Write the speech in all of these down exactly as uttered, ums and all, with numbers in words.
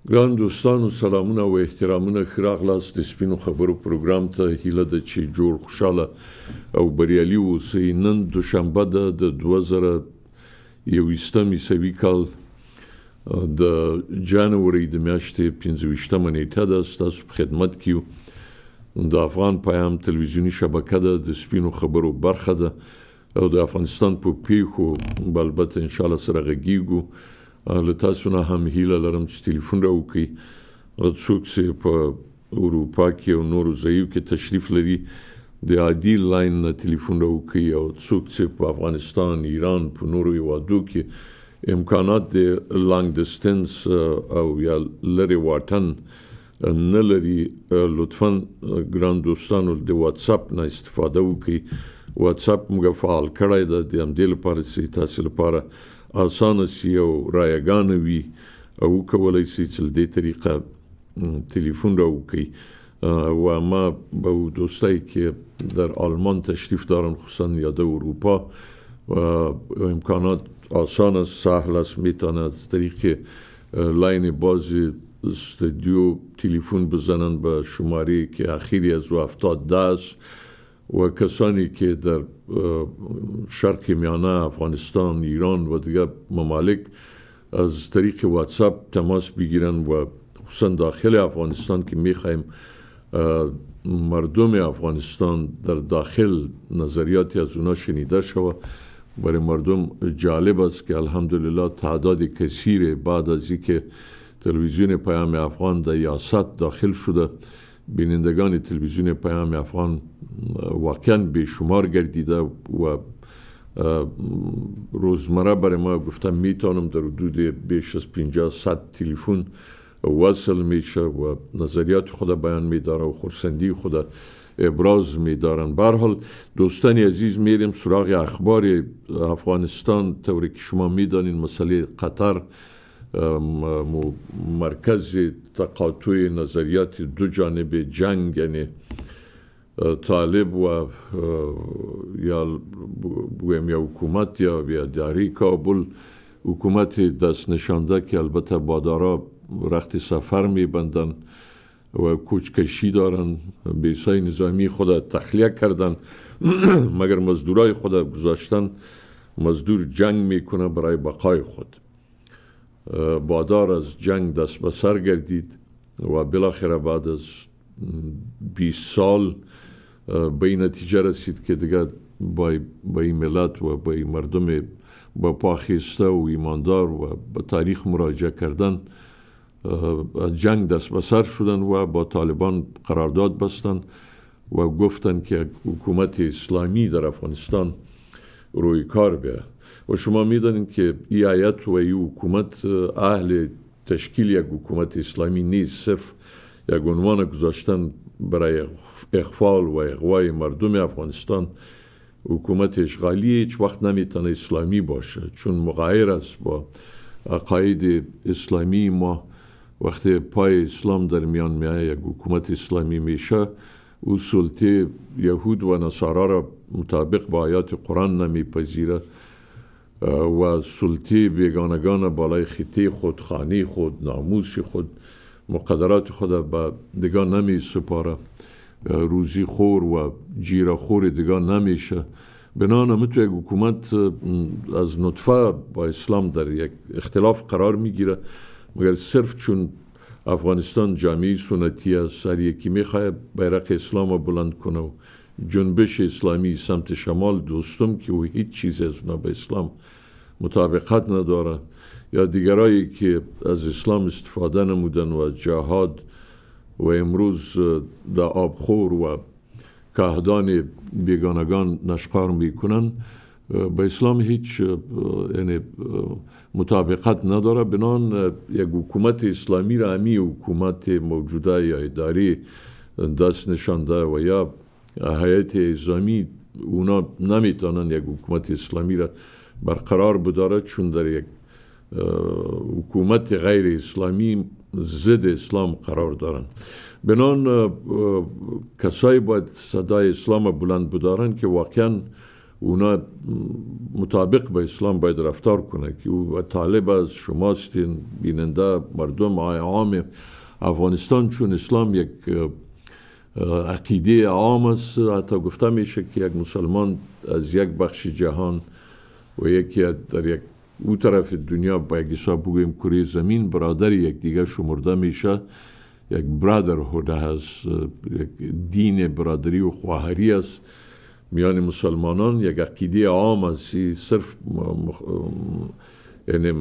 ګران دوستانو سلامونه او احترامونه ښه راغلاست د سپینو خبرو پروګرام ته. هیله ده چې جوړ خوشاله او بریالي اوسئ. نن دوشنبه ده د دوه زره یوویشتم عیسوي کال د جنوري د میاشتې پنځه ویشتمه نیټه ده. ستاسو په خدمت کې یو. د افغان پیام تلویزیوني شبکه ده د سپینو خبرو برخه ده او د افغانستان په پیښو به البته انشاءالله سره غږیږو. له تاسو نه هم هیله لرم چې تلیفون راوکړئ. څوک چې په اروپا کې او نورو ځایو کې تشریف لري د عادي لاین نه تلیفون راوکړئ، او څوک چې په افغانستان، ایران، په نورو هیوادو کې امکانات د لانګ ډسټنس او یا لرې واټن نه لري، لطفا ګران دوستانو د واتساپ نه استفاده وکړئ. واتساپ موږ فعال کړی ده د همدې لپاره چې تاسو لپاره آسانه سی او رایگانه وي او وکولای سي چې د دې طریقه تلیفون را وکړي. و ما به دوستایی که در آلمان تشریف دارن، خصوصا یا در اروپا، و امکانات آسان است، سهل است، میتونن از طریق لاین باز استودیو تلیفون بزنن به شماره که اخیری از هفتاد ده است. و کسانی که در شرق میانه، افغانستان، ایران و دیگر ممالک از طریق واتساپ تماس بگیرن و خصوصا داخل افغانستان که میخوایم مردم افغانستان در داخل نظریاتی از اونا شنیده شود. برای مردم جالب است که الحمدلله تعداد کثیر بعد از اینکه تلویزیون پیام افغان در یاست داخل شده، بینندگان تلویزیون پیام افغان واقعا بیشمار گردیده و روزمره برای ما گفتم میتونم در حدود بیش از پنجاه صد تلفن وصل میشه و نظریات خود بیان میداره و خرسندی خود ابراز میدارن. به هر حال دوستان عزیز، میریم سراغ اخبار افغانستان. طوری که شما میدانین مسئله قطر مرکز تقاطع نظریات دو جانب جنگ، یعنی طالب و یا بگویم یا حکومت یا اداره کابل، حکومت دست نشانده که البته بادارا رخت سفر میبندن و کوچکشی دارن، بیسای نظامی خود تخلیه کردن مگر مزدورای خود گذاشتن. مزدور جنگ میکنه برای بقای خود. بادار از جنگ دست به سر گردید و بالاخره بعد از بیست سال به این نتیجه رسید که دیگه با این ملت و با این مردم با پاخیسته و ایماندار و به تاریخ مراجعه کردن از جنگ دست به سر شدن و با طالبان قرارداد بستن و گفتن که حکومت اسلامی در افغانستان روی کار بیه. و شما میدانید که این آیت و این حکومت اهل تشکیل یک حکومت اسلامی نیست، صرف یک عنوان گذاشتن برای اخفال و اغوای مردم افغانستان. حکومت اشغالی هیچ وقت نمیتونه اسلامی باشه، چون مغایر است با عقاید اسلامی. ما وقتی پای اسلام در میان میایه یک حکومت اسلامی میشه، او سلطه یهود و نصارا را مطابق با آیات قرآن نمیپذیره و سلطه بیگانگان بالای خطه خود، خانه خود، ناموس خود، مقدرات خود به دیگه نمی سپاره. روزی خور و جیره خور دیگه نمیشه. بنابراین همه تو یک حکومت از نطفه با اسلام در یک اختلاف قرار میگیره، مگر صرف چون افغانستان جامعه سنتی است، هر یکی میخواه بیرق اسلام بلند کنه و جنبش اسلامی سمت شمال دوستم که او هیچ چیز از اونا به اسلام مطابقت نداره، یا دیگرایی که از اسلام استفاده نمودن و از جهاد و امروز در آبخور و کهدان بیگانگان نشقار میکنن، به اسلام هیچ یعنی مطابقت نداره. بنان یک حکومت اسلامی را همی حکومت موجوده یا اداری دست نشانده و یا هیئت نظامی اونا نمیتونن یک حکومت اسلامی را برقرار بداره، چون در یک حکومت غیر اسلامی ضد اسلام قرار دارن. بنان کسایی باید صدای اسلام بلند بدارن که واقعا اونا مطابق به اسلام باید رفتار کنه که او طالب از شماستین بیننده مردم عام افغانستان، چون اسلام یک عقیده عام است. حتی گفته میشه که یک مسلمان از یک بخش جهان و یکی در یک او طرف دنیا با یک حساب بگویم کره زمین برادر یک دیگه شمرده میشه. یک برادرهود هست، یک دین برادری و خواهری است میان مسلمانان. یک عقیده عام است، صرف یعنی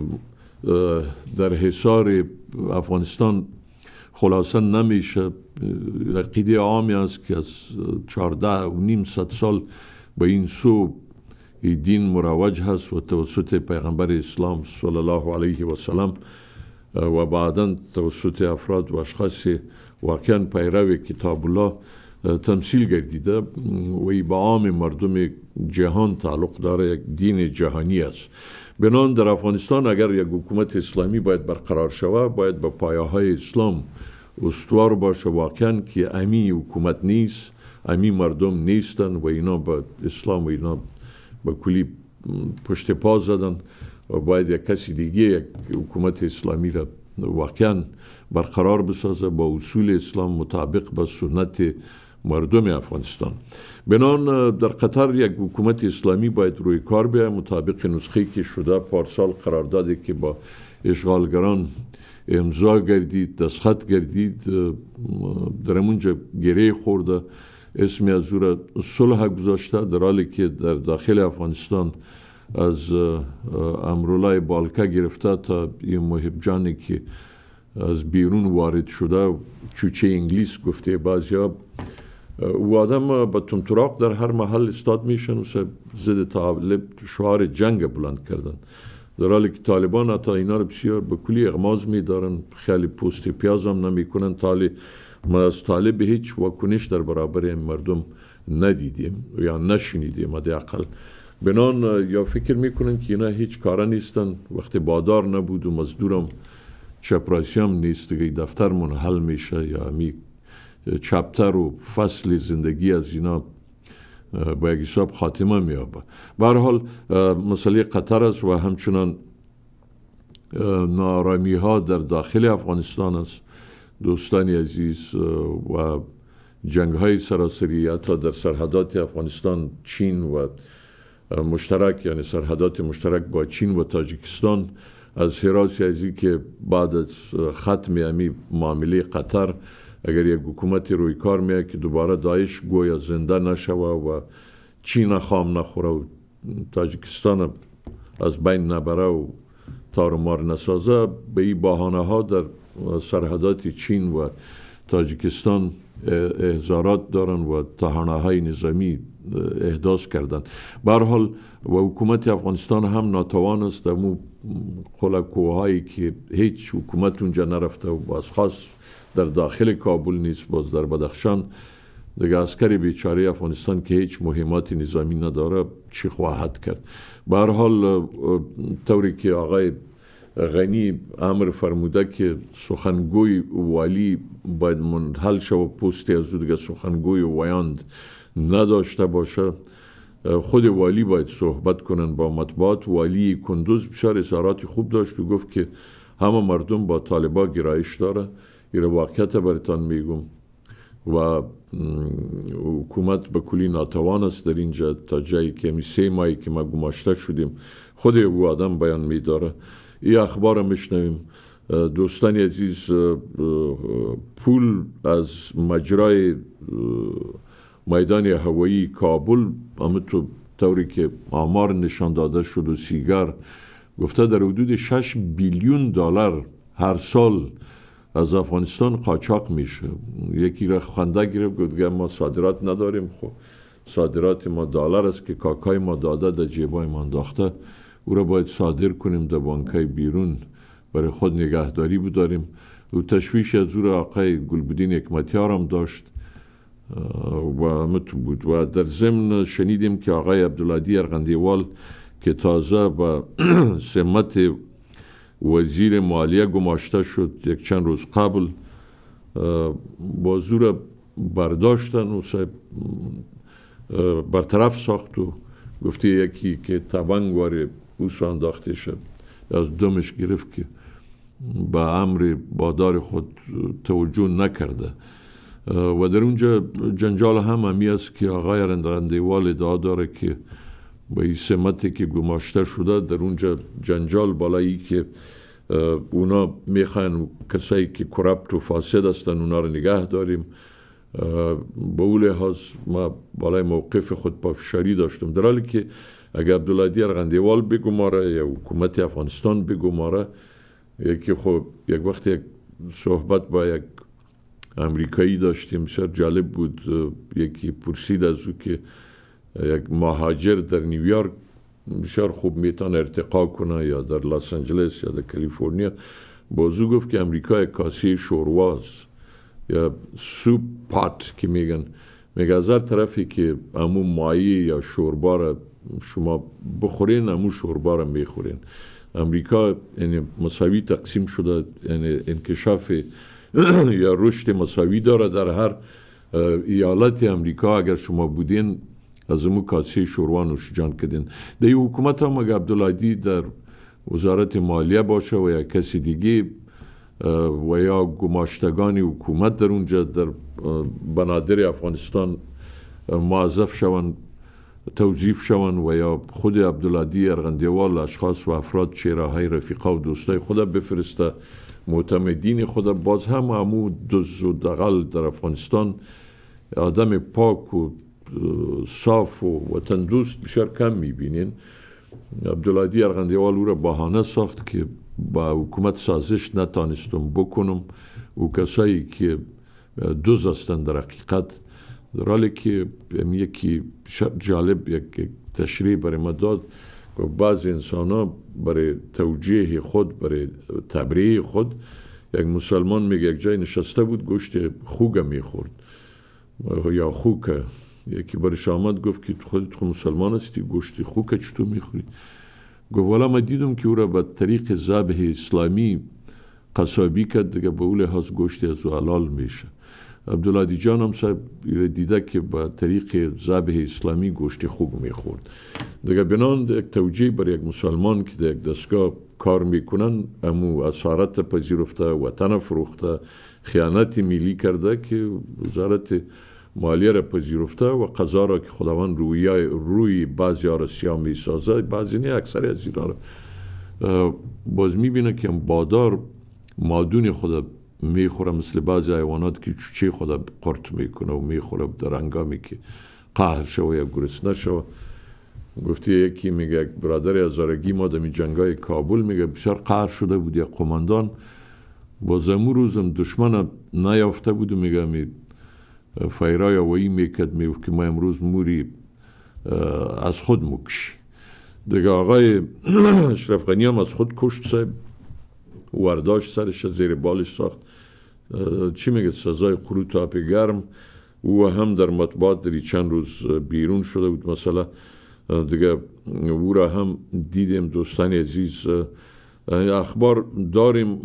در حصار افغانستان خلاصه نمیشه. عقیده عامی است که از چهارده و نیم صد سال به این سو دین مروج هست و توسط پیغمبر اسلام صلی الله علیه و سلم و بعدا توسط افراد و اشخاص واقعا پیرو کتاب الله تمثیل گردیده و ای با عام مردم جهان تعلق داره. یک دین جهانی است. بنان در افغانستان اگر یک حکومت اسلامی باید برقرار شود، باید به پایه های اسلام استوار باشه واقعا که امی حکومت نیست، امی مردم نیستن و اینا با اسلام و اینا با کلی پشت پا زدن و باید یک کسی دیگه یک حکومت اسلامی را واقعا برقرار بسازه با اصول اسلام مطابق با سنت مردم افغانستان. بنان در قطر یک حکومت اسلامی باید روی کار بیاید مطابق نسخه که شده پارسال قراردادی که با اشغالگران امضا گردید، دستخط گردید، در اونجا گره خورده، اسمی از او را صلح گذاشته، در حالی که در داخل افغانستان از امرالله بالکه گرفته تا این محب جانی که از بیرون وارد شده، چوچه انگلیس گفته بعضیا، او آدم با تمطراق در هر محل استاد میشن و ضد طالب شعار جنگ بلند کردن، در حالی که طالبان حتی اینا رو بسیار به کلی اغماز میدارن، خیلی پوست پیاز هم نمیکنن. تالی ما از طالب هیچ واکنش در برابر این مردم ندیدیم یا نشنیدیم حداقل. بنان یا فکر میکنن که اینا هیچ کاره نیستن، وقتی بادار نبود و مزدورم چپراسی هم نیست دیگه دفتر منحل میشه یا می چپتر و فصل زندگی از اینا با یک حساب خاتمه میابه. به هر حال مسئله قطر است و همچنان نارامی ها در داخل افغانستان است. دوستانی عزیز و جنگ های سراسری حتی در سرحدات افغانستان چین و مشترک، یعنی سرحدات مشترک با چین و تاجیکستان، از حراس ازی که بعد از ختم امی معامله قطر اگر یک حکومت روی کار میاد که دوباره داعش گویا زنده نشوه و چین خام نخوره و تاجیکستان از بین نبره و تار و مار نسازه، به این بهانه ها در سرحدات چین و تاجیکستان احضارات دارن و تهانه های نظامی احداث کردن. به هر حال و حکومت افغانستان هم ناتوان است در مو قلعه‌هایی که هیچ حکومت اونجا نرفته و باز خاص در داخل کابل نیست، باز در بدخشان دیگه عسکر بیچاره افغانستان که هیچ مهمات نظامی نداره چی خواهد کرد. به هر حال طوری که آقای غنی امر فرموده که سخنگوی والی باید منحل شو و پستی از او دیگه سخنگوی ویاند نداشته باشه، خود والی باید صحبت کنن با مطبوعات. والی کندوز بسیار اظهارات خوب داشت و گفت که همه مردم با طالبا گرایش داره. این واقعیت براتان میگم و حکومت به کلی ناتوان است در اینجا تا جایی که می سه ماهی که ما گماشته شدیم خود او آدم بیان میداره. این اخبار میشنویم. دوستانی عزیز، پول از مجرای میدان هوایی کابل همونطور طوری که آمار نشان داده شد و سیگر گفته در حدود شش بیلیون دلار هر سال از افغانستان قاچاق میشه. یکی را خنده گرفت گفت ما صادرات نداریم، خب صادرات ما دلار است که کاکای ما داده در جیبای ما انداخته، او را باید صادر کنیم در بانکای بیرون برای خود نگهداری بداریم. و تشویش از او را آقای گلبدین حکمتیار هم داشت و متو بود. و در ضمن شنیدیم که آقای عبدالعادی ارغندیوال که تازه با سمت وزیر مالیه گماشته شد یک چند روز قبل، بازو را برداشتن و برطرف ساخت و گفته یکی که تبنگ واره اوسو انداخته شد از دمش گرفت که به امر بادار خود توجه نکرده و در اونجا جنجال هم همی است که آقای رندغندیوال ادعا داره که با این سمتی که گماشته شده در اونجا جنجال بالایی که اونا میخواین کسایی که کرپت و فاسد هستن اونا رو نگه داریم. به اون لحاظ ما بالای موقف خود پافشاری داشتم، در حالی که اگر عبدالهادی ارغندیوال بگماره یا حکومت افغانستان بگماره، یکی خب یک وقت یک صحبت با یک امریکایی داشتیم بسیار جالب بود. یکی پرسید از او که یک مهاجر در نیویورک بسیار خوب میتونه ارتقا کنه یا در لس آنجلس یا در کالیفرنیا. بازو گفت که امریکا یک کاسه شورواز یا سوپ پات که میگن، میگه از هر طرفی که امو مایه یا شوربا را شما بخورین امو شوربا را میخورین. امریکا یعنی مساوی تقسیم شده، یعنی انکشاف یا رشد مساوی داره در هر ایالت امریکا. اگر شما بودین از امو کاسه شوروا نوش جان کردین. در این حکومت هم اگر عبدالهادی در وزارت مالیه باشه و یا کسی دیگه و یا گماشتگان حکومت در اونجا در بنادر افغانستان موظف شون توظیف شون و یا خود عبدالهادی ارغندیوال اشخاص و افراد چهره‌های رفیقا و دوستای خود بفرسته، معتمدین خود، باز هم همو دز و دغل در افغانستان آدم پاک و صاف و وطن دوست بسیار کم میبینین. عبدالهادی ارغندیوال او را بهانه ساخت که با حکومت سازش نتانستم بکنم و کسایی که دوز هستند در حقیقت، در حالی که یکی جالب یک تشریح برای ما داد که بعض انسان ها برای توجیه خود، برای تبریه خود، یک مسلمان میگه یک جای نشسته بود گوشت خوگه میخورد یا خوکه، یکی برش آمد گفت که خودت خود مسلمان هستی گوشت خوکه چطور میخوری؟ گفت والا ما دیدم که او را به طریق ذبح اسلامی قصابی کرد، دیگه به اون لحاظ گوشت از او حلال میشه. عبدالهادی جان هم صاحب دیده که به طریق ذبح اسلامی گوشت خوک میخورد. دیگه بنان یک توجیه برای یک مسلمان که در یک دستگاه کار میکنن امو اسارت پذیرفته، وطن فروخته، خیانت ملی کرده که وزارت مالیه را پذیرفته و قضا را که خداوند روی روی بعضی ها را سیاه می سازه، بعضی نه اکثری از اینا را باز میبینه که بادار مادون خدا میخوره، مثل بعضی حیوانات که چوچه خدا قرط میکنه و میخوره در هنگامی که قهر شوه یا گرسنه شوه. گفتی یکی میگه یک برادر هزارگی ما در جنگای کابل میگه بسیار قهر شده بود، یک قماندان باز امو روزم دشمن نیافته بود و میگه می فیرای هوایی میکرد، میگفت که ما امروز موری از خود مکشی. دیگه آقای اشرف غنی هم از خود کشت صاحب، ورداشت سرش زیر بالش ساخت، چی میگه سزای قروت آب گرم. او هم در مطبوعات در چند روز بیرون شده بود. مثلا دیگه او را هم دیدیم دوستان عزیز، اخبار داریم.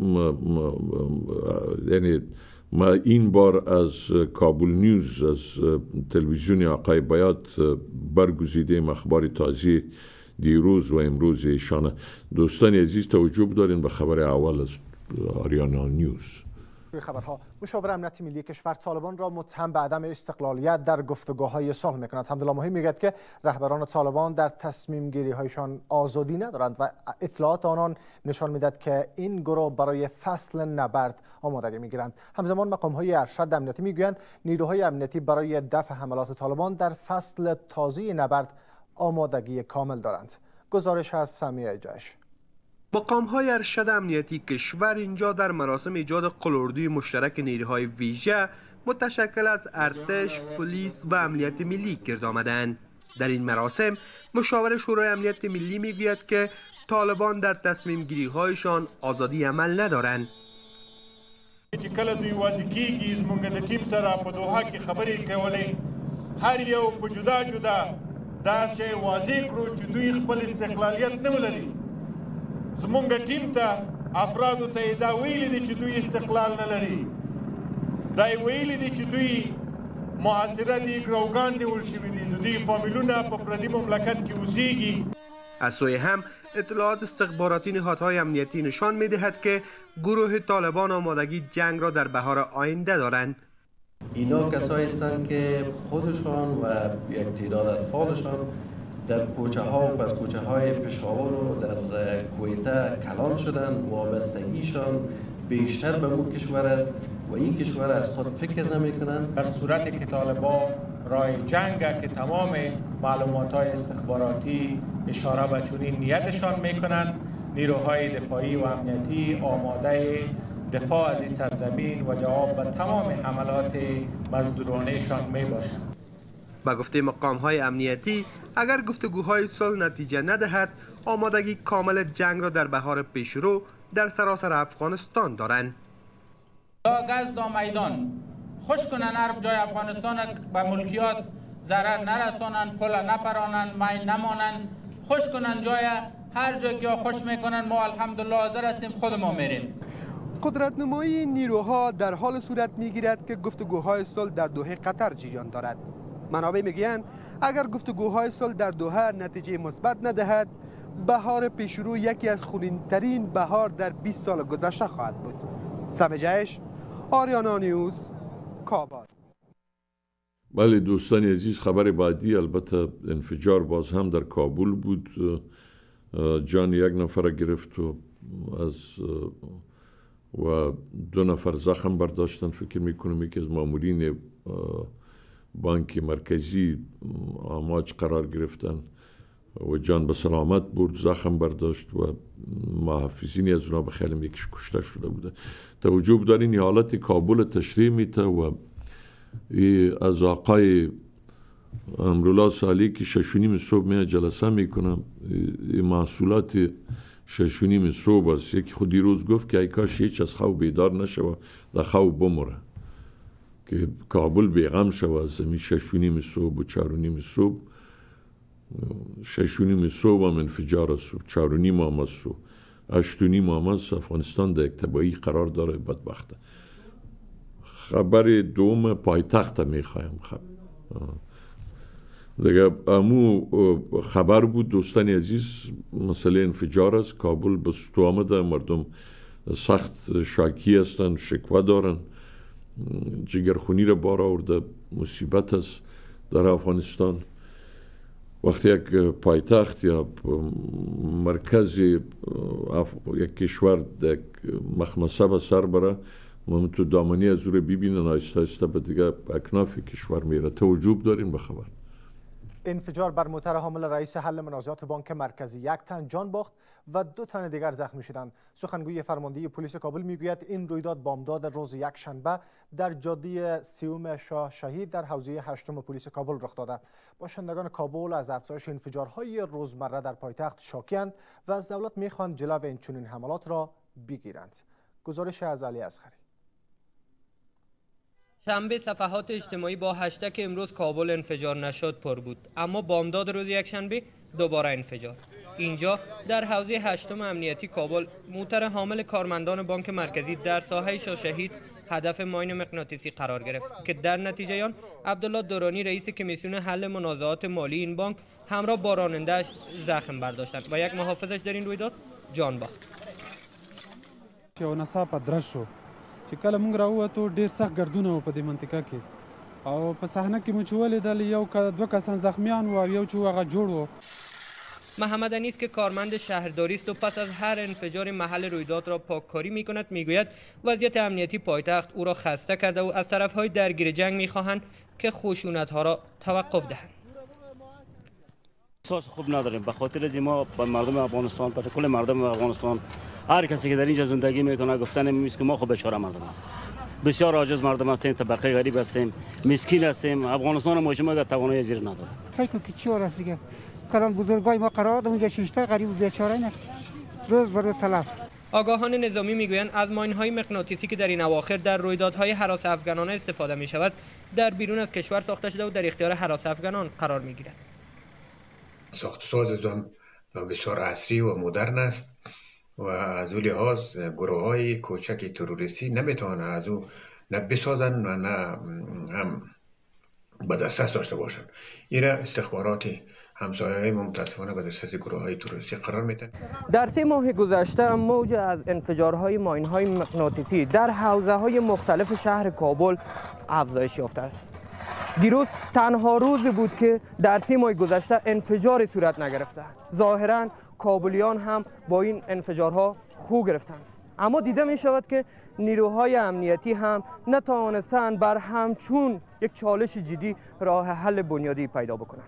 یعنی ما این بار از کابل نیوز، از تلویزیون آقای بیات برگزیدیم اخبار تازه دیروز و امروز ایشانه. دوستان عزیز توجه دارین به خبر اول از آریانا نیوز. خبرها. مشاور امنیتی ملی کشور طالبان را متهم به عدم استقلالیت در گفتگوهای صلح میکند. حمدالله ماهی میگوید که رهبران طالبان در تصمیم گیری هایشان آزادی ندارند و اطلاعات آنان نشان میدهد که این گروه برای فصل نبرد آمادگی میگیرند. همزمان مقام های ارشد امنیتی میگویند نیروهای امنیتی برای دفع حملات طالبان در فصل تازه نبرد آمادگی کامل دارند. گزارش از سمیه جاش. مقام‌های ارشد امنیتی کشور اینجا در مراسم ایجاد قلاردوی مشترک نیروهای ویژه متشکل از ارتش، پلیس و امنیت ملی گرد آمدند. در این مراسم مشاور شورای امنیت ملی میگوید که طالبان در تصمیم گیری هایشان آزادی عمل ندارند. چې کله دوی واضح کیږي زمونږ د ټیم سره په دوحه کې خبرې کولې، هر یو په جدا جدا دا شی واضح کړو چې دوی خپل استقلالیت نه ولري. زمونږ ټیم ته افرادو ته یې دا ویلي دي چې دوی استقلال نه لري. دا یې ویلي دي چې دوی محاصره د یک روگان نیول شوي دي. د دوی فامیلونه په پردي مملکت کې اوسیږي. از سوی هم اطلاعات استخباراتی نهادهای امنیتی نشان می‌دهد که گروه طالبان آمادگی جنگ را در بهار آینده دارند. اینا کسایی هستند که خودشان و یک تعداد اطفالشان در کوچه ها و پس کوچه های پشاور و در کویته کلان شدن. وابستگیشان بیشتر به اون کشور است و این کشور از خود فکر نمی کنند. در صورت که طالبان راه جنگ که تمام معلومات های استخباراتی اشاره به چنین نیتشان می کنند، نیروهای دفاعی و امنیتی آماده دفاع از این سرزمین و جواب به تمام حملات مزدورانهشان می باشند. با گفته مقام‌های امنیتی اگر گفتگوهای صلح نتیجه ندهد، آمادگی کامل جنگ را در بهار پیشرو در سراسر افغانستان دارند. دا گز دا میدان خوش کنن هر جای افغانستان به ملکیات ضرر نرسانن، پل نپرانن، می نمانن، خوش کنن جای هر جا که خوش میکنن. ما الحمدلله حاضر هستیم، خود ما میریم. قدرت نمایی نیروها در حال صورت میگیرد که گفتگوهای صلح در دوحه قطر جریان دارد. منابع میگویند اگر گفتگوهای صلح در دوحه نتیجه مثبت ندهد، بهار پیشرو یکی از خونین‌ترین بهار در بیست سال گذشته خواهد بود. سم جیش، آریانا نیوز، کابل. بله دوستان عزیز، خبر بعدی البته انفجار باز هم در کابل بود. جان یک نفر گرفت و از و دو نفر زخم برداشتن. فکر میکنم یکی از مامورین بانک مرکزی آماج قرار گرفتن و جان به سلامت برد، زخم برداشت و محافظینی از اونا به خیالم یکیش کشته شده بوده. توجه دارین حالت کابل تشریح میته و از آقای امرالله صالحی که شش و نیم صبح می جلسه میکنم، محصولات شش و نیم صبح است. یکی خود دیروز گفت که ای کاش هیچ از خواب بیدار نشه و در خواب بمره، که کابل بیغم شد از زمین شش و نیم صبح و چهار و نیم صبح. شش و نیم صبح هم انفجار است و چهار و نیم هم است و هشت و نیم هم است. افغانستان در یک تباهی قرار داره، بدبخته. خبر دوم پایتخت میخوایم. خب دیگه امو خبر بود دوستان عزیز، مسئله انفجار است. کابل به سطوح آمده، مردم سخت شاکی هستند، شکوه دارن، جگرخونی را بار آورده. مصیبت است در افغانستان وقتی یک پایتخت یا مرکز یک کشور یک مخمسه به سر بره، ما تو دامنی از او رو ببینن، آیسته آیسته به دیگه اکناف کشور میره. توجه دارین به خبر. انفجار بر موتر حامل رئیس حل منازعات بانک مرکزی، یک تن جان باخت و دو تن دیگر زخمی شدند. سخنگوی فرمانده پلیس کابل میگوید این رویداد بامداد روز یک شنبه در جاده سیوم شاه شهید در حوزه هشتم پلیس کابل رخ داده. باشندگان کابل از افزایش انفجارهای روزمره در پایتخت شاکی‌اند و از دولت میخواهند جلو این چنین حملات را بگیرند. گزارش از علی اصغری. شنبه صفحات اجتماعی با هشتگ امروز کابل انفجار نشد پر بود، اما بامداد روز یک شنبه دوباره انفجار. اینجا در حوزه هشتم امنیتی کابل موتر حامل کارمندان بانک مرکزی در ساحه شاه شهید هدف ماین مغناطیسی قرار گرفت که در نتیجه آن عبدالله دورانی رئیس کمیسیون حل منازعات مالی این بانک همراه با راننده‌اش زخم برداشتند و یک محافظش در این رویداد جان باخت. یو ناڅاپه درز شو چې کله موږ راووتو ډېر سخت ګردونه و په دې منطقه کې او په صحنه کې مو چې ولیدل یو دوه کسان زخمیان و او یو چې هغه جوړ و. محمد انیس که کارمند شهرداری است و پس از هر انفجار محل رویداد را پاککاری می‌کند میگوید وضعیت امنیتی پایتخت او را خسته کرده و از طرف‌های درگیر جنگ می‌خواهند که خشونت‌ها را توقف دهند. احساس خوب نداریم به خاطر از ما به مردم افغانستان، به کل مردم افغانستان، هر کسی که در اینجا زندگی میکنه گفتن میشه که ما خب بیچاره مردم هستیم، بسیار عاجز مردم هستیم، طبقه غریب هستیم، مسکین هستیم. افغانستان ما شما که توانایی زیر نداره. فکر کی چی است دیگه کلان بزرگای ما قرار دادن اونجا شیشته غریب بیچاره نه روز بر روز تلف. آگاهان نظامی میگویند از ماین‌های مغناطیسی که در این اواخر در رویدادهای هراس افغانانه استفاده می‌شود در بیرون از کشور ساخته شده و در اختیار هراس افغانان قرار می‌گیرد. ساخت‌وساز آن بسیار عصری و مدرن است و از او لحاظ گروه‌های کوچک تروریستی نمیتوانند از او نه بسازند و نه هم به دسترس داشته باشند. این استخبارات همسایه‌های ما متاسفانه به دسترس گروه‌های تروریستی قرار میدن. در سه ماه گذشته موج از انفجارهای ماین‌های مغناطیسی در حوزه‌های مختلف شهر کابل افزایش یافته است. دیروز تنها روزی بود که در سه ماه گذشته انفجار صورت نگرفته. ظاهراً کابلیان هم با این انفجارها خو گرفتند. اما دیده می شود که نیروهای امنیتی هم نتوانستند بر همچون یک چالش جدی راه حل بنیادی پیدا بکنند.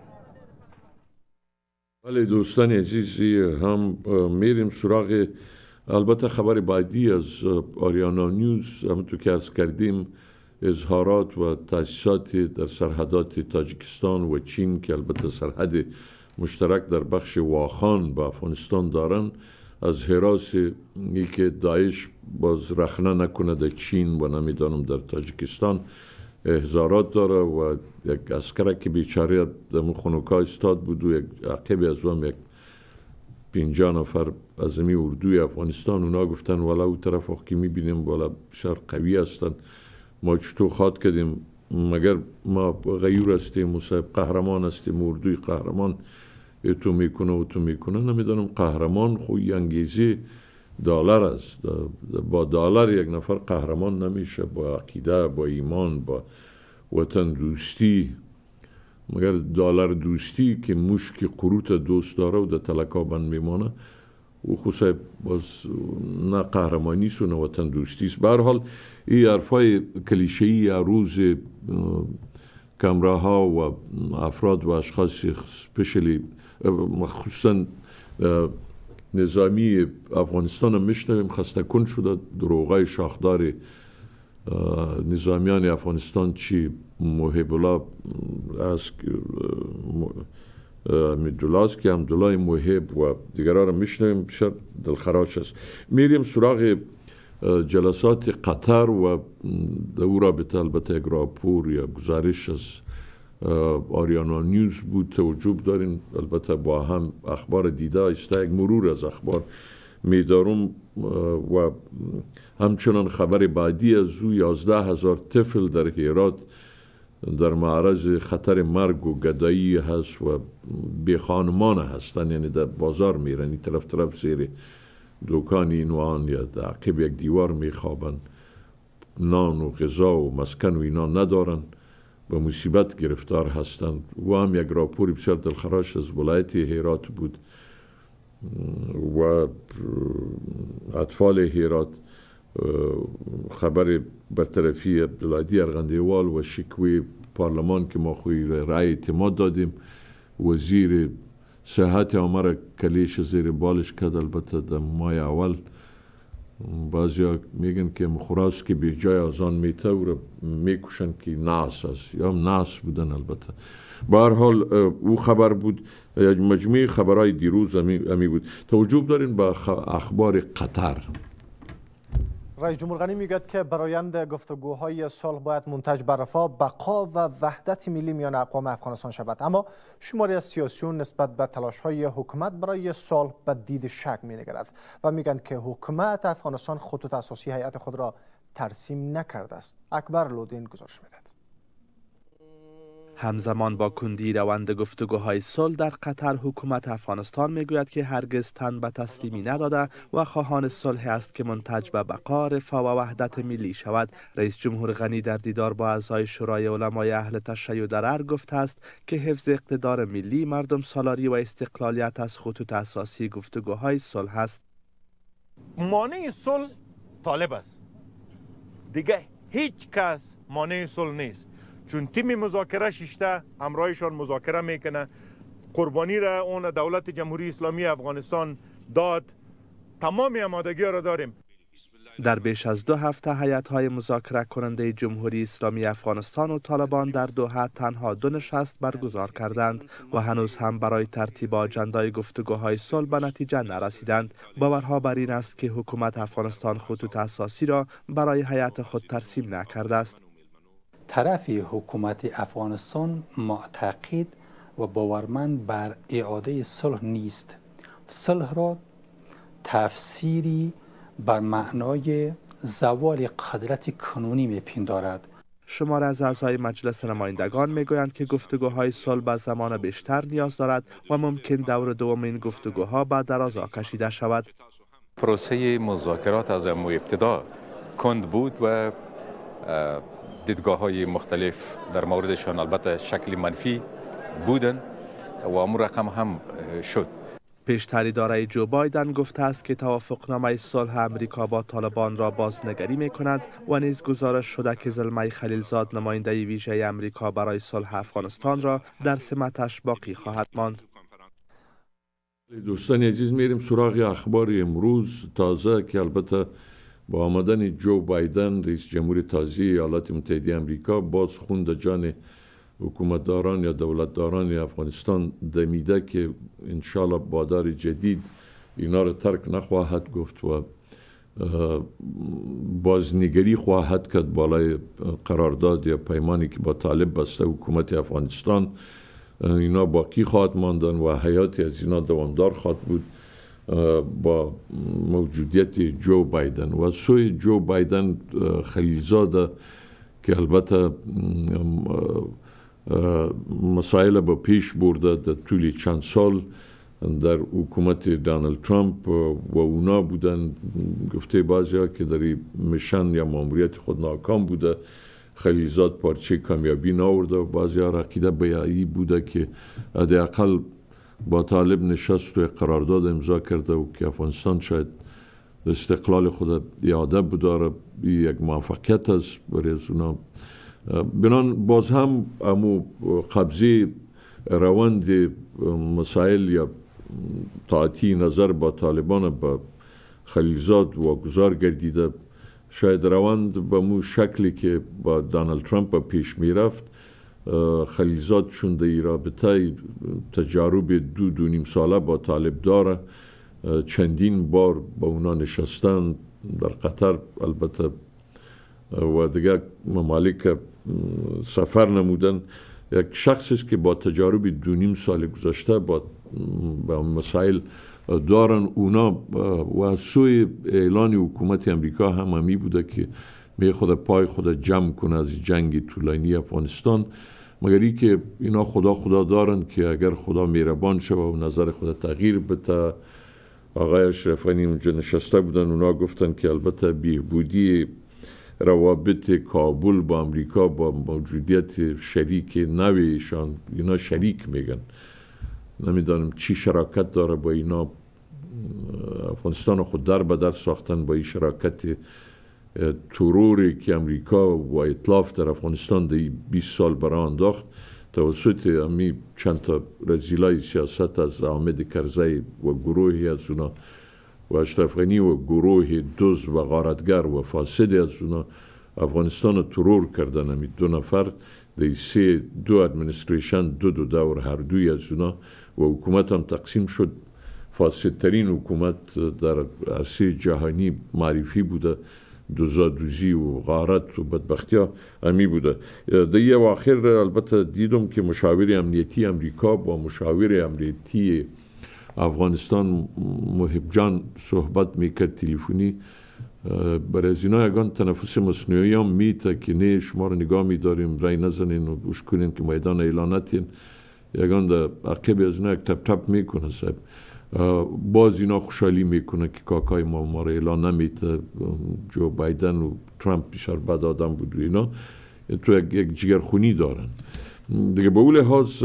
بله دوستان عزیزی، هم میریم سراغ البته خبر بعدی از آریانا نیوز. همونطور که عرض کردیم اظهارات و تاسیسات در سرحدات تاجیکستان و چین که البته سرحد مشترک در بخش واخان با افغانستان دارن، از حراس ای که داعش باز رخنه نکنه در چین و نمیدانم در تاجیکستان احضارات داره و یک عسکر که بیچاره در خونوکا استاد بود و یک عقب از هم یک پینجا نفر از امی اردوی افغانستان، اونا گفتن والا او طرف که میبینیم والا بسیار قوی هستن، ما چطور خواد کردیم مگر ما غیور هستیم و صاحب قهرمان هستیم، اردوی قهرمان تو میکنه و تو میکنه. نمیدانم قهرمان خوی انگیزی دلار است، با دلار یک نفر قهرمان نمیشه، با عقیده، با ایمان، با وطن دوستی. مگر دلار دوستی که مشک قروت دوست داره و در تلکا بند میمانه او خصوصا باز نه قهرمانی است و نه وطن دوستی است. به هر حال این حرفای کلیشه‌ای روز کامراها و افراد و اشخاص سپیشلی مخصوصا نظامی افغانستان هم میشنویم، خسته کن شده دروغای شاخدار نظامیان افغانستان چی محب الله از حمیدالله است که حمدالله محب و دیگرها را میشنویم، بسیار دلخراش است. میریم سراغ جلسات قطر و او رابطه البته یک راپور یا گزارش از آریانا نیوز بود، توجه دارین البته با هم اخبار دیده است، یک مرور از اخبار میدارم و همچنان خبر بعدی از او یازده هزار طفل در هرات در معرض خطر مرگ و گدایی هست و بی خانمان هستن، یعنی در بازار میرن، این طرف طرف زیر دکان اینوان یا در عقب یک دیوار میخوابن، نان و غذا و مسکن و اینا ندارن، به مصیبت گرفتار هستند. و هم یک راپوری بسیار دلخراش از ولایت هرات بود و اطفال هرات خبر برطرفی عبدالعادی ارغندیوال و شکوی پارلمان که ما خوی رأی اعتماد دادیم، وزیر صحت آمر کلیش زیر بالش کرد. البته در ماه اول بعضی میگن که مخراست که به جای آزان میته و را میکشن که ناس است، یا ناس بودن. البته به هر حال او خبر بود، مجموعه خبرهای دیروز امی بود. توجه دارین با اخبار قطر. رئیس جمهور غنی میگوید که برآیند گفتگوهای صلح باید منتج بر رفاه، بقا و وحدت ملی میان اقوام افغانستان شود، اما شماری از سیاسیون نسبت به تلاش‌های حکومت برای صلح به دید شک می‌نگرد و میگویند که حکومت افغانستان خطوط اساسی هیئت خود را ترسیم نکرده است. اکبر لودین گزارش می‌دهد. همزمان با کندی روند گفتگوهای صلح در قطر، حکومت افغانستان میگوید که هرگز تن به تسلیمی نداده و خواهان صلح است که منتج به بقا، رفاه و وحدت ملی شود. رئیس جمهور غنی در دیدار با اعضای شورای علمای اهل تشیع در ارگ گفته است که حفظ اقتدار ملی، مردم سالاری و استقلالیت از خطوط اساسی گفتگوهای صلح است. مانع صلح طالب است، دیگه هیچ کس مانع صلح نیست، چون تیم مذاکره شیشته همراهشان مذاکره میکنه. قربانی را اون دولت جمهوری اسلامی افغانستان داد، تمام آمادگی را داریم. در بیش از دو هفته هیئت‌های مذاکره کننده جمهوری اسلامی افغانستان و طالبان در دوحه تنها دو نشست برگزار کردند و هنوز هم برای ترتیب آجندای گفتگوهای صلح به نتیجه نرسیدند. باورها بر این است که حکومت افغانستان خطوط اساسی را برای هیئت خود ترسیم نکرده است. طرف حکومت افغانستان معتقد و باورمند بر اعاده صلح نیست. صلح را تفسیری بر معنای زوال قدرت کنونی میپندارد. شمار از اعضای مجلس نمایندگان میگویند که گفتگوهای صلح به زمان بیشتر نیاز دارد و ممکن دور دوم این گفتگوها به درازا کشیده شود. پروسه مذاکرات از امو ابتدا کند بود و دیدگاه های مختلف در موردشان البته شکل منفی بودن و امو رقم هم شد. پیشتر اداره جو بایدن گفته است که توافقنامه صلح امریکا با طالبان را بازنگری می کند و نیز گزارش شده که زلمه خلیلزاد نماینده ویژه امریکا برای صلح افغانستان را در سمتش باقی خواهد ماند. دوستان عزیز، میریم سراغ اخبار امروز تازه که البته با آمدن جو بایدن رئیس جمهور تازه ایالات متحده امریکا باز خون در جان حکومتداران یا دولتداران افغانستان دمیده که انشالله بادار جدید اینا را ترک نخواهد گفت و بازنگری خواهد کرد بالای قرارداد یا پیمانی که با طالب بسته حکومت افغانستان. اینا باقی خواهد ماندن و حیاتی از اینا دوامدار خواهد بود با موجودیت جو بایدن. و سوی جو بایدن خلیلزاده که البته مسائل با پیش برده در طول چند سال در حکومت دانالد ترامپ و اونا بودن، گفته بعضی ها که در میشن یا ماموریت خود ناکام بوده، خلیلزاد پارچه کامیابی ناورده و بعضی ها عقیده بیایی بوده که حداقل با طالب نشست و قرارداد امضا کرده و که افغانستان شاید استقلال خود اعاده بداره، یک موفقیت است برای از اونا. بنان باز هم امو قبضه روند مسائل یا طاعتی نظر با طالبان با خلیلزاد واگذار گردیده. شاید روند به مو شکلی که با دانالد ترامپ پیش می رفت، خلیلزاد چون در رابطه تجارب دو دو نیم ساله با طالب داره، چندین بار با اونا نشستن در قطر البته و دیگه ممالک سفر نمودن. یک شخصی است که با تجارب دو نیم سال گذشته با, با مسائل دارن اونا و سوی اعلان حکومت امریکا هم همی بوده که می خود پای خود جمع کنه از جنگ طولانی افغانستان، مگر ای که اینا خدا خدا دارن که اگر خدا مهربان شد و نظر خود تغییر بده. آقای اشرف غنی اونجا نشسته بودن، اونا گفتن که البته بهبودی روابط کابل با امریکا با موجودیت شریک نویشان، اینا شریک میگن، نمیدانم چی شراکت داره با اینا، افغانستان خود در به در ساختن با این شراکت تروری که امریکا و اطلاف در افغانستان در بیست سال برای انداخت توسط امی چند تا رزیلای سیاست از احمد کرزی و گروهی از اونا و اشرف غنی و گروه دوز و غارتگر و فاسد از اونا افغانستان ترور کردن. امی دو نفر در سه دو ادمنستریشن دو دو دور هر دوی از اونا و حکومت هم تقسیم شد. فاسدترین حکومت در عرصه جهانی معرفی بوده، دوزادوزی و غارت و بدبختی ها همی بوده. در یه واخر البته دیدم که مشاور امنیتی امریکا با مشاور امنیتی افغانستان محب جان صحبت میکرد تلفنی. برای از اینا یگان تنفس مصنوعی هم میته که نه شما رو نگاه میداریم رای نزنین و گوش کنین که میدان اعلانتین، یگان در عقب از اینا یک تپ تپ میکنه صاحب. باز اینا خوشحالی میکنه که کاکای ما ما رو اعلان نمیته. جو بایدن و ترامپ بسیار بد آدم بود و اینا تو یک, یک جگرخونی دارن دیگه. به اول لحاظ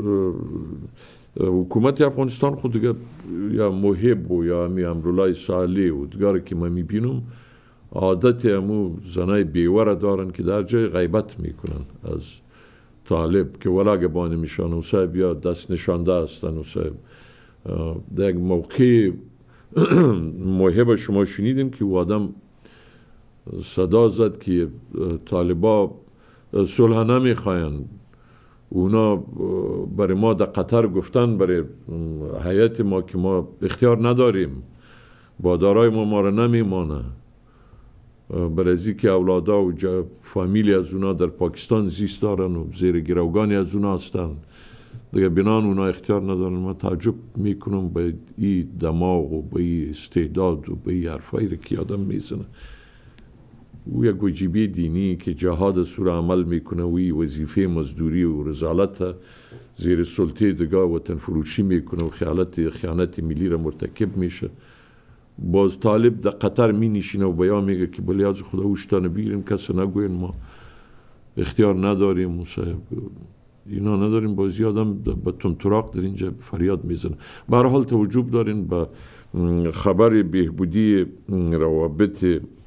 حکومت افغانستان خود دیگه یا محب و یا همی امرالله صالح و دیگه که ما میبینم عادت همو زنای بیوره دارن که در جای غیبت میکنن از طالب که ولا گبانه میشن و صاحب یا دست نشانده هستن و صاحب در یک موقع محب شما شنیدیم که او آدم صدا زد که طالبا صلح نمیخواین، اونا برای ما در قطر گفتن برای حیات ما که ما اختیار نداریم، بادارای ما ما را نمیمانه، برای ازی که اولادا و فامیلی از اونا در پاکستان زیست دارن و زیر گروگانی از اونا هستن دیگه، بنان اونا اختیار ندارن. من تعجب میکنم به این دماغ و به این استعداد و به این حرفایی که آدم میزنه. او یک وجیبه دینی که جهاد سور عمل میکنه و وظیفه مزدوری و رسالت زیر سلطه دگاه وطن فروشی میکنه و خیانت خیانت ملی را مرتکب میشه. باز طالب در قطر می نشینه و بیان میگه که بله از خدا اوشتانه بیریم، کسی نگوین ما اختیار نداریم و اینا نداریم. بازی آدم به تنطراق در اینجا فریاد میزنه. به هر حال توجه دارین به خبر بهبودی روابط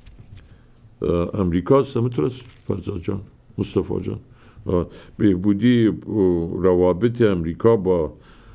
امریکا است. همینطور است فرزاد جان، مصطفی جان، بهبودی روابط امریکا با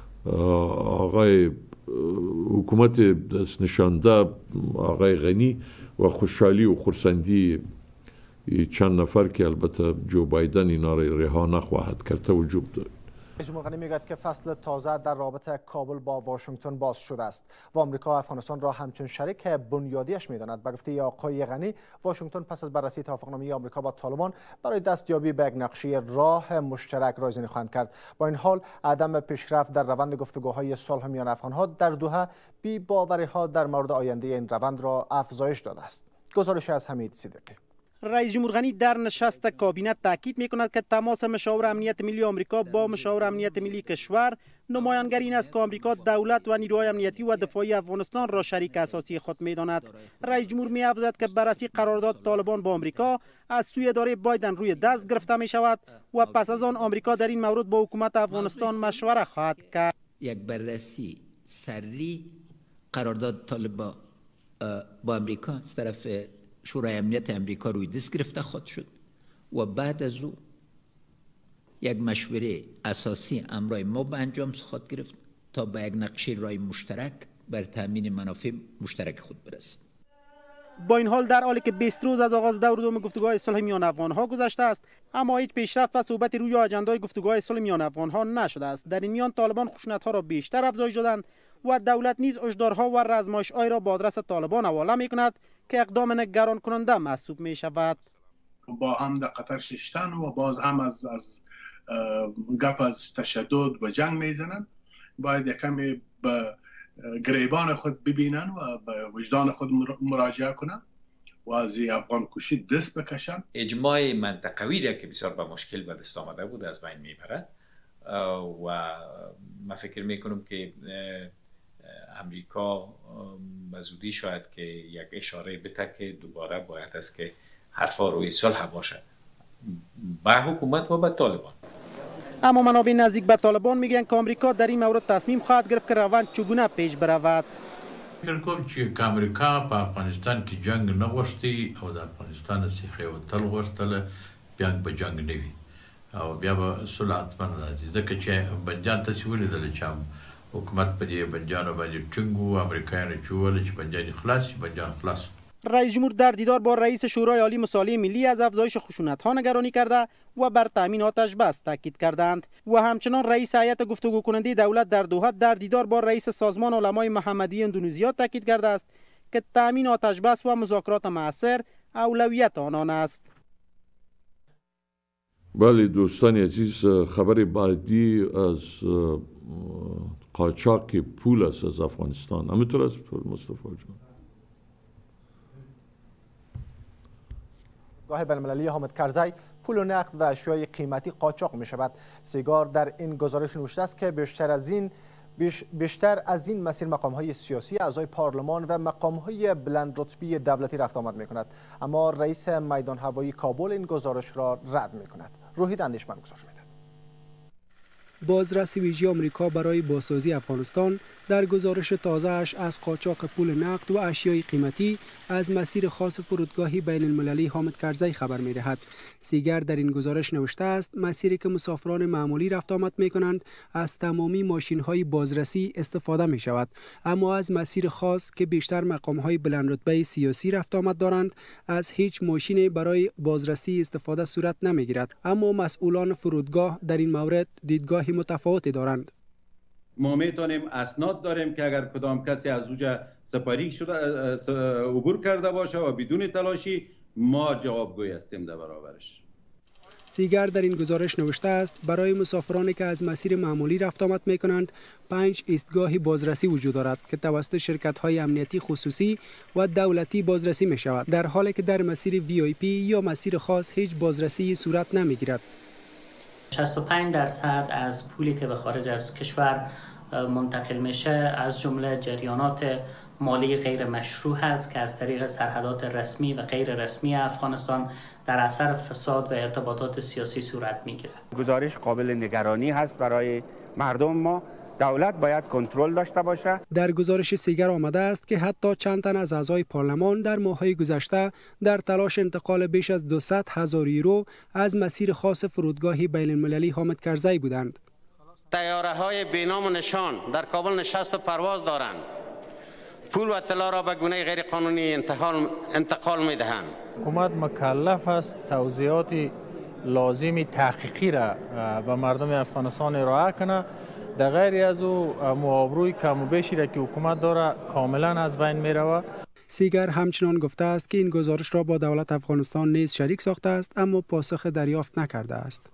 آقای حکومت دست نشانده آقای غنی و خوشحالی و خرسندی چند نفر که البته جو بایدن اینا را رها نخواهد کرد توجه دارد. جمهوری غنی میگوید که فصل تازه در رابطه کابل با واشنگتن باز شده است و آمریکا افغانستان را همچون شریک بنیادیش میداند. به گفته آقای غنی، واشنگتن پس از بررسی توافقنامه آمریکا با طالبان برای دستیابی به یک نقشه راه مشترک رایزنی خواهند کرد. با این حال عدم پیشرفت در روند گفتگوهای صلح میان افغانها در دوحه بی باوری‌ها در مورد آینده این روند را افزایش داده است. گزارش از حمید صدیقی. رئیس جمهور غنی در نشست کابینت تاکید می‌کند که تماس مشاور امنیت ملی آمریکا با مشاور امنیت ملی کشور نمایانگر این است که آمریکا دولت و نیروهای امنیتی و دفاعی افغانستان را شریک اساسی خود می‌داند. رئیس جمهور می‌افزاید که بررسی قرارداد طالبان با آمریکا از سوی اداره بایدن روی دست گرفته می‌شود و پس از آن آمریکا در این مورد با حکومت افغانستان مشوره خواهد کرد. یک بررسی سری قرارداد طالبان با آمریکا از طرف شورای امنیت امریکا روی دست گرفته خود شد و بعد از او یک مشوره اساسی امرای ما به انجام خود گرفت تا به یک نقشه راه مشترک بر تامین منافع مشترک خود برسیم. با این حال در حالی که بیست روز از آغاز دور دوم گفتگوهای صلح میان افغانها گذشته است، اما هیچ پیشرفت و صحبتی روی اجندای گفتگوهای صلح میان افغانها نشده است. در این میان طالبان خشونت‌ها را بیشتر افزایش دادند و دولت نیز هشدارها و رزمایش‌های را با آدرس طالبان حواله می‌کند که اقدام نگران کننده محسوب می شود. با هم در قطر ششتن و باز هم از از گپ از تشدد و جنگ میزنن. باید یکمی به گریبان خود ببینن و به وجدان خود مراجعه کنن و از افغان کشی دست بکشن. اجماع منطقوی را که بسیار به مشکل به دست آمده بود از بین میبرد و من فکر میکنم که امریکا به زودی شاید که یک اشاره بده که دوباره باید است که حرفا روی صلح باشه با حکومت و با طالبان. اما منابع نزدیک به طالبان میگن که آمریکا در این مورد تصمیم خواهد گرفت که روند چگونه پیش برود. فکر کوم چې امریکا په افغانستان کې جنگ نه غوښتي او د افغانستان څخه وتل غوښتل جنگ به جنگ نه وي او بیا به صلح حتما راځي ځکه چې بنجان ته ولیدل چې حکومت په دې بنجانو باندې ټینګ و امریکایانو چې وویل چې بنجان خلاص بنجان خلاص. رئیس جمهور در دیدار با رئیس شورای عالی مصالحه ملی از افزایش خشونت‌ها نگرانی کرده و بر تامین آتش بس تاکید کردند و همچنان رئیس هیئت گفتگو کننده دولت در دوحه در دیدار با رئیس سازمان علمای محمدی اندونزیا تاکید کرده است که تامین آتش بس و مذاکرات مؤثر اولویت آنان است. بله دوستان عزیز، خبر بعدی از قاچاق پول است از افغانستان. همینطور است مصطفی جان. گاه بین‌المللی حامد کرزی پول و نقد و اشیای قیمتی قاچاق می شود. سیگار در این گزارش نوشته است که بیشتر از این بیش بیشتر از این مسیر مقام‌های سیاسی، اعضای پارلمان و مقام‌های بلند رتبی دولتی رفت آمد می کند. اما رئیس میدان هوایی کابل این گزارش را رد می کند. روحید اندیشمند گزارش می‌دهد. بازرس ویژه آمریکا برای بازسازی افغانستان در گزارش تازه‌اش از قاچاق پول نقد و اشیای قیمتی از مسیر خاص فرودگاهی بین المللی حامد کرزی خبر می‌دهد. سیگر در این گزارش نوشته است مسیری که مسافران معمولی رفت آمد می‌کنند از تمامی ماشین‌های بازرسی استفاده می‌شود، اما از مسیر خاص که بیشتر مقام‌های بلند رتبه سیاسی رفت آمد دارند از هیچ ماشینی برای بازرسی استفاده صورت نمی‌گیرد. اما مسئولان فرودگاه در این مورد دیدگاه متفاوتی دارند. ما میتونیم اسناد داریم که اگر کدام کسی از اوجا سپاری شده عبور کرده باشه و بدون تلاشی ما جوابگوی هستیم در برابرش. سیگر در این گزارش نوشته است برای مسافرانی که از مسیر معمولی رفت آمد می کنند پنج ایستگاه بازرسی وجود دارد که توسط شرکت های امنیتی خصوصی و دولتی بازرسی می شود، در حالی که در مسیر وی آی پی یا مسیر خاص هیچ بازرسی صورت نمی گیرد. شصت و پنج درصد از پولی که به خارج از کشور منتقل میشه از جمله جریانات مالی غیر مشروع هست که از طریق سرحدات رسمی و غیر رسمی افغانستان در اثر فساد و ارتباطات سیاسی صورت میگیره. گزارش قابل نگرانی هست برای مردم ما. دولت باید کنترل داشته باشه. در گزارش سیگر آمده است که حتی چند تن از اعضای پارلمان در ماه‌های گذشته در تلاش انتقال بیش از دویست هزار یورو از مسیر خاص فرودگاه بین المللی حامد کرزی بودند. طیاره های بینام و نشان در کابل نشست و پرواز دارند. پول و طلا را به گونه غیر قانونی انتقال انتقال می دهند. حکومت مکلف است توضیحات لازم تحقیقی را به مردم افغانستان ارائه کنه. در غیر از او معاوروی کم و بیشی را که حکومت داره کاملا از بین می رود. سیگر همچنان گفته است که این گزارش را با دولت افغانستان نیز شریک ساخته است اما پاسخ دریافت نکرده است.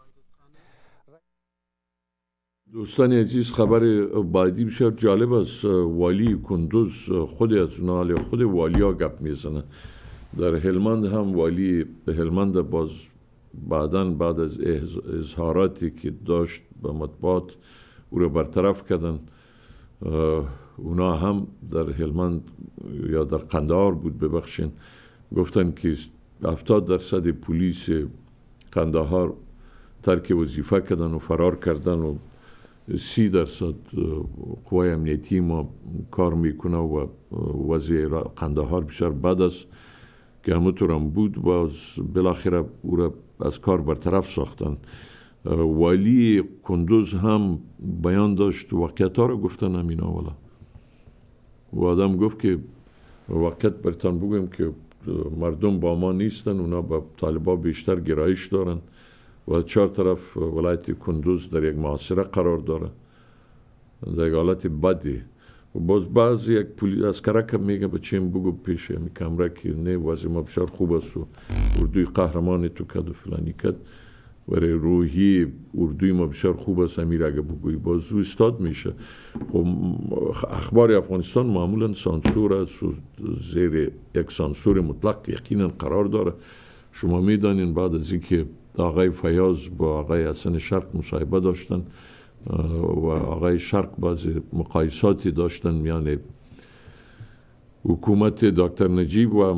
دوستان عزیز، خبر بعدی بسیار جالب است. والی کندوز خود از نال خود والیا گپ میزنه. در هلمند هم والی هلمند باز بعداً بعد از اظهاراتی که داشت به مطبوعات او را برطرف کردن. اونا هم در هلمند یا در قندهار بود ببخشین گفتن که هفتاد درصد پلیس قندهار ترک وظیفه کردن و فرار کردن و سی درصد قوای امنیتی ما کار میکنه و وضع قندهار بسیار بد است که همونطور هم بود. باز بالاخره او را از کار برطرف ساختن. والی کندوز هم بیان داشت، واقعیت ها را گفتن همینا. والا و آدم گفت که واقعیت برتان بگویم که مردم با ما نیستن، اونا با طالبا بیشتر گرایش دارن و چهار طرف ولایت کندوز در یک محاصره قرار داره، در یک حالت بدی. و باز بعض یک پولیس اسکرک میگه بچیم بگو پیش همی کمره که نه وضع ما بسیار خوب است و اردوی قهرمان تو کد و فلانی کد برای روحی اردوی ما بسیار خوب است امیر اگه بگوی باز او استاد میشه. خب اخبار افغانستان معمولا سانسور است و زیر یک سانسور مطلق یقینا قرار داره. شما میدانین بعد از اینکه آقای فیاض با آقای حسن شرق مصاحبه داشتن و آقای شرق بعض مقایساتی داشتن میان حکومت دکتر نجیب و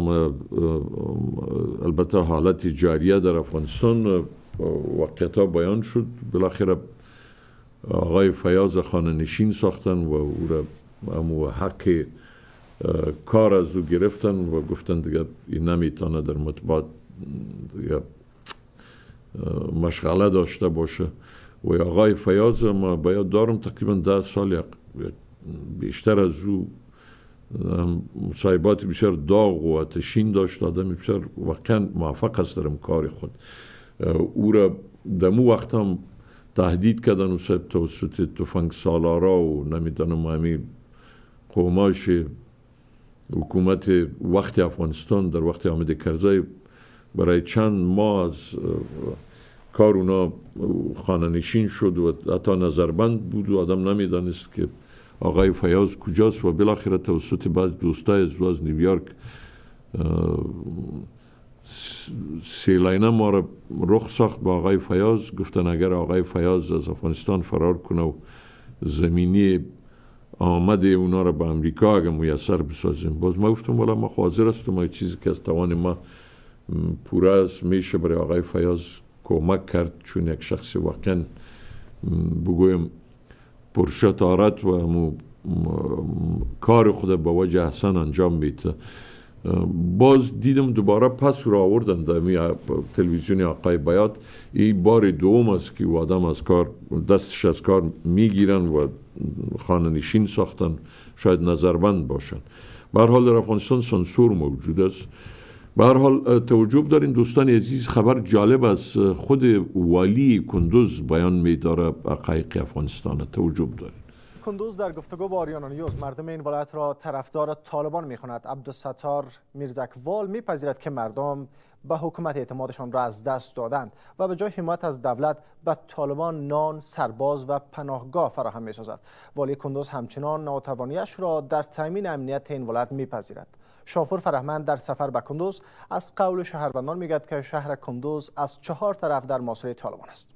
البته حالت جاریه در افغانستان واقعیت ها بیان شد. بالاخره آقای فیاض خانه نشین ساختن و او را امو حق کار از او گرفتن و گفتن دیگه این نمیتونه در مطبوعات دیگه مشغله داشته باشه. و آقای فیاض ما باید دارم تقریبا ده سال بیشتر از او مصاحبات بسیار داغ و آتشین داشت. آدم بسیار واقعا موفق است در کار خود. او را دمو وقت هم تهدید کردن و سب توسط تفنگ سالارا و نمیدانم همی قوماش حکومت وقت افغانستان در وقت حامد کرزی برای چند ماه از کار اونا خانه نشین شد و حتی نظربند بود و آدم نمیدانست که آقای فیاض کجاست و بالاخره توسط بعض دوستای از از نیویورک سیلاینه ما را رخ ساخت با آقای فیاض. گفتن اگر آقای فیاض از افغانستان فرار کنه و زمینی آمده اونا را به امریکا اگر میسر بسازیم. باز ما گفتم والا ما حاضر هستم، ما چیزی که از توان ما پوره است میشه برای آقای فیاض کمک کرد، چون یک شخص واقعا بگویم پرشطارت و مو کار خود با وجه احسن انجام میده. باز دیدم دوباره پس رو آوردن در تلویزیون آقای بیات. این بار دوم است که آدم از کار دستش از کار میگیرن و خانه نشین ساختن، شاید نظربند باشن. به هر حال در افغانستان سانسور موجود است. به هر حال توجه دارین دوستان عزیز، خبر جالب از خود والی کندوز بیان میداره حقایق افغانستان. توجه دارین. کندوز در گفتگو با آریانا نیوز مردم این ولایت را طرفدار طالبان میخواند. عبدالستار میرزکوال میپذیرد که مردم به حکومت اعتمادشان را از دست دادند و به جای حمایت از دولت به طالبان نان، سرباز و پناهگاه فراهم می‌سازد. والی کندوز همچنان ناتوانیش را در تامین امنیت این ولایت می‌پذیرد. شاپور فرهمند در سفر به کندوز از قول شهروندان میگوید که شهر کندوز از چهار طرف در محاصره طالبان است.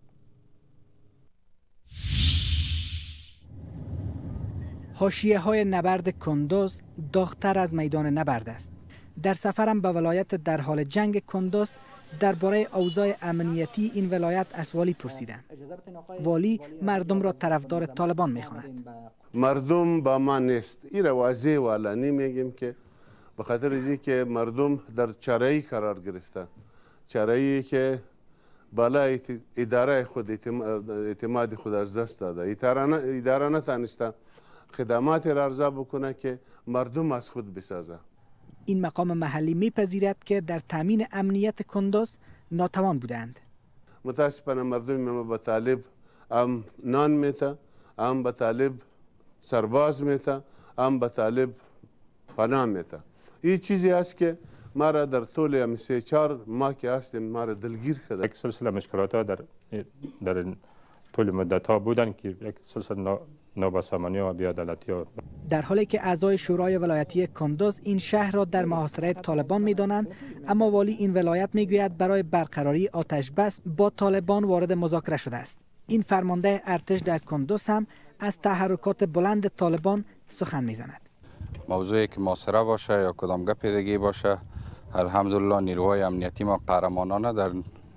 حاشیه های نبرد کندوز داغ‌تر از میدان نبرد است. در سفرم به ولایت در حال جنگ کندوز درباره اوضاع امنیتی این ولایت از والی پرسیدم. والی مردم را طرفدار طالبان می‌خواند. مردم با ما نیست. این را واضح و علنی میگیم که به خاطر اینکه که مردم در چاره‌ای قرار گرفته. چاره‌ای که بالای اداره خود اعتماد خود از دست داده. اداره نتانسته خدمات را ارزا بکنه که مردم از خود بسازه. این مقام محلی میپذیرد که در تامین امنیت کندوز ناتوان بودند. متاسفانه مردم ما به طالب هم نان میته، هم به طالب سرباز میته، هم به طالب پناه میته. این چیزی است که ما را در طول هم سه چهار ماه که هستیم ما را دلگیر کرده. یک سلسله مشکلات ها در در طول مدت ها بودن که یک سلسله نابسامانی و بی‌عدالتی ها. در حالی که اعضای شورای ولایتی کندوز این شهر را در محاصره طالبان می‌دانند، اما والی این ولایت میگوید برای برقراری آتش بس با طالبان وارد مذاکره شده است. این فرمانده ارتش در کندوز هم از تحرکات بلند طالبان سخن میزند. موضوعی که محاصره باشه یا کدام گپ دیگه باشه، الحمدلله نیروهای امنیتی ما قهرمانانه در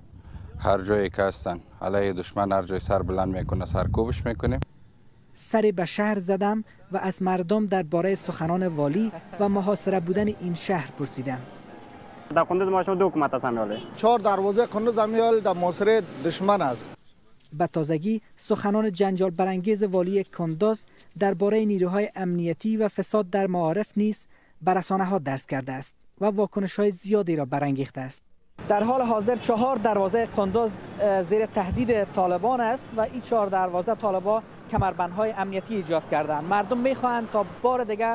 هر جایی که هستن علیه دشمن هر جای سر بلند میکنه سرکوبش میکنیم. سری به شهر زدم و از مردم درباره سخنان والی و محاصره بودن این شهر پرسیدم. در کندوز ما شما دو حکومت هستن میاله. چهار دروازه کندوز میال در محاصره دشمن است. به تازگی سخنان جنجال برانگیز والی کندوز درباره نیروهای امنیتی و فساد در معارف نیز بر رسانه‌ها درس کرده است و واکنش‌های زیادی را برانگیخته است. در حال حاضر چهار دروازه کندوز زیر تهدید طالبان است و این چهار دروازه طالبان کمربندهای امنیتی ایجاد کردند. مردم میخواهند تا بار دیگر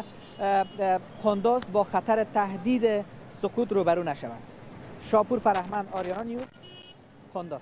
کندوز با خطر تهدید سقوط روبرو نشود. شاپور فرهمند، آریانا نیوز، کندوز.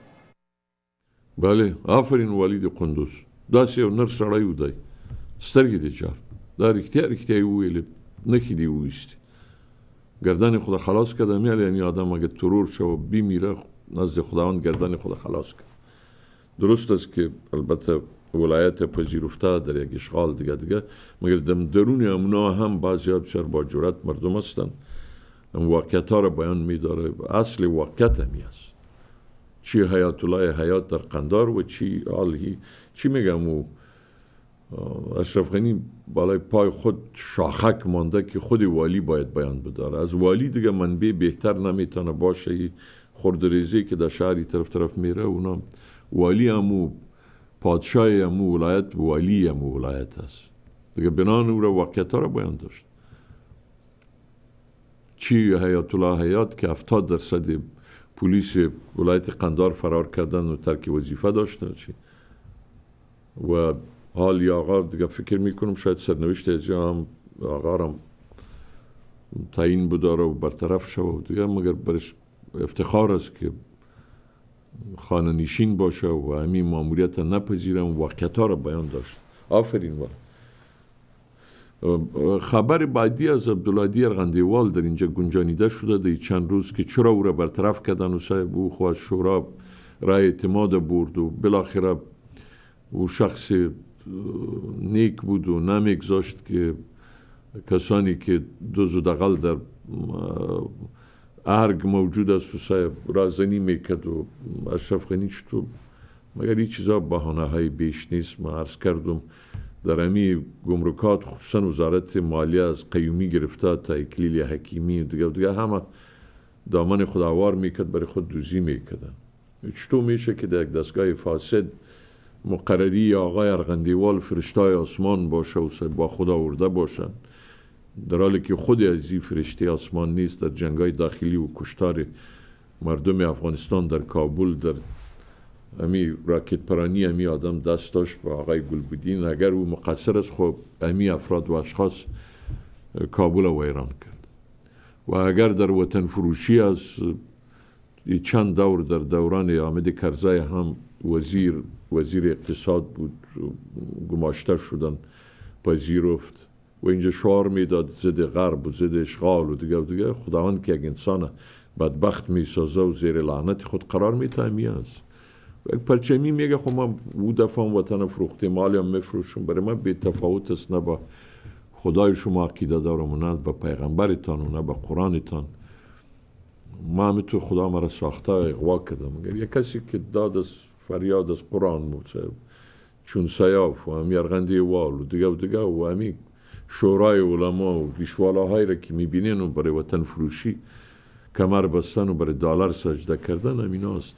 بله، آفرین والی د کندوز. داسې یو نر سړی و دی، سترګې دې چار. دا رښتیا رښتیا یې وویلې، نښې دې وویستې. گردن خود خلاص کرده میال، یعنی آدم اگه ترور شه و بیمیره نزد خداوند گردن خود خلاص کرد. درست است که البته ولایت پذیرفته در یک اشغال دیگه دیگه، مگر دم درون امنا هم بعضی ها بسیار با جرأت مردم هستند. واقعیت ها را بیان میداره. اصل واقعیت همی است. چی حیات الله حیات در قندار و چی حالی چی میگم و اشرف غنی بالای پای خود شاخک مانده که خود والی باید بیان بداره. از والی دیگه منبع بهتر نمیتونه باشه. خردریزی که در شهری طرف طرف میره، اونا والی همو پادشاه همو ولایت، والی همو ولایت است دیگه. بنان او را واقعیت ها را بیان داشت. چی حیات الله حیات که هفتاد درصد پلیس ولایت قندار فرار کردن و ترک وظیفه داشتن، چی و حالی آقا دیگه فکر میکنم شاید سرنوشت از هم آقا را تعیین بداره و برطرف شود دیگه، مگر برش افتخار است که خانه نشین باشه و همین ماموریت نپذیرم و واقعیت ها را بیان داشت. آفرین. ولی خبر بعدی از عبدالهادی ارغندیوال در اینجا گنجانیده شده در چند روز که چرا او را برطرف کردن و صاحب او خواهد شورا رای اعتماد برد و بالاخره او شخص نیک بود و نمیگذاشت که کسانی که دزد و دغل در ارگ موجود است و صاحب رازنی میکرد و اشرف غنی چطور مگر این چیزا بهانه های بیش نیست. من عرض کردم در امی گمرکات خصوصا وزارت مالیه از قیومی گرفته تا اکلیل حکیمی دیگه دیگه همه دامن خودآوار میکرد برای خود دوزی میکردن. چطور میشه که در یک دستگاه فاسد مقرری آقای ارغندیوال فرشتای آسمان باشه و با خود آورده باشن، در حالی که خود از این فرشته آسمان نیست. در جنگای داخلی و کشتار مردم افغانستان در کابل در امی راکت پرانی امی آدم دست داشت با آقای گلبدین. اگر او مقصر است خب امی افراد و اشخاص کابل ویران کرد. و اگر در وطن فروشی از چند دور در دوران حامد کرزی هم وزیر وزیر اقتصاد بود گماشته شدن پذیرفت و اینجا شعار میداد ضد غرب و ضد اشغال و دیگه و دیگه. خداوند که یک انسان بدبخت میسازه و زیر لعنت خود قرار میته می است. یک پرچمی میگه خب من او دفعه وطن فروخته مالی هم میفروشم. برای من بی تفاوت است، نه با خدای شما عقیده دارم و نه با پیغمبرتان و نه با قرآنتان. ما هم تو خدا مرا ساخته اغوا کردم. مگر یک کسی که داد از فریاد از قرآن موسیقی چون سیاف و همی ارغندی وال و دیگه و دیگه و همی شورای علما و بیشوالاهایی را که میبینین و برای وطن فروشی کمر بستن و برای دلار سجده کردن همین هستن.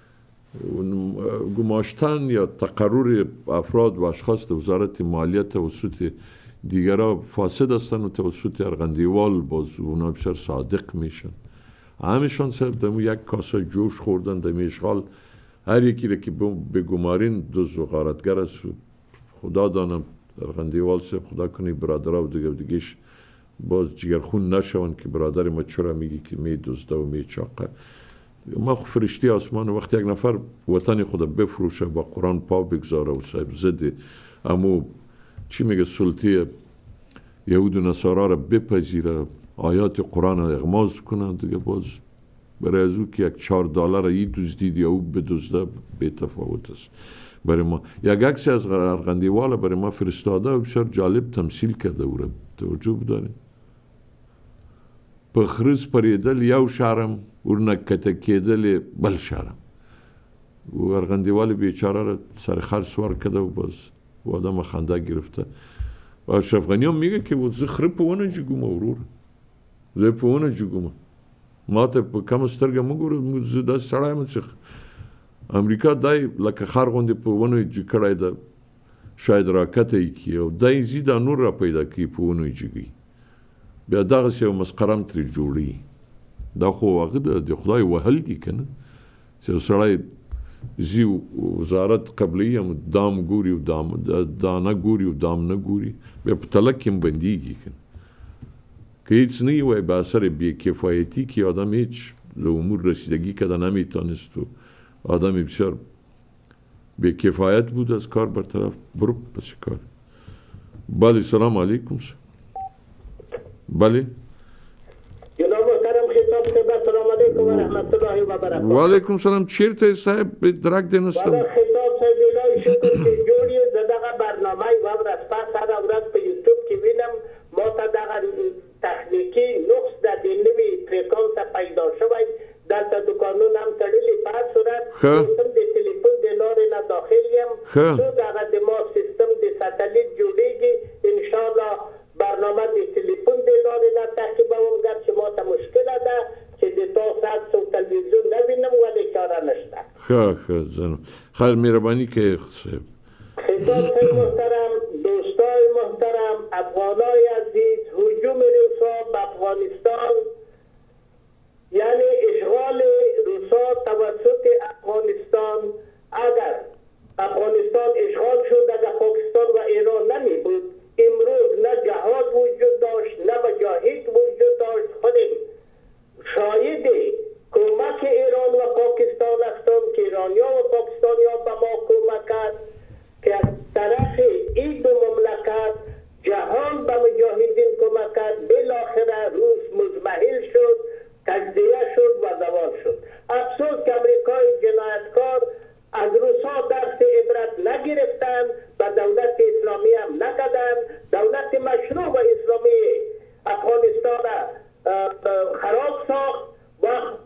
گماشتن یا تقرر افراد و اشخاص وزارت مالیه توسط دیگرها فاسد هستن و توسط ارغندیوال باز اونا بسیار صادق میشن. همشان صرف دمو یک کاسه جوش خوردن دمی اشغال. هر یکی را که به گمارین دوز و غارتگر است. خدا دانم ارغندیوال صرف خدا کنی برادرها و دیگه و دیگهش باز جگرخون نشون که برادر ما چرا میگی که می دزده و می چاقه. ما فرشته آسمان وقتی یک نفر وطن خود بفروشه با قرآن پا بگذاره و صاحب زده امو چی میگه سلطه یهود و نصارا را بپذیره آیات قرآن را اغماز کنن دیگه باز برای از او که یک چهار دلار ای دزدید یا او بدزده به تفاوت است. برای ما یک عکس از ارغندیوال برای ما فرستاده و بسیار جالب تمثیل کرده او را توجه بداریم. پخرز پریدل یو شهرم ورنه کته کېدل بل شهرم و ارغندیوال بیچاره را سر خر سوار کرده و باز و آدم خنده گرفته. و اشرف غنی هم میگه که زه خره په ونه جګومه ورور زه په ونه جګومه ما ته په کمه سترګه مه ګوره زه داسې سړی یم چې امریکا دای لکه خر غوندې په ونو یې جګ کړی ده شاید راکته یې کړي او دای ځي دا نور را پیدا کوي په ونو یې جګوي بیا دغسې یو مسخره هم ترې جوړوي. دا خو هغه د خدای وهل دي که نه چې یو سړی ځي وزارت قبلوي هم دام ګوري او دام دانه ګوري او دام نه ګوري بیا په تلک کې هم بندېږي که نه که هیچ نه وی به اثر بیکفایتی که آدم هیچ به امور رسیدگی کرده نمیتانست و آدم بسیار بیکفایت بود از کار برطرف برو پس کار. بله سلام علیکم. بله جناب محترم خطاب صاحب سلام علیکم و رحمت الله و برکاته. و علیکم سلام. چیرته صاحب به درک دینستم. بله خطاب صاحب الهی شکر که جوړی زدغه برنامه و ورځ پس هر ورځ په یوټیوب کې وینم ما ته دغه تخنیکی نقص د دې نوې فریکونس پیدا شوی دلته دکانونه هم تړلي په هر صورت سیستم د تلیفون د لارې نه داخل یم څو دغه د ما سیستم د ساتلیت جوړیږي انشاءالله برنامه د تلیفون د لارې نه تعقیبوم ګرچې ما ته مشکله ده چې د تا ساعت څو تلویزیون نه وینم ولې چاره نشته. ښه ښه زنم خیر مهرباني کوي صاحب. خطاب صاحب محترم دوستای محترم افغانای عزیز هجوم روسا به افغانستان یعنی اشغال روسا توسط افغانستان اگر افغانستان اشغال شد اگر پاکستان و ایران نمی بود امروز نه جهاد وجود داشت نه مجاهد وجود داشت. خودم شاهد کمک ایران و پاکستان هستم که ایرانیا و پاکستانیا به ما کمک کرد که از طرف این دو مملکت جهان به مجاهدین کمک کرد. بالاخره روس مزمحل شد تجزیه شد و زوال شد. افسوس که امریکای جنایتکار از روسا درس عبرت نگرفتن و دولت اسلامی هم نکردن. دولت مشروع و اسلامی افغانستان خراب ساخت و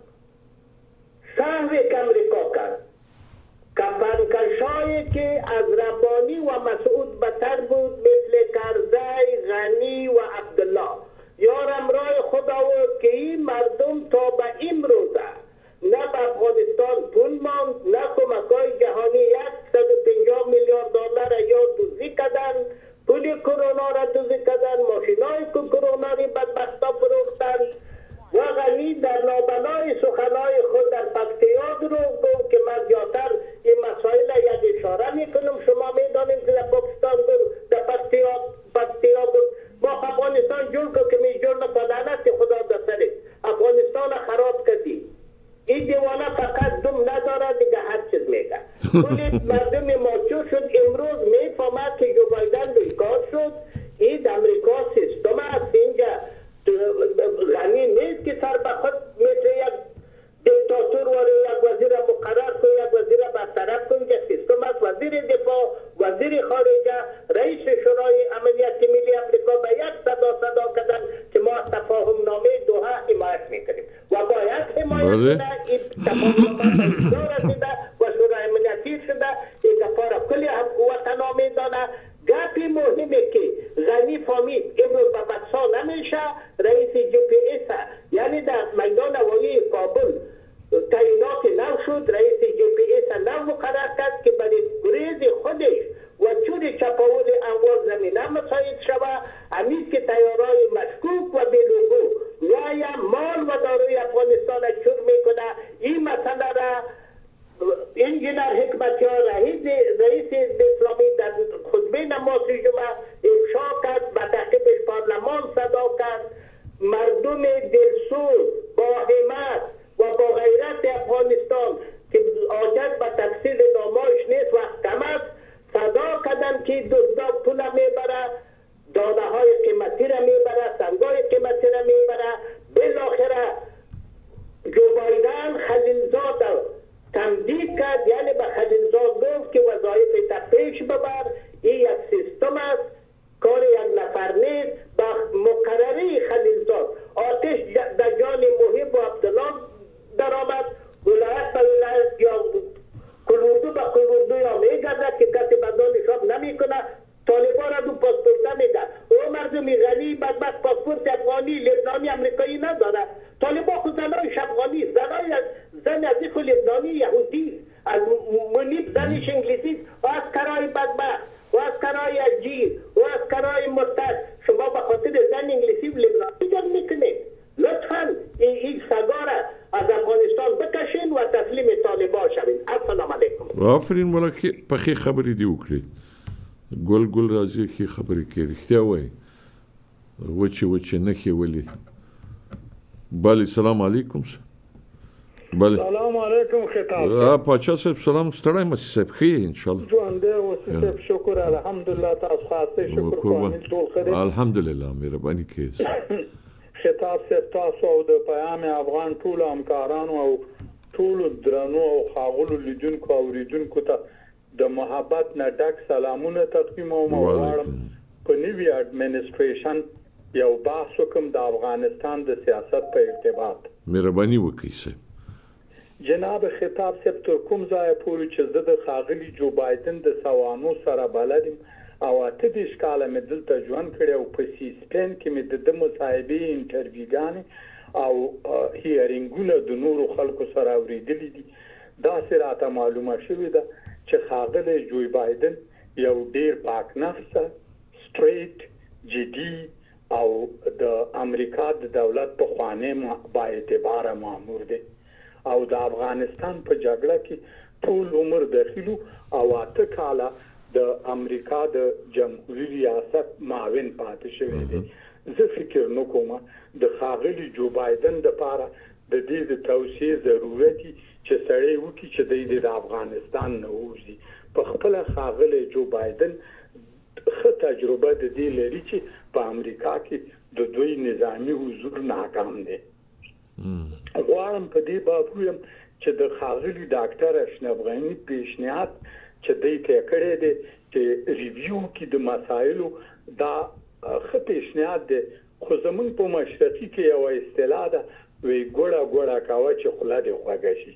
سهو که امریکا کرد. کفنکشایی که از ربانی و مسعود بتر بود مثل کرزی، غنی و عبدالله یارم رای خدا بود که این مردم تا به امروزه نه به افغانستان پول ماند نه کمکای جهانی صد و پنجاه میلیارد دلار یا دزدی کردن، پول کرونا را دزدی کردن، ماشینای کرونا را بدبختا فروختن و غنی در نابنای سخنای خود در پکتیا دروغ گفت که من زیادتر این مسائل یک اشاره میکنم. شما میدانیم که در پاکستان در پکتیا پکتیا ما افغانستان جور که می جور نکنه خدا در سره مردم نداره دیگه هر چیز میگه. پول مردم ماچو شد. امروز میفهمد که جو بایدن بیکار شد. این امریکا سیستم است اینجا غنی نیست که سر به خود میتونه یک دیکتاتور واره یک وزیر مقرر کنه، یک وزیر برطرف کنه. اینجا سیستم است. وزیر دفاع، وزیر خارجه، رئیس شورای امنیت ملی امریکا به یک صدا صدا کردن که ما تفاهم نامه دوحه حمایت میکنیم و باید حمایت کنه. این تفاهم نامه رسیده و شورای امنیتی شده. این دفعه کلی هم وطنا میدانه. گپی مهمه که غنی فامید امروز به بسا نمیشه. رئیس جی پی اس یعنی در میدان هوایی کابل تعیینات نو شد. رئیس جی پی اس نو مقرر کرد که برای گریز خودش و چور چپاول اموال زمینه مساعد شود. امید که تیارای مشکوک و بیلوگو میای مال و داروی افغانستان چور میکنه. این مسئله را انجینر حکمتیار رئیس رئیس اسلامی در خطبه نماز جمعه افشا کرد. به تعقیبش پارلمان صدا کرد. مردم دلسوز با همت و با غیرت افغانستان که عاجز به تفسیر نامایش نیست و کم است صدا کردن که دزدا پول میبره، دانه های قیمتی را میبره، سنگای قیمتی را میبره. بالاخره جو بایدن خلیلزاد تمدید کرد. یعنی به خلیلزاد گفت که وظایف تا پیش ببر. این یک سیستم است، کار یک نفر نیست. به مقرری خلیلزاد آتش در جان محب و عبدالله در آمد. ولایت به ولایت یا کلوردو به کلوردو یا میگرده که کسی بدان حساب نمی کنه. طالبان را دو پاسپورت میده. او مردمی غنی بدبخت پاسپورت افغانی، لبنانی، امریکایی نداره. طالبان خود زنایش افغانی، زنای زن از خود لبنانی یهودی، از منیب زنش انگلیسی و از کرای بدبخت و از کرای اجیر و از کرای مرتد. شما به خاطر زن انگلیسی و لبنانی جنگ میکنید. لطفا این سگا را از افغانستان بکشین و تسلیم طالبان شوین. السلام علیکم. آفرین مولا که پخې خبرې دې وکړې. ګل ګل راځي ښې خبرې کوي. رښتیا وایي. وچې وچې نښې ولې. بله سلام علیکم. بله سلام علیکم خطاب. پاچا صاحب سلام ستړی مسي صاحب ښه یې انشاءالله. ژوندی اوسې صاحب شکر الحمدلله. تاسو خاصه شکر فامیل ټول ښه دی الحمدلله. مهرباني کوي. خطاب صاحب تاسو او د پیام افغان ټولو همکارانو او ټولو درنو او ښاغلو لیدونکو او اوریدونکو ته د محبت نه ډک سلامونه تقدیموم او غواړم په نوي اډمنسټریشن یو بحث وکړم د افغانستان د سیاست په ارتباط. مهرباني وکړئ صاحب. جناب خطاب صاحب تر کوم ځایه پورې چې زه د ښاغلي جو بایدن د سوانو سره بلد یم او اته دېرش کاله مې دلته ژوند کړی او په سی سپین کې مې د ده مصاحبې انټرویوګانې او هیرینګونه د نورو خلکو سره اورېدلي دي. داسې راته معلومه شوې ده چې ښاغلی جو بایدن یو ډېر پاک نفسه، سټریټ، جدي او د امریکا د دولت پخوانی با اعتباره مامور دی او د افغانستان په جګړه کې ټول عمر دخیلو او اته کاله د امریکا د جمهوریت ریاست معاون پاتې شوی دی. زه فکر نه کوم د ښاغلي جو بایدن لپاره د دې د توصیې ضرورت چې سړی وکړي چې دی د افغانستان نه ووځي. په خپله ښاغلی جو بایدن ښه تجربه د دې لري چې په امریکا کې د دوی نظامی حضور ناکام دی. غواړم په دې باب ووایم چې د ښاغلي ډاکټر اشرف غني پیشنهاد چې دی ته کړی دی چې ریویو کې د مسایلو دا ښه پیشنهاد دی، خو زمونږ په مشرقي کې یوه اصطلاح ده وایي ګوړه ګوړه کوه چې خوله دې خوږه شي.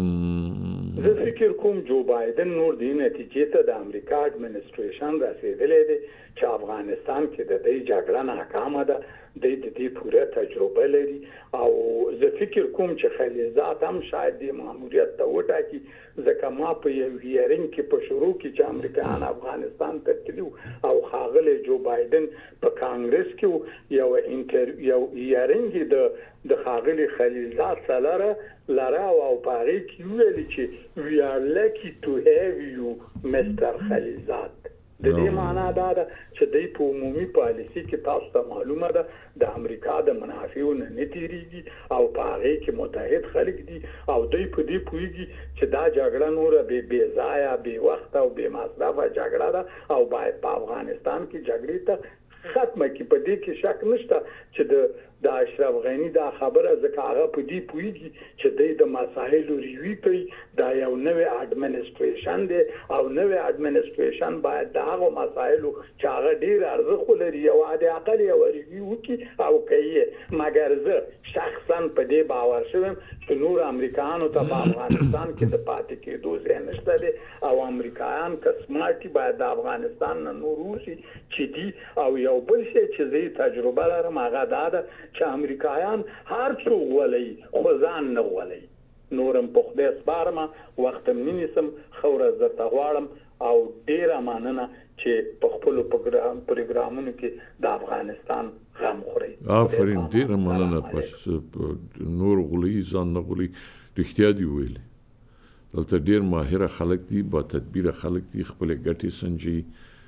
زه فکر کوم جو بایدن نور دې نتیجې ته د امریکا اډمنسټریشن رسېدلی دی چې افغانستان کې د دې جګړه ناکامه ده، دی د دې پوره تجربه لري او زه فکر کوم چې خلیلزاد هم شاید دې ماموریت ته وټاکي، ځکه ما په یو هیرینګ کې په شروع کې چې امریکایان افغانستان ته تللي او ښاغلی جو بایدن په کانګرس کې یو یو هیرینګ د د ښاغلي خلیلزاد سره لره او په هغې کې ویلي چې we are lucky to have you Mister خلیلزاد. د دې معنا دا ده چې د په عمومي پالیسي کې تاسو ته معلومه ده د امریکا د منافعو نه نه تیریږي او په هغه کې متحد خلک دي او دوی په دې پوهیږي چې دا جګړه نور به بې ځایه بې وخت او بې مصرفه جګړه ده او باید په افغانستان کې جګړې ته ختمه کی. په دې کې شک نشته چې د د اشرف غنی دا خبره ځکه هغه په دې پوهیږي چې د مسایلو ریوي کوي. دا یو نوې اډمنسټریشن دی او نوې اډمنسټریشن باید د هغو مسایلو چې هغه ډېر ارزښت ولري او د اقل یو ریوي وکړي او کوي. مګر زه شخصا په دې باور شوم چې نور امریکایانو ته په افغانستان کې د پاتې کېدو ځای نشته دی او امریکایان که سمارټي باید د افغانستان نه نور وشي چې دي. او یو بل شی چې زه تجربه لرم هغه دا ده چې امریکایان هر څو ولي خو ځان نه ولي. نورم په خدای سپارم وخت مینیسم خوره زرته غواړم او ډیره مننه چې په خپل پروګرام پروګرامونو کې د افغانستان غم خوري. آفرین ډیره مننه. پس نور غولي ځان نه غولي رښتیا دی ویلي. دلته ډیر ماهر خلک دي با تدبیر خلک دي خپل ګټې سنجي.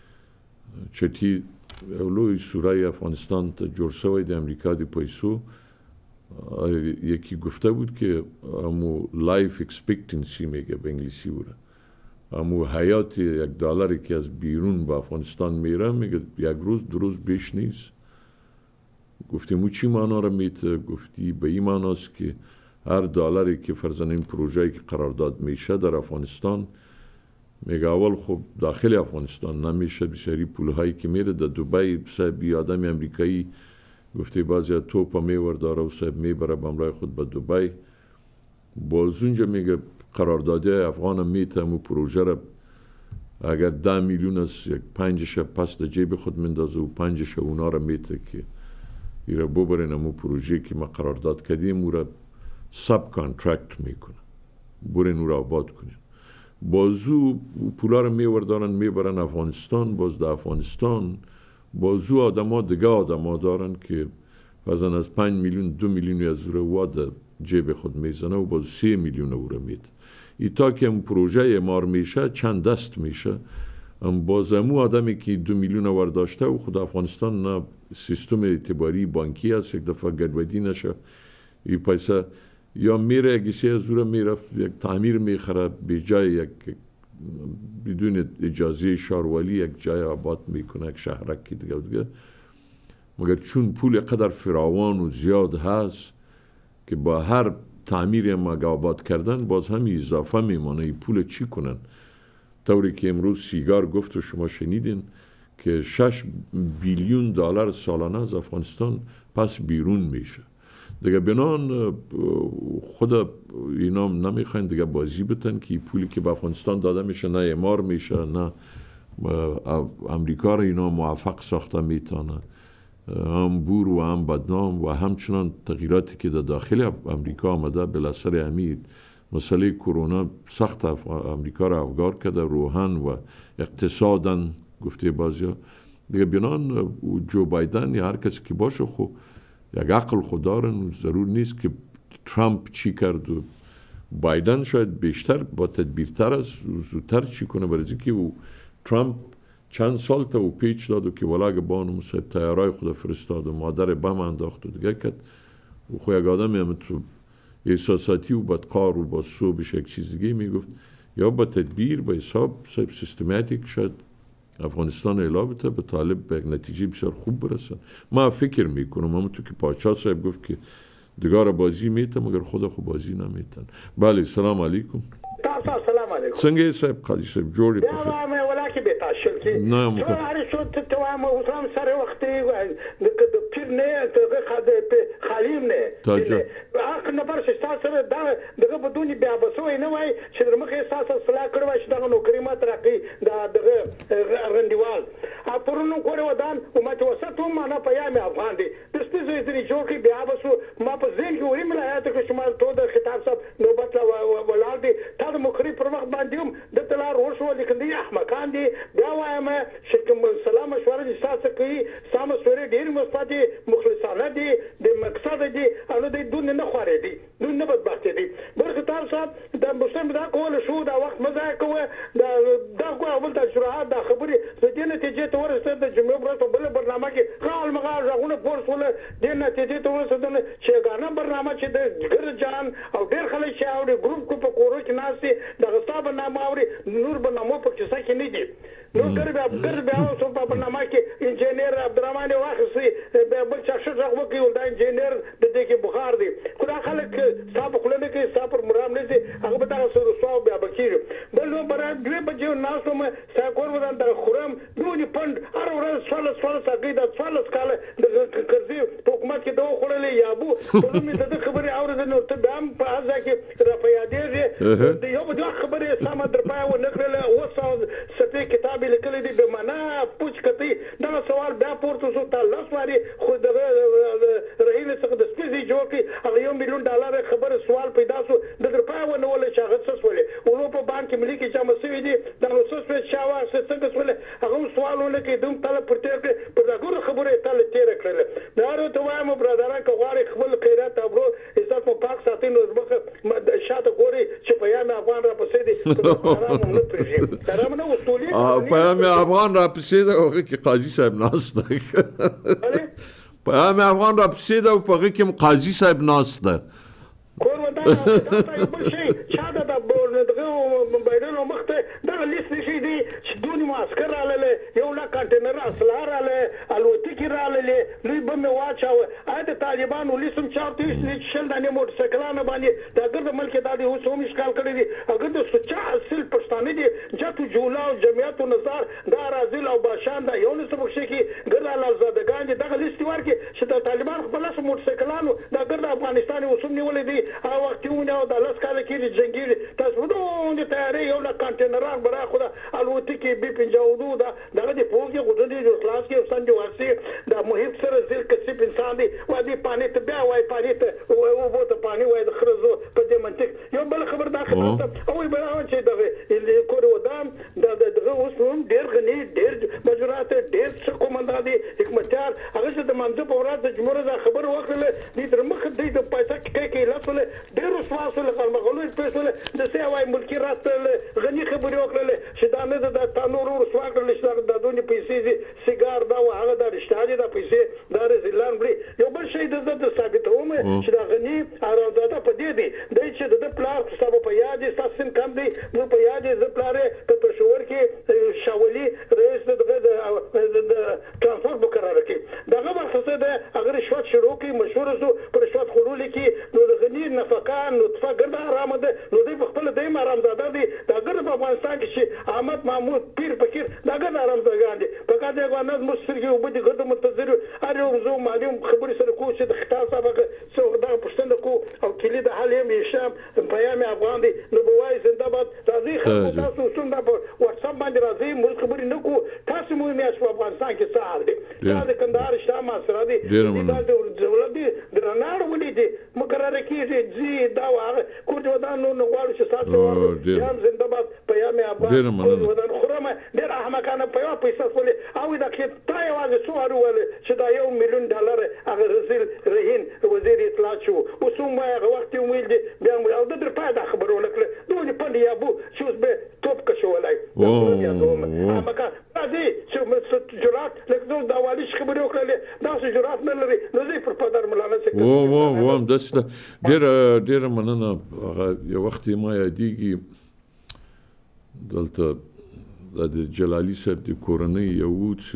چټي لوی سورای افغانستان ته جوړ شوی د امریکا د پیسو یکی گفته بود که امو لایف اکسپکتنسی میگه به انگلیسی وره امو حیات یک دلاری که از بیرون به افغانستان میره میگه یک روز دو روز بیش نیست. گفتیم او چی معنا رو میته؟ گفتی به این معناست که هر دلاری که فرضاً این پروژه‌ای که قرارداد میشه در افغانستان میگه اول خب داخل افغانستان نمیشه بسیاری پولهایی که میره در دبی صاحب آدم امریکایی گفته بعضی توپ میور داره و صاحب میبره بمرای خود به دبی باز اونجا میگه قرارداده افغان میته و پروژه را اگر ده میلیون است یک پنجش پس در جیب خود مندازه و پنجش اونا را میته که ایره ببرین امو پروژه که ما قرارداد کردیم او را سب کانترکت میکنه برین او را آباد کنیم. بازو پولا رو میوردارن میبرن افغانستان. باز در افغانستان بازو آدم ها دیگه آدم ها دارن که بازن از پنج میلیون دو میلیون از رو واد جیب خود میزنه و باز سه میلیون او رو میده. ایتا که اون پروژه امار میشه چند دست میشه. ام باز امو آدمی که دو میلیون ورداشته و خود افغانستان نه سیستم اعتباری بانکی هست یک دفعه گدودی نشه این پیسه یا میره اگیسی از رو میره یک تعمیر میخره به جای یک بدون اجازه شاروالی یک جای آباد میکنه یک شهرکی دیگه و دیگه. مگر چون پول قدر فراوان و زیاد هست که با هر تعمیر ما آباد کردن باز هم اضافه میمانه. این پول چی کنن؟ طوری که امروز سیگار گفت و شما شنیدین که شش بیلیون دلار سالانه از افغانستان پس بیرون میشه دیگه. بنان خدا اینا نمیخواین دیگه بازی بتن که پولی که به افغانستان داده میشه نه امار میشه نه امریکا را اینا موفق ساخته میتونه. هم بور و هم بدنام و همچنان تغییراتی که در داخل امریکا آمده بالاثر امید مسئله کرونا سخت امریکا را افگار کرده روحاً و اقتصاداً گفته بازی دیگه. بنان جو بایدن یا هر کسی که باشه خو یک عقل خود دارن. ضرور نیست که ترامپ چی کرد و بایدن شاید بیشتر با تدبیرتر است زودتر چی کنه. برای که او ترامپ چند سال تا او پیچ داد و که ولاگ بانو مصیب تیارای خود فرستاد و مادر بم انداخت و دیگه کرد و خو یک آدم هم تو احساساتی و بدقار و با صوبش یک چیز دیگه میگفت یا با تدبیر با حساب سیستماتیک شاید افغانستان اعلا بته به طالب به یک نتیجه بسیار خوب برسن. ما فکر میکنم اما تو که پاچا صاحب گفت که دیگار بازی میتن مگر خدا خو بازی نمیتن. بله سلام علیکم. سلام علیکم. څنګه صاحب قاضي صاحب جوړ په خیر. ما ولاکه به تاسو کې نه مو ته هر څه ته ته ما وسام سره وخت د پیر نه ته خاده په خالیم نه تاجه حق نه پر شتا سره دا دغه بدونی بیا بسوي نه وای چې درمخه احساس صلاح کړو چې دغه نوکری ما ترقی دا دغه رندیوال اپرونو کوړو ودان او ما ته وساتو ما نه پیامه افغان دي د سپیزو دې جوړ کې بیا بسو ما په ځین کې وریم راځي چې شمال ته د خطاب صاحب نوبت ولار دي تا د مخري پر وخت باندې هم د تلار ورشو لیکن دي احمقان دي بیا وایم چې کوم سلام مشوره دي تاسو کوي سم سوري ډیر مستدي مخلصانه دي د مقصد دي انو د دون نه خوري دي دون نه بدبخت دي برخه تاسو صاحب د مسلم د دا کولی شو دا وخت مه ضایع کوه دا خو اول تشریحات دا خبرې د دې نتیجې ته ورسېد د جمعې په ورځ په بله برنامه کې غال مغال غږونه پور شول دې نتیجې ته ورسېدل چې یګانه برنامه چې د ګر جان او ډېر خلک چې اوري ګروپ کو په کورو کې ناست دي دغه ستا به نامه اوري نور به نامو په کیسه کې نه دي نو ګر بیا ګر بیا اوس په برنامه کې انجینر عبدالرحمن واخیستي بیا بل چا ښه غږ وکړي دا انجینر د دې کې بخار دی خو دا خلک ستا په خوله نه کوي ستا پر مرام نه دي هغه به دغه څه رسوا بیا به کېږي بل نو برا دوې بجې ناست وم ستا کور به دغه خورم دونې پنډ هره ورځ څوارلس څوارلس هګۍ دا څوارلس کاله د کرزي په حکومت کې ده وخوړلې یابو په نوم مې د ده خبرې اورېدې نو ته بیا هم په هر ځای کې راپه یادېږې د یو دوه خبرې سمه در پایه ونه کړله اووه سوه څپې کتاب یې لیکلی دی بې معنا پوچ کتئ دغه سوال بیا پورته شو تا لس وارې خو دغه رحیمې څخه د سپېزې جوړ کړي هغه یو میلیون ډالر خبره سوال پیدا شو د در پایه ونه وله چې هغه څه شولې ولو په بانک ملي کې جمع شوي دي دغه څه شوې چا واخیستې څنګه شولې هغه هم سوال ونه کوي دوم تله پر تېر کړې پر دغه خبره یې تله تېره کړله دا ورته وایم برادران که غواړئ خپل خیرات ابرو عزت مو پاک ساتئ نو زموږ شاته ګورئ چې پیام افغان راپسې دی حرام هم نه پرېږدي حرام نه اصولي پیام افغان راپسې دی او هغې کې قاضي صاحب ناست دی پیام افغان راپسې دی او په هغې کې هم قاضي صاحب ناست دی کور ودا بل شي شاته د دغه موبایلونو مخ ته دغه لیست نشي دی چې دونې معسکر راغللی یو لک کنټینر اسلحه راغلی الوتکې راغللې لوی بم یې واچاوه آیا د طالبانو لیست هم چا ورته ویستلی چې شل دانې موټرسایکلانو باندې د اګر د ملک دا دی اوس هم اشکال کړی دی اګر د سوچا اصل پښتانه دي جت و جولا او جمعیت و نظار دا رازل او باشان دا یو نسه بخشي کې ګر لالزادګان دي دغه لیست ورکړي چې د طالبان خپل لس موټرسایکلانو د اګر د افغانستان اوس هم نیولې دي هغه وخت یې ونیو دا لس کاله کېږي جنګېږي تاسو دومره تیارې یو لک کنټینران به راخو دا الوتکې بي پنځه دا دغه د پوځ کې غوډه دي جوړلاس کې سنج واسي دا محیط سره ځل کسب انسان دی وادي پانی ته بیا وای پانی ته او وو ته پانی وای د خرزو په دې منطق یو بل خبر دا خبره او به چې دغه کور ودان دغه اوس هم ډېر غني ډېر مجرات ډېر څه کومندا دي حکمتیار هغه چې د منځ په ورځ د جمهوریت خبر وکړله دې تر مخ دې د پایتخت کې کې لاسله ډېر وسواسله غلمغلوي پېښله د سې وای ملکی راتل غني خبرې وکړله چې دا نه د تنور ورسوا کړل چې دا دونې پیسې سیګار دا هغه د رښتیا دا پیسې دا رزلان بری یو بل شی د د ثابتوم چې دا غني ارادته په دې دی د چې د پلار حساب په یاد ساسن کم دی نو په یاد ز پلار په پښور کې شاولي رئیس دغه د ترانسپورت مقرر کړي دغه مخصوصه ده اگر رشوت شروع کی مشهور سو پر رشوت خورول کی نو د غني نفقه نطفه ګرد آرام ده نو د خپل دیم آرام زاده دي دا ګرد په افغانستان کې چې احمد محمود پیر فقیر دا ګرد آرام زاده دي په کاته غوانات مسترګي وبدي ګرد منتظر اړو زو معلوم خبري سره کو چې د خطا سبق څو دا پښتنه کو او کلی د حالیم هشام پیام افغان دي نو بوای زنده باد راځي خو تاسو څنګه په واتس اپ باندې راځي موږ خبري نه کو تاسو مو میاش په افغانستان کې څه حال دي دا د کندهار شامه سره دي دا د دولت دي درناړ ولې دي مقرره کیږي زی دا واه کوټ ودان نو غواړي چې تاسو یم زنده باد پیام افغان ودان خرمه ډېر احمقانه په یو پیسې ولې او دا کې تای واځي څو ولې چې دا یو میلیون ډالر هغه رسل رهین وزیر اطلاع شو اوس هم هغه وخت ویل دي بیا او د در پاده خبرونه کړ دوی په دی ابو چې اوس به توپ کښولای دا یا دوم احمقا دې چې جرات لکه نو دا والی خبرې وکړلې دا څه جرات نه لري نو زه پر پدر مولانا څخه و و و داسې ډېر ډېر مننه هغه یو وخت ما یادېږي دلته د جلالي صاحب د کورنۍ یو چې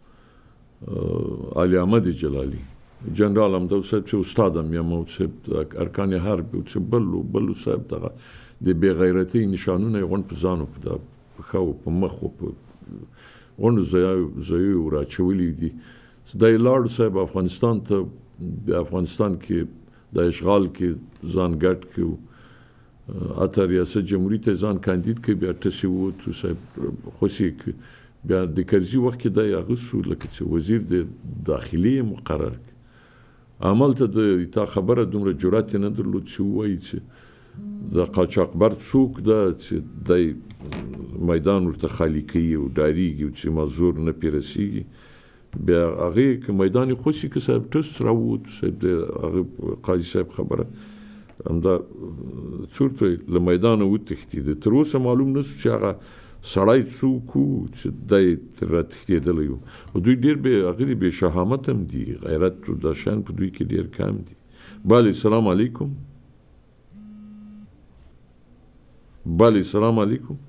علي احمد جلالي جنرال امدو صاحب چې استاد هم یم او چې ارکان حرب او چې بلو بلو صاحب دغه د بې غیرتۍ نشانونه یې غونډ په ځان په پښه او په مخ او په غونډو ځایو راچولي دي دی لاړ صاحب افغانستان ته افغانستان کې د اشغال کې ځان ګډ کړو اته ریاست جمهوریت ته ځان کاندید کړ بیا ټسې ووتو صاحب خوشي بیا د کرزي وخت کې دی هغه سو لکه چې وزیر د داخلي مقرر کړ عمل ته د تا خبره دومره جرأت نه درلود چې ووایي چې د قاچاقبر څوک ده چې دی میدان ورته خالي کوي او ډارېږي چې مزور نه پرې رسېږي بیا هغې که میدان یې خوشي که صاحب ټس راووت صاحب د هغه قاضي صاحب خبره همدا چورته له میدانه وتښتېده. تر اوسه معلوم نه شو چې هغه سړی څوک و چې دی ترې راتښتېدلی و. او دوی ډېر بې هغه دي بې شهامت هم دي، غیرت دا شیان په دوی کې ډېر کم دي. بله سلام علیکم. بله سلام علیکم.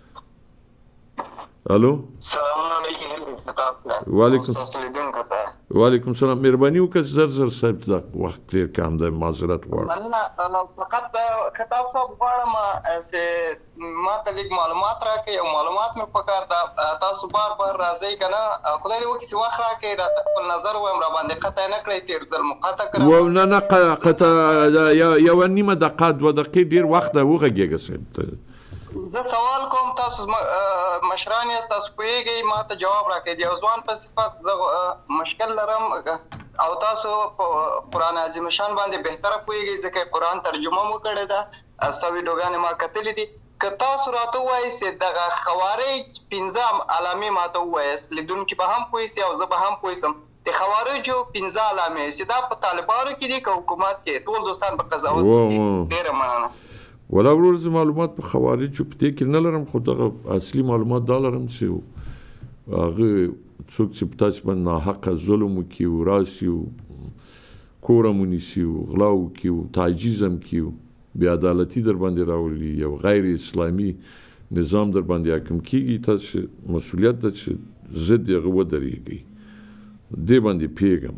الو سلام علیکم. وعلیکم وعلیکم سلام. مهرباني وکړه زر زر صاحب دا وخت ډېر کم دی، معذرت غواړم. مننه. فقط خطاب صاحب غواړم چې ما ته لږ معلومات راکړئ او معلومات مې پکار ده. تاسو بار بار راځئ که نه، خدای دې وکړي چې وخت راکړئ راته خپل نظر ووایم، راباندې قطع نه کړئ. تېر ځل مو قطع کړم. نه نه قطع یوه نیمه دقیقه دوه دقیقې ډېر وخت ده. وغږېږه صاحب. زه سوال کوم، تاسو مشران یاست، تاسو پوهېږئ، ما ته جواب راکړئ. د یو ځوان په صفت زه مشکل لرم او تاسو په قرآن عظیم شان باندې بهتره پوهېږئ ځکه قرآن ترجمه مو کړې ده، ستا ویډیوګانې ما کتلې دي. که تاسو راته ووایئ چې دغه خوارج پنځه علامې ما ته ووایاست، لیدونکي به هم پوه شي او زه به هم پوه شم. د خوارجو پنځه علامې چې دا په طالبانو کې دي که حکومت کې، ټول دوستان په قضاوت کوي. ډېره مننه. ولا ورور زه معلومات په خوارجو په دې کې نه لرم، خو دغه اصلي معلومات دا لرم چې هغه څوک چې په تاسو باندې ناحقه ظلم وکړي او راسي او کور هم ونیسي او غلا وکړي او تعجیز هم کړي او بې عدالتي در باندې راولي، یو غیر اسلامي نظام در باندې حاکم کېږي، تاسو مسؤلیت ده چې ضد هغه ودرېږئ. دې باندې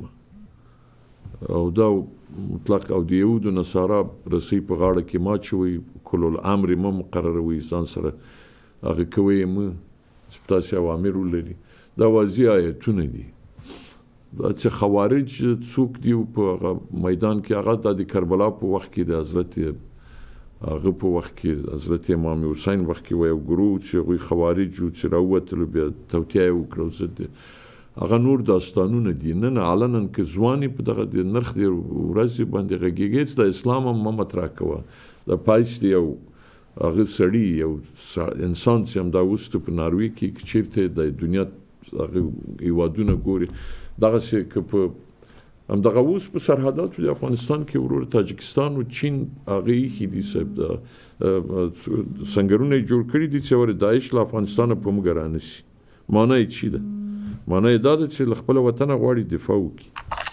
پوهېږم او دا مطلق او د یهودو نصارا رسۍ په غاړه کې ماچوئ، کل الامر مه مقرروئ، ځان سره هغه کوئ مه چې تاسې اوامر ولري. دا واضح آیتونه دي. دا چې خوارج څوک دي په هغه میدان کې، هغه دا د کربلا په وخت کې د حضرت هغه په وخت کې حضرت امام حسین وخت کې و یو ګروه چې هغوی خوارج وو چې راووتلو، بیا توطیه یې وکړه ضد هغه نور داستانونه دي. نن علنا که ځوانې په دغه د نرخ د ورځې باندې غږېږې د اسلام هم مه مطرح کوه. دا پایس دی یو هغه سړي یو انسان چې همدا اوس په ناروې کې که چېرته د دنیا هغه هېوادونه ګوري، دغسې که په همدغه اوس په سرحداتو د افغانستان کې ورور تاجکستان او چین هغه ایښي دي صاحب، د سنګرونه یې جوړ کړي دي چې ور داعش له افغانستانه په موږ رانشي. معنی یې چی ده؟ معنی یې دا ده چې له خپله وطنه غواړي دفاع وکړي.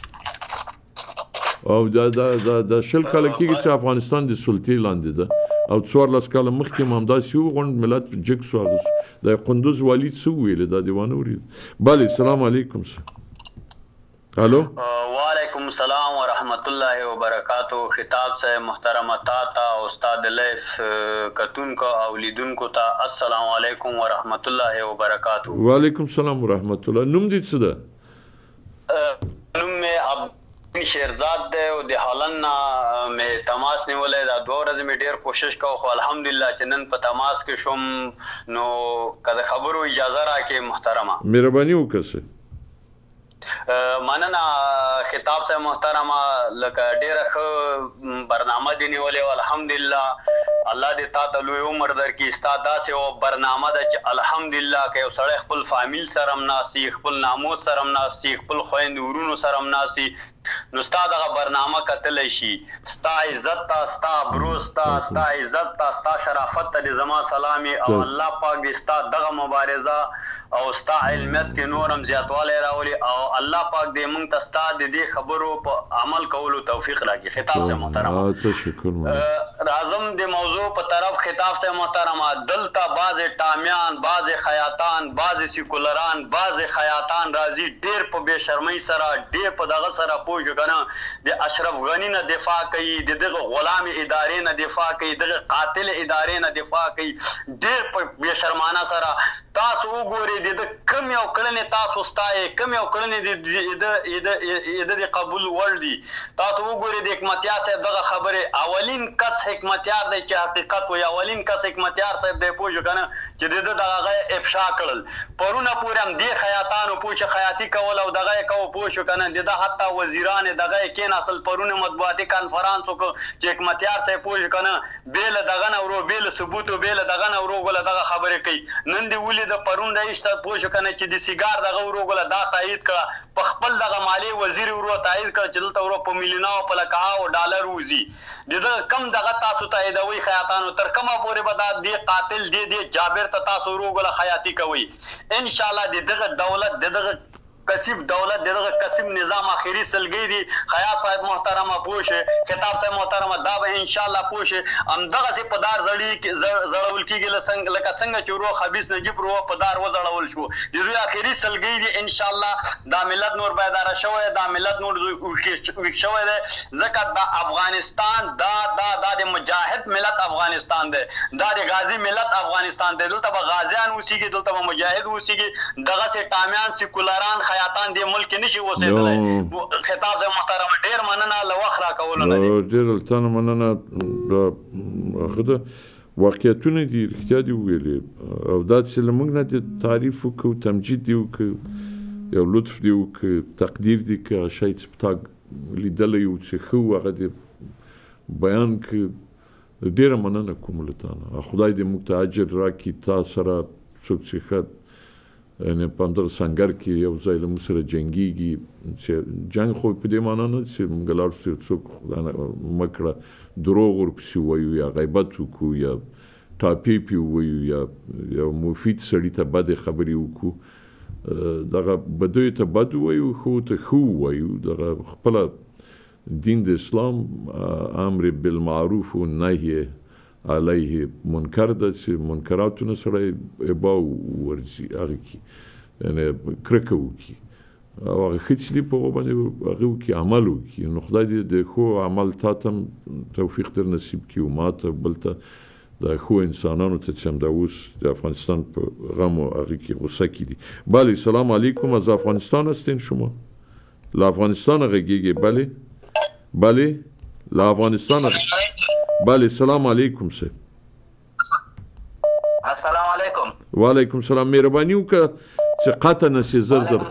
او دا دا دا دا شل کاله کېږي چې افغانستان د سلطې لاندې ده او څوارلس کاله مخکې هم همداسې و، غونډ ملت په جګ سو اغوست. د قندوز والي څه وویلې دا دې وانه ورېد. بله سلام علیکم. الو وعلیکم السلام ورحمت الله وبرکاتہ. خطاب سے محترم تا استاد لیف کتونکو او لیدونکو ته السلام علیکم ورحمت الله وبرکاتہ. وعلیکم السلام ورحمت الله. نوم دې څه ده؟ نوم مې عبد شیرزاد دی او د هالند نه مې تماس نیولی دا دوه ورځې مې ډېر کوشش کوو، خو الحمدلله چې نن په تماس کې شوم نو که د خبرو اجازه راکړې محترمه. مهرباني وکړه. مننه خطاب صاحب محترمه، لکه ډیره ښه برنامه دې نیولې وه، الحمدلله الله دې تا ته لوی عمر درکړي. ستا داسې یوه برنامه ده چې الحمدلله که یو سړی خپل فامیل سره هم ناستي، خپل ناموس سره هم ناستي، خپل خویندو ورونو سره هم ناستي، نو ستا دغه برنامه کتلی شي. ستا عزت ته، ستا ابرو ستا، ستا عزت ته، ستا شرافت ته دې زما سلام او الله پاک دې ستا دغه مبارزه او ستا علمیت کې نور هم زیاتوالی راولي او الله پاک دې موږ ته ستا د دې خبرو په عمل کولو توفیق راکړي. خطاب صاحب محترمه، راځم د موضوع په طرف. خطاب صاحب محترمه، دلته بعضې ټامیان، بعضې خیاطان، بعضې سیکولران، بعضې خیاطان راځي ډېر په بې شرمۍ سره، ډېر په دغه سره پوه شو که نه، د اشرف غني نه دفاع کوي، د دغه غلامې ادارې نه دفاع کوي، دغه قاتل ادارې نه دفاع کوي، ډېر په بې شرمانه سره. تاسو وګورئ د ده کوم یو کړنې تاسو ستایئ، کوم یو کړنې د د قبول وړ دي. تاسو وګورئ د حکمتیار صاحب دغه خبرې، اولین کس حکمتیار دی چې حقیقت وایي، اولین کس حکمتیار صاحب دی پوه شو که نه چې د ده دغه هغه افشا کړل. پرونه پورې هم دې خیاطانو پوه شو خیاطي کول او دغه یې کوو پوه شو که نه، د ده حتی وزیر وزیران دغه کېناستل پرونه مطبوعاتي کانفرانس وکړ چې حکمتیار صاحب پوه شو که نه بې له دغه نه ورو بې له ثبوت او بې له دغه نه ورو ګله دغه خبرې کوي نن دې ولید پرون راایسته پوه شو که نه چې د سیګار دغه ورو ګله دا تایید کړه په خپل دغه مالیې وزیر ورو تایید کړه چې دلته ورو په میلیونو په لکهاو ډالر وځي د دغه کم دغه تاسو تاییدوئ خیاطانو تر کومه پورې به دا دې قاتل دې دې جابر ته تاسو ورو ګله خیاطي کوئ انشاءالله د دغه دولت د دغه کسب دولت دغه کسب نظام اخیری سلګي دي خیاط صاحب محترمه پوښه خطاب صاحب محترمه دا به ان شاء الله پوښه ام دغه سي پدار زړی زړول کیږي لسنګ لکه څنګه چې ورو خبيث نجيب ورو پدار وزړول شو د دوی اخیری سلګي دي ان شاء الله دا ملت نور بیدار شوی دا ملت نور شوی دی ځکه دا افغانستان دا دا د مجاهد ملت افغانستان دی دا د غازی ملت افغانستان دی دلته به غازیان اوسېږي دلته به مجاهد اوسېږي دغه سي ټامیان سیکولران خیاطان دې ملک نشي اوسېدلی خطاب صاحب محترم ډېر مننه له وخت راکولو نه دي ډېر تانه مننه هغه واقعیتونه دي رښتیا دي وویلې او دا چې له موږ نه دې تعریف وکړو تمجید دي وکړو یو لطف دي وکړو تقدیر دي که شی چې په تا لیدلی یو چې ښه و هغه دې بیان کړو ډېره مننه کوم له تانه خدای دې موږ ته اجر راکړي تا سره څوک چې ښه یعنې په همدغه سنګر کې یو ځای له موږ سره جنګېږي چې جنګ خو په دې معنا نه چې موږ لاړ شو څوک مه کړه دروغ ورپسې ووایو یا غیبت وکړو یا ټاپې پې ووایو یا یو مفید سړي ته بدې خبرې وکړو دغه بدیو ته بد ووایو ښو ته ښه ووایو دغه خپله دین د اسلام امر بالمعروف و نهی علیه منکر ده چې منکراتونه سړی ابا ورځي هغه کې یعنې کرکه وکړي او هغه ښه چې دي په هغو باندې هغه وکړي عمل وکړي نو خدای دې د ښو عمل تا ته هم توفیق در نصیب کړي و ما ته بل ته د ښو انسانانو ته چې همدا اوس د افغانستان په غم و هغې کې غصه کې دي بله سلام علیکم از افغانستان هستین شما له افغانستان غږیږي بله بله له افغانستان بله سلام علیکم صاحب السلام علیکم وعلیکم سلام مهرباني وکړه چې قطع نشي زر زر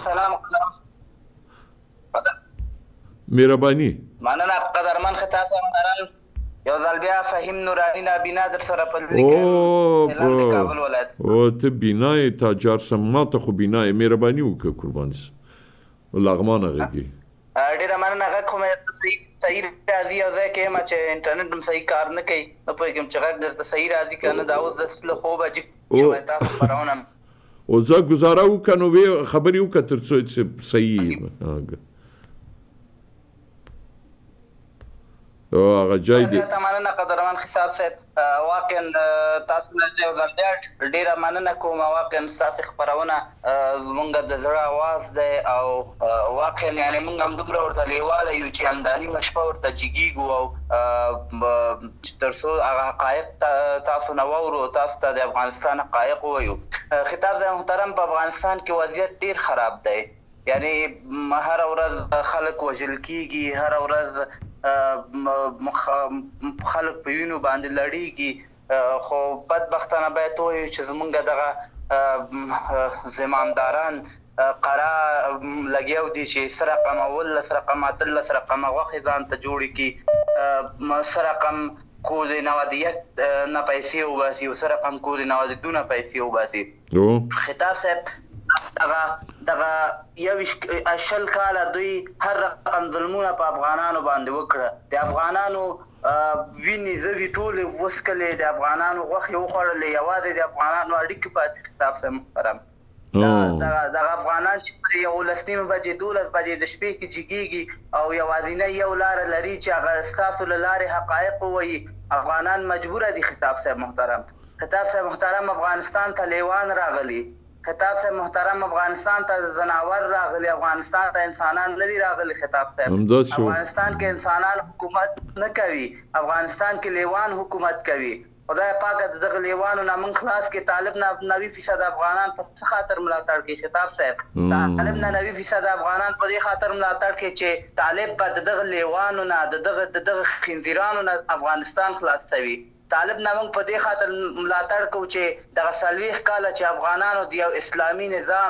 مهرباني مننه قدرمن خطاب صاحب محترم یو ځل بیا فهیم نوراني نابینا در سره په لیک اعلان د کابل ولایت او ته بینا یې تا جار سم ما ته خو بینا یې مهرباني وکړه قربان سم لغمانه غږی ډېره مننه غږ خو مې صحیح صحیح راځي او ځای کې یم چې انټرنیټ هم صحیح کار نه کوي نه پوهېږم چې غږ درته صحیح راځي که نه دا اوس د له خوبه جګ شوی تاسو خپرونه او زه ګزاره وکړه نو ویې خبرې وکړه تر څو چې صحیح هغه ځای دی زیاته مننه قدرمن خطاب صاحب واقعا تاسو نه یو ځل بیا ډېره مننه کوم واقعا ستاسې خپرونه زمونږ د زړه اواز دی او واقعا یعنې مونږ هم دومره ورته لیواله یو چې همداني شپه ورته جګېږو او تر څو هغه حقایق تاسو نه واورو تاسو ته د افغانستان حقایق ووایو خطاب صاحب محترم په افغانستان کې وضعیت ډېر خراب دی یعنې هره ورځ خلک وژل کېږي هره ورځ خلک په وینو باندې لړېږي خو بدبختانه باید ووایو چې زمونږ دغه زمامداران قرار لګیاو دي چې څه رقم اوولس رقم اتلس رقمه غوښې ځان ته جوړې کړي څه رقم کود نودیت نه پیسې وباسي او څه رقم کود نودیدو نه پیسې وباسي خطاب صاحب دغه دغه یویشت شل کاله دوی هر رقم ظلمونه په افغانانو باندې وکړه د افغانانو وینې زوی ټولې وسکلې د افغانانو غوښې وخوړلې یوازې د افغانانو اړیکې پاتې خطاب صاحب محترم دغه افغانان چې په یولس نیمې بجې دولس بجې د شپې کې جګېږي او یوازینۍ یو لاره لري چې هغه ستاسو له لارې حقایق ووایي افغانان مجبوره دي خطاب صاحب محترم خطاب صاحب محترم افغانستان ته لیوان راغلي خطاب صاحب محترم افغانستان ته زناور راغلي افغانستان ته انسانان نه دي راغلي خطاب صاحب افغانستان کې انسانان حکومت نه کوي افغانستان کې لیوان حکومت کوي خدای پاک د دغه لیوانو نه موږ خلاص کې طالب نوي فیصد افغانان په څه خاطر ملاتړ کوي خطاب صاحب طالب نه نوي فیصد افغانان په دې خاطر ملاتړ کوي چې طالب به د دغه لیوانو نه د دغه د دغه خنزیرانو نه افغانستان خلاصوي طالب نه موږ په دې خاطر ملاتړ کوو چې دغه څلوېښت کاله چې افغانانو د یو اسلامي نظام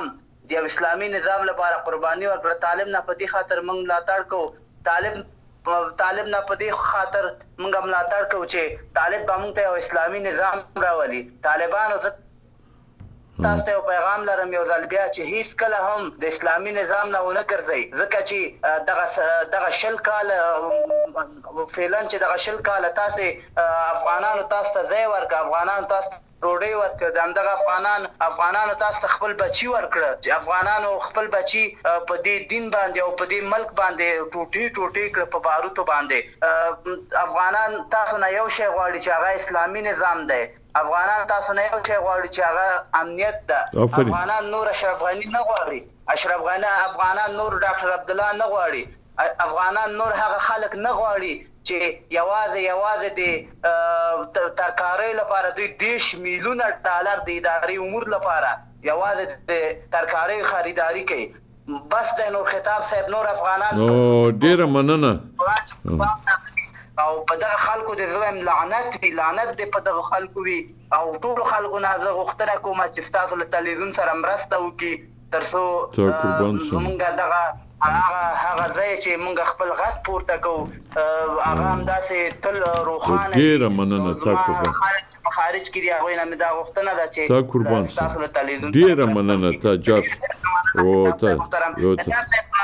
د اسلامي نظام لپاره قرباني ورکړه. طالب نه په دې خاطر موږ ملاتړ کوو، طالب طالب نه په دې خاطر موږ ملاتړ کوو چې طالب به موږ ته یو اسلامي نظام راولي. طالبانو زه تاسو ته یو پیغام لرم یو ځل بیا چې هیڅ کله هم د اسلامي نظام نه ونه ګرځئ، ځکه چې دغه دغه شل کاله فعلا چې دغه شل کاله تاسې افغانانو تاسو ته ځای ورکړه، افغانانو تاسو ته ډوډۍ ورکړه، د همدغه افغانان افغانانو تاسو ته خپل بچي ورکړه چې افغانانو خپل بچي په دې دین باندې او په دې ملک باندې ټوټې ټوټې کړه په باروتو باندې. افغانان تاسو نه یو شی غواړي چې هغه اسلامي نظام دی، افغانان تاسو نه یو شی غواړي چې هغه امنیت ده. افغانان نور اشرف غنی نه غواړي، اشرف غنی افغانان نور ډاکټر عبدالله نه غواړي، افغانان نور هغه خلک نه غواړي چې یوازې یوازې د ترکارۍ لپاره دوی دیش میلیونه ډالر د اداري امور لپاره یوازې د ترکارۍ خریداري کوي. بس دی نور خطاب صاحب، نور افغانان ډېره مننه. او په دغه خلکو د زویم لعنت وي، لعنت دی په دغه خلکو وي. او ټولو خلکو نه زه غوښتنه کوم چې ستاسو له تلویزیون سره مرسته وکړي تر څو زمونږ دغه هغه هغه ځای چې موږ خپل غږ پورته کوو هغه همداسې تل روښانه وي. ډېره مننه تا قربان. په خارج کې دي هغوی نه مې دا غوښتنه ده چې تا قربان ستاسو له تلویزیون ډېره مننه تا جاف او تا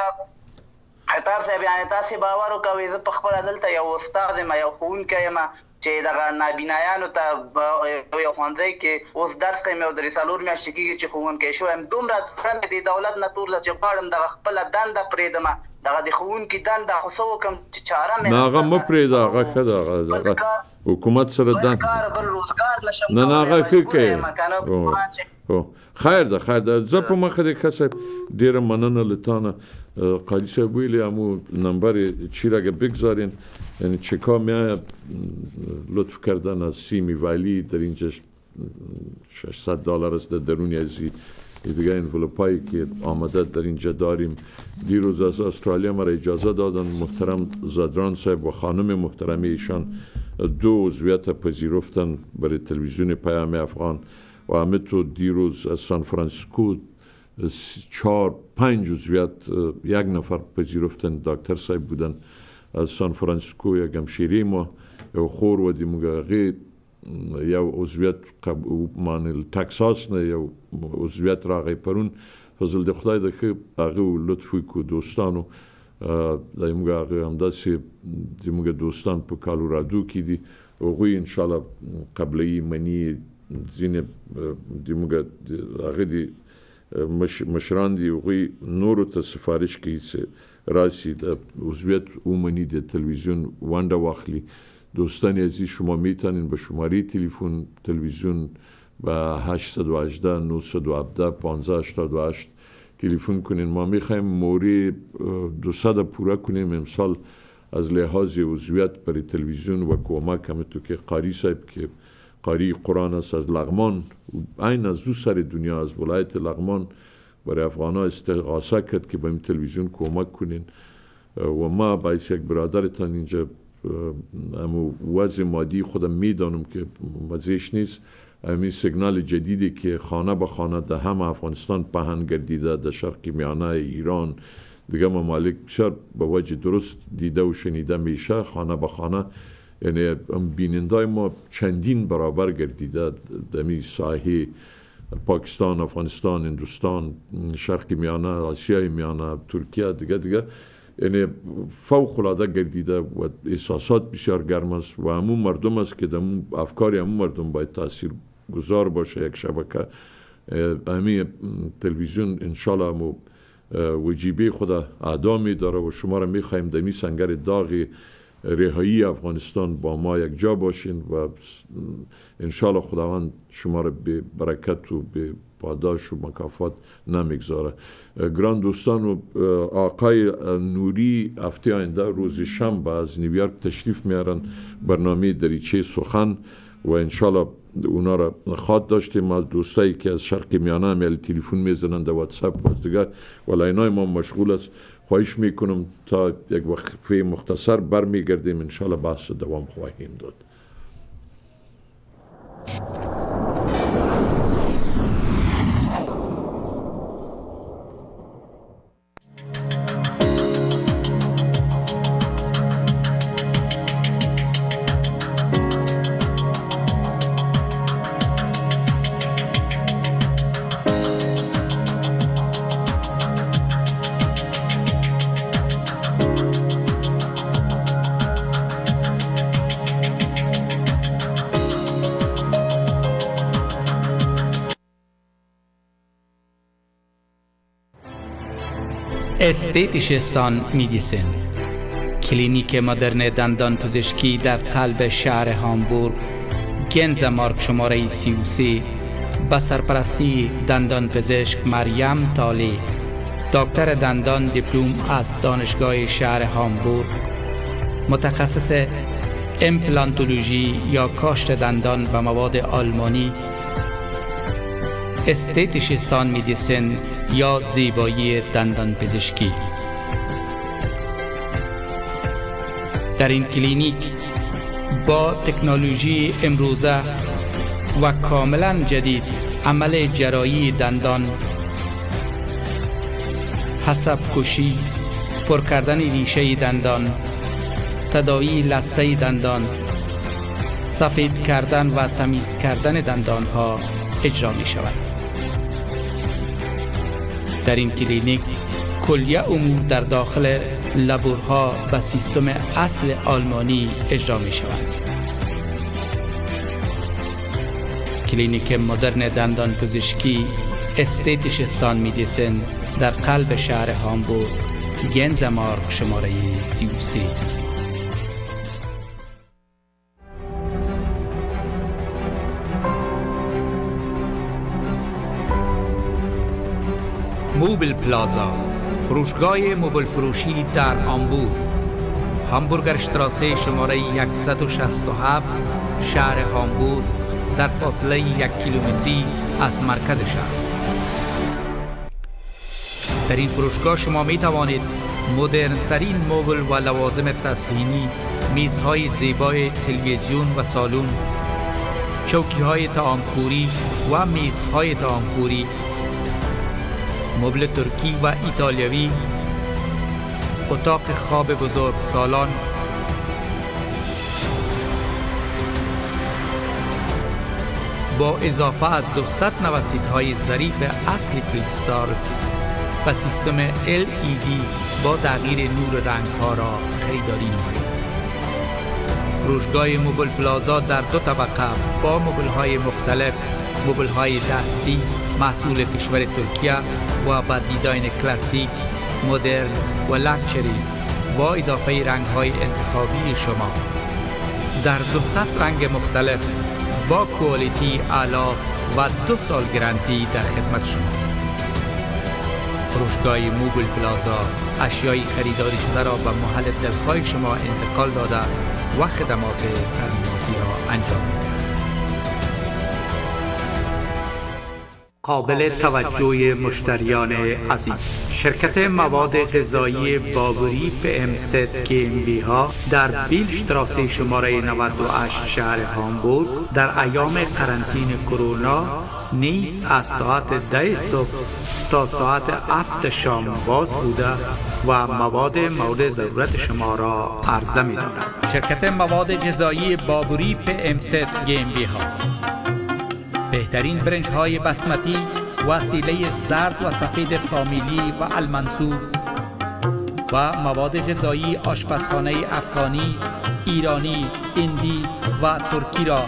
خطاب صاحب، یعنې تاسې باور وکوئ زه په خپله دلته یو استاد یم، یو ښوونکی یم چې دغه نابینایانو ته یو ښوونځی کې اوس درس کوم، یو درې څلور میاشتې کېږي چې ښوونکی شوی یم. دومره زړه مې د دولت نه تور ده چې غواړم دغه خپله دنده پرېږدم، دغه د ښوونکي دنده خو څه وکړم چې چاره مې نه هغه مه پرېږده، هغه ښه ده، هغه حکومت سره بل کار بل روزګار لشم نه نه هغه ښه کوي. خیر ده خیر ده. زه په مخه دې ښه صاحب ډېره مننه له تا نه. قاضی صاحب ویلی همو نمبر چی را اگه بگذارین، یعنی چکا میآید لطف کردن از سیمی ولی در اینجا ششصد دلار است در درونی از دیگه انولوپایی که آمده در اینجا داریم. دیروز از استرالیا ما را اجازه دادن محترم زادران صاحب و خانم محترم ایشان دو عضویت پذیرفتن برای تلویزیون پیام افغان و همه تو دیروز از سان فرانسیسکو چهار پنج عضویت یک نفر پذیرفتن، دکتر صاحب بودن از سان فرانسیسکو، یک همشیره ما یو خور و دی موږ هغې یو عضویت مانل تکساس نه یو عضویت راغی پرون فضل د خدای د ښه هغه لطف وکړو دوستانو د موږ هغه همداسې د موږ دوستان په کالورادو کې دي، هغوی انشاءالله قبله‌ای مني ځینې د موږ هغه دي مشران دی هغوی نورو ته سفارش کوي چې راشي د عضویت ومني، د تلویزیون ونډه واخلي. دوستان عزیز شما میتونین به شماره تلفن تلویزیون به هشت یک هشت نه یک یک هفت پانزده هشتاد و هشت تلفن کنین. ما میخوایم موری دوصد پورا کنیم امسال از لحاظ عضویت برای تلویزیون و کمک. همونطور که قاری صاحب که قاری قرآن است از لغمان، این از دو سر دنیا از ولایت لغمان برای افغان‌ها استغاثه کرد که به این تلویزیون کمک کنین و ما باعث یک برادرتان اینجا امو وضع مادی خودم میدانم که مزهش نیست، همین سیگنال جدیدی که خانه به خانه در همه افغانستان پهن گردیده، در شرق میانه ایران دیگه ممالک بسیار به وجه درست دیده و شنیده میشه خانه به خانه، یعنی بینندای ما چندین برابر گردیده در می ساحه پاکستان، افغانستان، هندوستان، شرق میانه، آسیای میانه، ترکیه دیگه دیگه، یعنی فوق العاده گردیده و احساسات بسیار گرم است و همون مردم است که در افکار همون مردم باید تاثیر گذار باشه. یک شبکه همین تلویزیون انشالله همون وجیبه خود ادا می داره و شما را می خواهیم در می سنگر داغ رهایی افغانستان با ما یک جا باشین و انشالله خداوند شما را به برکت و به پاداش و مکافات نمیگذاره. گران دوستان و آقای نوری هفته آینده روز شنبه از نیویورک تشریف میارن برنامه دریچه سخن و انشالله اونا را خواد داشتیم. از دوستایی که از شرق میانه هم تلفن میزنن در واتساپ و دیگر ولی اینای ما مشغول است. خواهش میکنم تا یک وقفه مختصر برمیگردیم انشالله بحث دوام خواهیم داد. استیتیش سان میدیسن، کلینیک مدرن دندان پزشکی در قلب شهر هامبورگ، گنز مارک شماره سی و سه، با سرپرستی دندان پزشک مریم تالی، دکتر دندان دیپلم از دانشگاه شهر هامبورگ، متخصص امپلانتولوژی یا کاشت دندان و مواد آلمانی، استیتیش سان میدیسن یا زیبایی دندان پزشکی. در این کلینیک با تکنولوژی امروزه و کاملا جدید عمل جراحی دندان، حساب کشی، پر کردن ریشه دندان، تداوی لثه دندان، سفید کردن و تمیز کردن دندان ها اجرا می شود. در این کلینیک کلیه امور در داخل لابورها و سیستم اصل آلمانی اجرا می شود. کلینیک مدرن دندان پزشکی استیتیش سان میدیسن در قلب شهر هامبورگ، گنز مارک شماره سی و سه. موبل پلازا، فروشگاه موبل فروشی در هامبورگ، هامبورگر شتراسه شماره صد و شصت و هفت، شهر هامبورگ، در فاصله یک کیلومتری از مرکز شهر. در این فروشگاه شما می توانید مدرن ترین مبل و لوازم تزئینی، میزهای زیبای تلویزیون و سالن، چوکی های طعامخوری و میزهای طعامخوری، مبل ترکی و ایتالیایی، اتاق خواب بزرگ سالن، با اضافه از دویست نوسید های ظریف اصل کریستال و سیستم ال ای دی با تغییر نور رنگ ها را خریداری نمایید. فروشگاه موبل پلازا در دو طبقه با مبل های مختلف، مبل های دستی محصول کشور ترکیه و با دیزاین کلاسیک، مدرن و لاکچری با اضافه رنگ های انتخابی شما در دویست رنگ مختلف با کوالیتی اعلی و دو سال گارانتی در خدمت شماست. فروشگاه موبل پلازا اشیای خریداری شده را به محل دلخواه شما انتقال داده و خدمات ترمیماتی را انجام می‌دهد. قابل توجه مشتریان عزیز، شرکت مواد غذایی بابری پی ام ست گیم بی ها در بیلشتراسه شماره نود و هشت شهر هامبورگ در ایام قرنطینه کرونا نیز از ساعت ده صبح تا ساعت هفت شام باز بوده و مواد مورد ضرورت شما را عرضه می دارد. شرکت مواد غذایی بابری پی ام ست گیم بی ها بهترین برنج های بسمتی، وسیله زرد و سفید فامیلی و المنصور و مواد غذایی آشپزخانه افغانی، ایرانی، هندی و ترکی را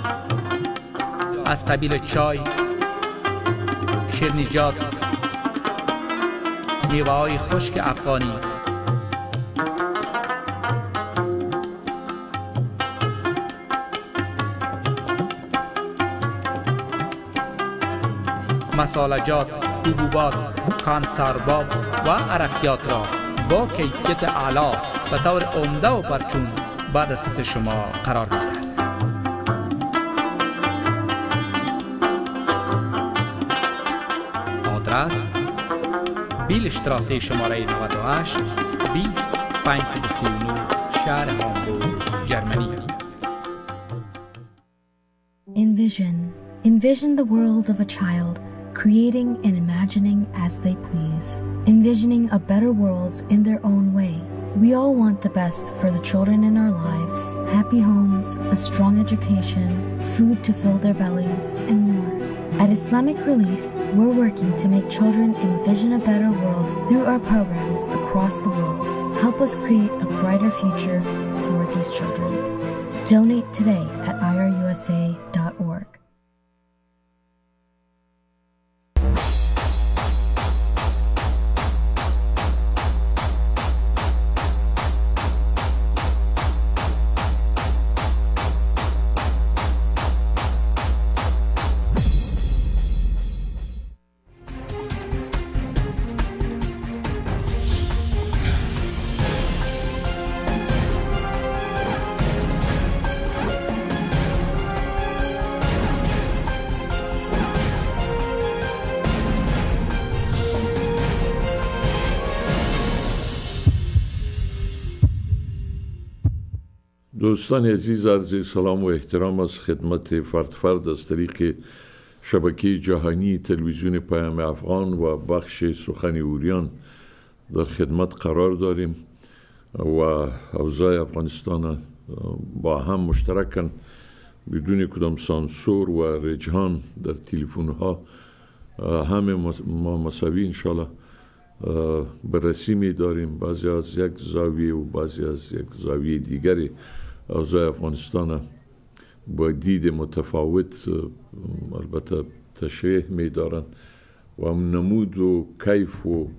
از قبیل چای، شیرینیجات، میوه های خشک افغانی، مسالجات، حبوبات، کانسرباب و عرقیات را با کیفیت اعلی به طور عمده و پرچون به دسترس شما قرار می‌دهد. آدرس بیلشتراسه شماره نود و هشت بیست پانصد و سی و نه شهر هامبورگ، جرمنی. Envision. Envision the world of a child, creating and imagining as they please, envisioning a better world in their own way. We all want the best for the children in our lives, happy homes, a strong education, food to fill their bellies, and more. At Islamic Relief, we're working to make children envision a better world through our programs across the world. Help us create a brighter future for these children. Donate today at I R U S A dot org. دوستان عزیز، عرض سلام و احترام از خدمت فرد فرد از طریق شبکه جهانی تلویزیون پیام افغان و بخش سخن اوریان در خدمت قرار داریم و اوضاع افغانستان با هم مشترکن بدون کدام سانسور و رجحان در تلفن ها همه ما مساوی انشاءالله بررسی می داریم، بعضی از یک زاویه و بعضی از یک زاویه دیگری اوضاع افغانستان با دید متفاوت البته تشریح می دارن و نمود و کیف و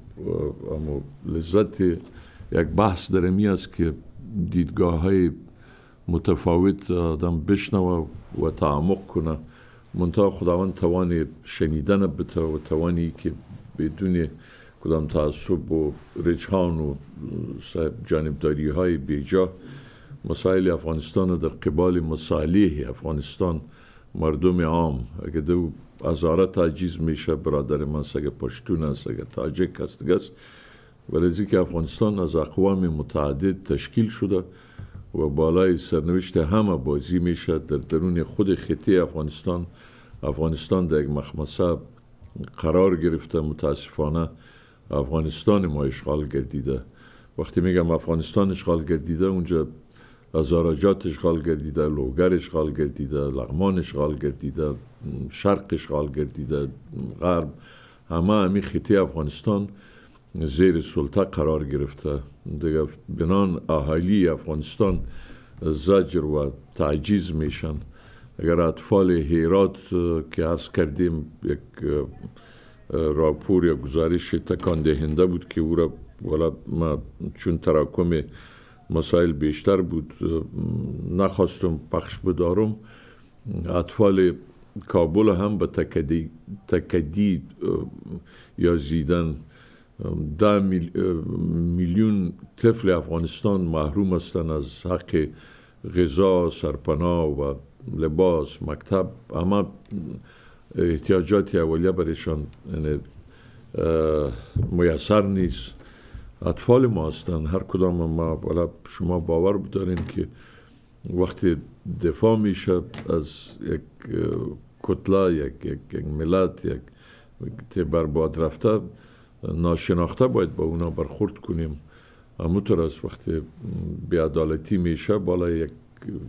لذت یک بحث در امی است که دیدگاه های متفاوت آدم بشنوه و تعمق کنه، منتها خداوند توانی شنیدن بده و توانی که بدون کدام تعصب و رجحان و جانبداری های بیجا مسائل افغانستان در قبال مصالح افغانستان مردم عام اگه دو هزاره تعجیز میشه برادر من سگه پشتون است اگه تاجک است گست ولی که افغانستان از اقوام متعدد تشکیل شده و بالای سرنوشت همه بازی میشه در درون خود خطه افغانستان. افغانستان در یک مخمصه قرار گرفته، متاسفانه افغانستان ما اشغال گردیده. وقتی میگم افغانستان اشغال گردیده اونجا هزاراجات اشغال گردیده، لوگر اشغال گردیده، لغمان اشغال گردیده، شرق اشغال گردیده، غرب، همه همی خطه افغانستان زیر سلطه قرار گرفته. دیگه بنان اهالی افغانستان زجر و تعجیز میشن. اگر اطفال هیرات که عرض کردیم یک راپور یا گزارش تکان دهنده بود که او را والا ما چون تراکم مسائل بیشتر بود نخواستم پخش بدارم. اطفال کابل هم به تکدید, تکدید یا زیدن ده میلیون طفل افغانستان محروم هستند از حق غذا، سرپناه و لباس، مکتب، اما احتیاجات اولیه برایشان میسر نیست. اطفال ما هستند، هر کدام ما والا شما باور بدارین که وقتی دفاع میشه از یک کتله، یک, یک, یک ملت، یک برباد رفته، ناشناخته باید با اونا برخورد کنیم. همونطور از وقتی بی‌عدالتی میشه بالای یک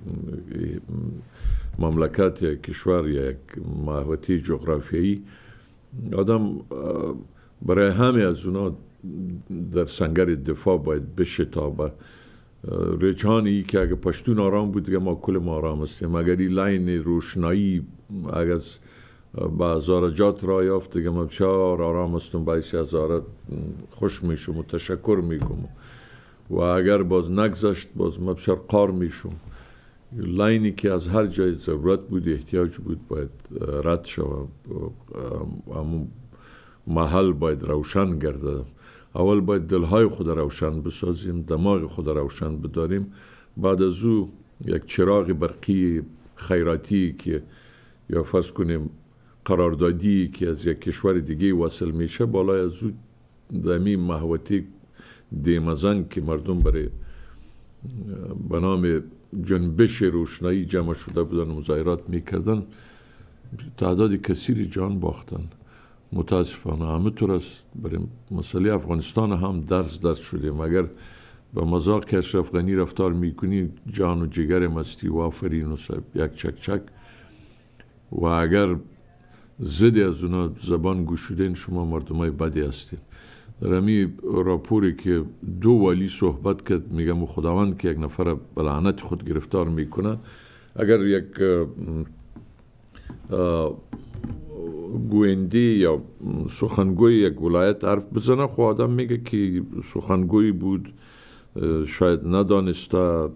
مملکت یا کشور یا یک محوطه جغرافیایی، آدم برای همه از اونا در سنگر دفاع باید بشتابه. رجحانی که اگه پشتون آرام بود دیگه ما کل ما آرام هستیم. اگر این لاین روشنایی اگر از با هزارجات را یافت دیگه ما بسیار آرام هستم، باعث هزارت خوش میشم و تشکر میگم و اگر باز نگذشت باز ما بسیار قار میشم. لاینی که از هر جای ضرورت بود احتیاج بود باید رد شود، همون محل باید روشن گرده. اول باید دلهای خود روشن بسازیم، دماغ خود روشن بداریم، بعد از او یک چراغ برقی خیراتی که یا فرض کنیم قراردادی که از یک کشور دیگه وصل میشه بالای از او دمی محوطه دیمزنگ که مردم برای به نام جنبش روشنایی جمع شده بودن مظاهرات میکردن، تعداد کثیری جان باختن. متاسفانه همینطور است. برای مسئله افغانستان هم درس درس شدیم. اگر به مذاق اشرف غنی رفتار میکنی جان و جگر مستی و آفرین و یک چک چک، و اگر ضد از اونا زبان گشودین شما مردمای بدی هستین. در همی راپوری که دو ولی صحبت کرد میگم خداوند که یک نفر به لعنت خود گرفتار میکنه، اگر یک گوینده یا سخنگوی یک ولایت حرف بزنه خب آدم میگه که سخنگوی بود، شاید ندانسته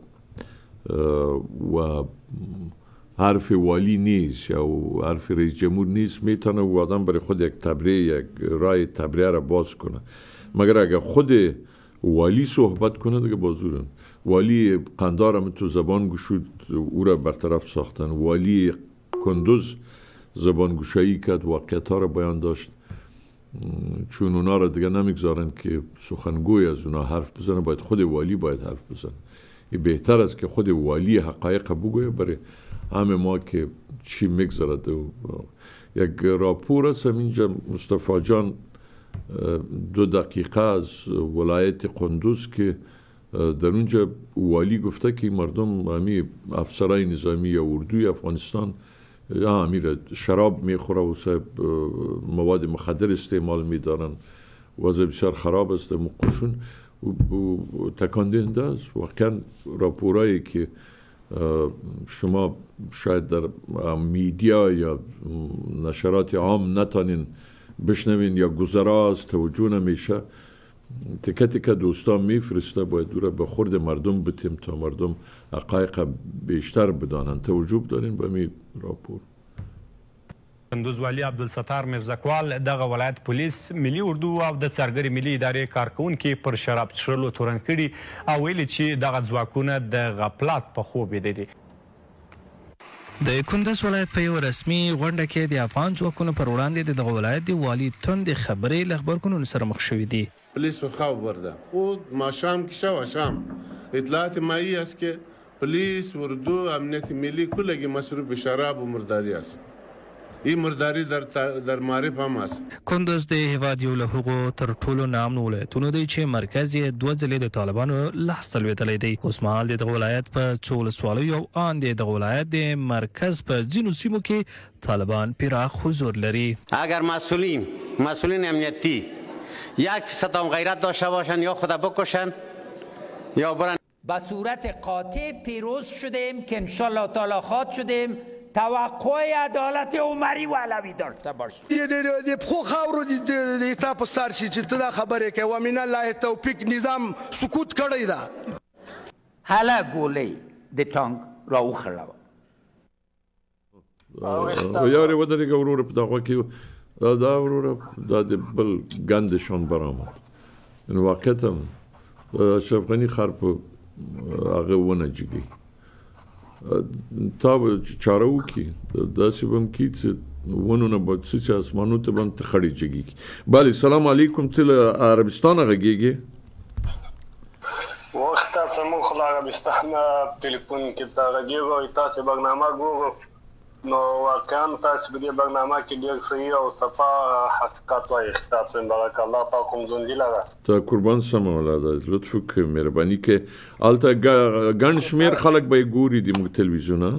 و حرف والی نیست یا حرف رئیس جمهور نیست، میتونه و آدم برای خود یک تبریه یک رای تبریه را باز کنه. مگر اگر خود والی صحبت کنه دیگه بازورن. والی قندار هم تو زبان گشود او را برطرف ساختن. والی کندوز زبان گشایی کرد، واقعیت ها را بیان داشت، چون اونا را دیگه نمیگذارن که سخنگوی از اونا حرف بزنه، باید خود والی باید حرف بزنه. بهتر است که خود والی حقایق بگویه برای همه ما که چی میگذرد. یک راپور است اینجا مصطفی جان دو دقیقه از ولایت قندوز که در اونجا والی گفته که مردم همی افسرهای نظامی یا اردوی افغانستان امیر شراب میخوره و مواد مخدر استعمال میدارن، وضع بسیار خراب است مقشون و تکان دهنده است. واقعا راپورایی که شما شاید در میدیا یا نشرات عام نتانین بشنوین یا گذراست توجه نمیشه، تکه تکه دوستان میفرسته، باید دوره به خورد مردم بتیم تا مردم حقایق بیشتر بدانن. توجه دارین به می راپور. کندوز والی عبدالستار میرزکوال دغه ولایت پولیس ملي اردو او د څرګرې ملي ادارې کارکونکي پر شراب څښلو تورن کړي او ویلي چې دغه ځواکونه د غفلت په خوب بیده دي. د کندوز ولایت په یو رسمي غونډه کې د افغان ځواکونو پر وړاندې د دغه ولایت د والي توندې خبرې له غبرګونونو سره مخ شوي دي. پولیس په خواب ورده خو ماښام کې شوه شام اطلاعات مایی است که پلیس اردو امنیت ملی کلگی مصروف به شراب و مرداری است. این مرداری در در معرف هم است. کندوز د هیواد یو له هغو تر ټولو نامنو ولایتونو دی چې مرکز یې دوه ځلې د طالبانو لاسته لوېدلی دی. اوس مهال د دغه ولایت په څو ولسوالیو او ان د دغه ولایت د مرکز په ځینو سیمو کې طالبان پراخ حضور لري. اگر مسئولین مسئولین امنیتی یک فیصد هم غیرت داشته باشن یا خود بکشن یا برن. به صورت قاطع پیروز شدیم که انشالله تعالی خواد شدیم توقع عدالت عمری و علوی داشته باشیم. د پخو خاورو د تا په سر شي چې ته دا خبرې کوې و من الله توفیق نظام سکوت کړی ده. هله ګولۍ د ټانک راوخړوه. یارې ودرېږه وروره په دغه کې دا دا وروره دا د بل ګندشان برآمد. واقعیت اشرف غني خر په هغه ونه جګي تا به چاره وکړي داسې به هم کړي چې ونونه به څه چې اسمانو ته به هم تخړې جګېږي. بله سلام علیکم. ته له عربستانه غږېږې؟ وخت تاسو موږ خو له عربستانه ټلیفون کې ته غږېږو او تاسې برنامه ګورو نو واقعا تاسو په دې برنامه کې ډېر صحیح او صفا حقیقت وایي. تاسو مبارک الله پاک هم ژوندي لره. ته قربان سمه ولاده لطف وکړې مهرباني کې هلته ګڼ شمېر خلک به یې ګوري د موږ تلویزیون. هو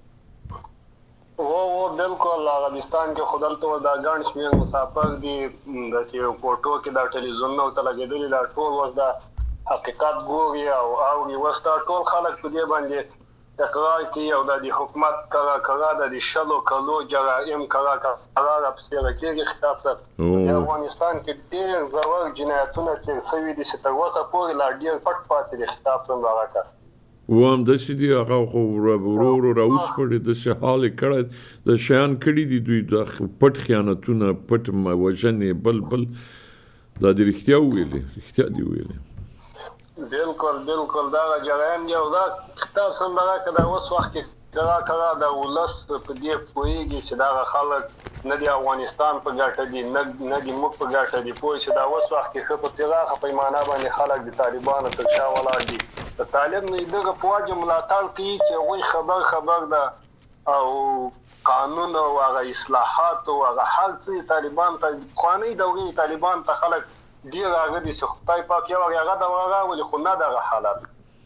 هو بالکل عربستان کې خو دلته دا ګڼ شمېر مسافر دي داسې فوټو کې دا ټلویزیونونه ورته لګېدلي دا ټول اوس دا حقیقت ګوري او اوري. اوس دا ټول خلک په دې باندې تکرار کوي او د حکومت کرا کرا د شلو کلو جرایم کرا کرا راپسې راکېږي. خطاب سره د افغانستان کې ډېر زور جنایتونه تېر شوي دي چې تر اوسه پورې لا ډېر پټ پاتې دي. خطاب سره راکړه و همداسې دي هغه خو ورو ورو راوسپړي داسې حال یې کړی د شیان کړي دي دوی د پټ خیانتونه پټ وژنې بل بل دا د رښتیا وویلې رښتیا دي ویلې. بالکل بالکل دا جرایم دی او دا خطاب سندره که دا اوس وخت کې کرا کرا د ولس په دې پوهېږي چې دغه خلک نه د افغانستان په ګټه دي نه د موږ په ګټه دي. پوه چې دا اوس وخت کې ښه په پراخه پیمانه باندې خلک د طالبانو تر شا ولاړ دي. د طالب نه دغه په وجه ملاتړ کوي چې هغوی خبر خبر ده او قانون او هغه اصلاحات او هغه هر څه طالبان ته پخوانۍ دورې طالبان ته خلک ډېر هغه دي چې خدای پاک یو هغه دوره راولي خو نه دغه حالت.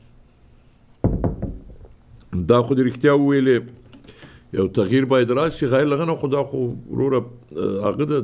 دا خو د رښتیا وویلې یو تغییر باید راشي غیر له هغه نه خو دا خو وروره هغه د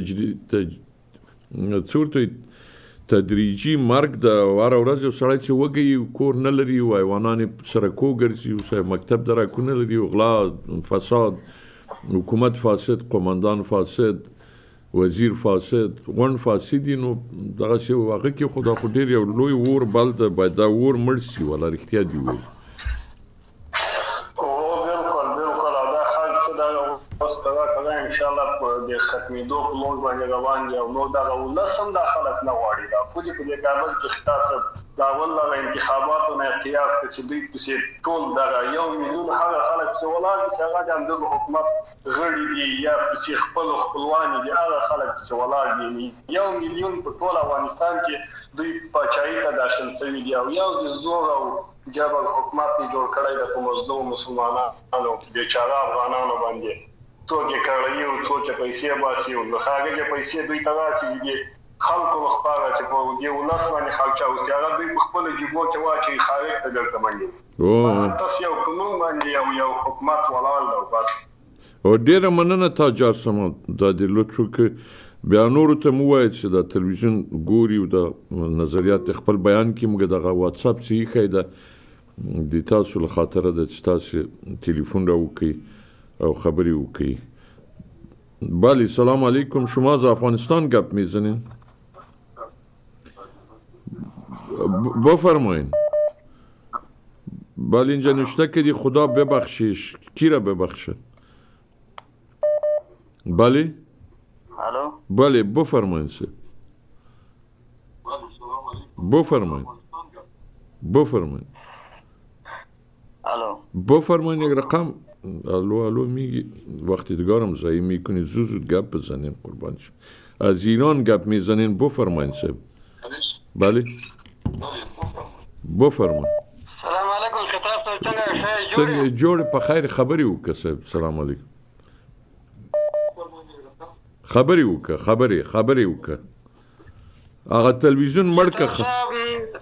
څه ورته تدریجي مرګ د هره ورځ یو سړی چې وږی کور نه لري او حیوانان یې سرکو ګرځي او مکتب درکو نه لري غلا فساد حکومت فاسد قومندان فاسد وزیر فاسد غون فاسدی نو دغه شی واقع کې خدا خو ډیر یو لوی ور بل د باید دا ور مرسي ولا رښتیا دی وي. او بالکل بالکل دا خلک چې دا اوس د کغه کغه ان شاء الله د ختمېدو په لور باندې روان دي او نو دغه ولس هم دا خلک نه غواړي دا خو دې په دې کابل کې خطاب دا ول انتخاباتو نه قیاس چې دوی په ټول دغه یو میلیون هغه خلک چې ولاړ دي چې هغه د حکومت غړي دي یا چې خپل خپلوان دي هغه خلک چې ولاړ دي یو میلیون په ټول افغانستان کې دوی پچای ته داخل شوي دي او یو د زور او جبر حکومت جوړ کړی د کوم مظلوم مسلمانانو بیچاره افغانانو باندې څوک یې کړی او څوک یې پیسې باسي او هغه چې پیسې دوی ته راسي دي خلکو خپاره چې په دې ولس باندې خلک او سیاره دوی په خپل جیبو کې واچي خارج ته ګرځي باندې تاسو یو قانون باندې یو یو حکومت ولاړ دی بس او ډیره مننه تاجر سم د دې لطفو کې بیا نور ته مو وایي چې د تلویزیون ګوري او د نظریات خپل بیان کې موږ د واتس اپ چې خیده د تاسو له خاطر د تاسو تلیفون را وکي او خبري وکي. بله سلام علیکم، شما از افغانستان گپ میزنین؟ بفرمایین. بله اینجا نوشته که دی خدا ببخشیش، کی را ببخشه؟ بله؟ الو؟ بله بفرمایین سه. بفرمایین. بفرمایین. الو؟ بفرمایین یک رقم. الو الو میگی وقتی دگارم زایی میکنید زود زود گپ بزنین قربان شد. از ایران گپ میزنین بفرمایین سه. بله؟ بفرمایین. سلام علیکم خطاب ته څنګه څنګه جوړ په خیر خبري وکړه. سلام علیکم. خبري وکړه خبري خبري وکړه. هغه تلویزیون مړ کړه.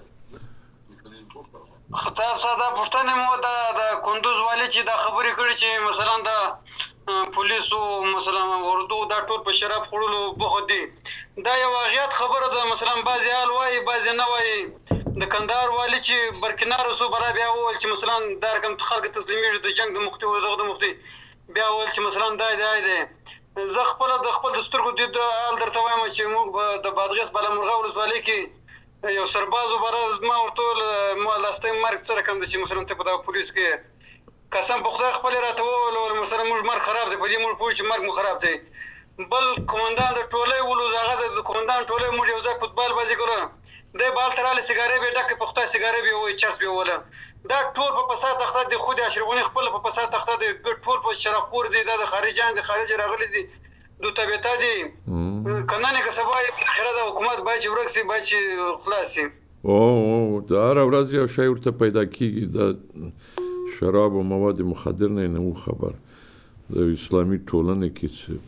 خطاب ساده پښتنه مو د کندوز والی چې دا خبرې کړې چې مثلا د پولیسو مثلا اردو دا ټول په شراب خورلو بوخت دي دا یو واقعیت خبره ده. مثلا بعضی حال وایي بعضی نه وایي. د کندهار والی چې برکنار اوسو برا بیا وویل چې مثلا دا رقم خلک تسلیمیږي د جنګ د مفتي او دغه د مفتي بیا وویل چې مثلا دا دی دی زه خپل د خپل د سترګو دید حال درته وایم چې موږ د بادغیس بالامرغه ولسوالۍ کې یو سربازو برز ما ورته ما لاستی مرګ څه رقم دی چې مثلا ته په دا پولیس کې قسم په خدای خپل راته وویل مثلا موږ مرګ خراب دی په دې موږ پوه چې مرګ مو خراب دی. بل کومندان د ټولۍ ولو هغه د کومندان ټولۍ موږ یو ځای فوتبال بازي کړو دی بال تراله سیګارې به ډکې په خدای سیګارې به وایي چرس به وله دا ټول په فساد تخته دی. خو د اشرف غني خپل په فساد تخته دی ټول په شرابخور دی دا د خارجان د خارج راغلي دي دو طبيعتا دي کنه که سبا اخره د حکومت باید چې ورک سي باید چې خلاص سي. او دا هر ورځ یو شی ورته پیدا کیږي د شراب او مواد مخدر نه نه خبر د اسلامي ټولنې کې چې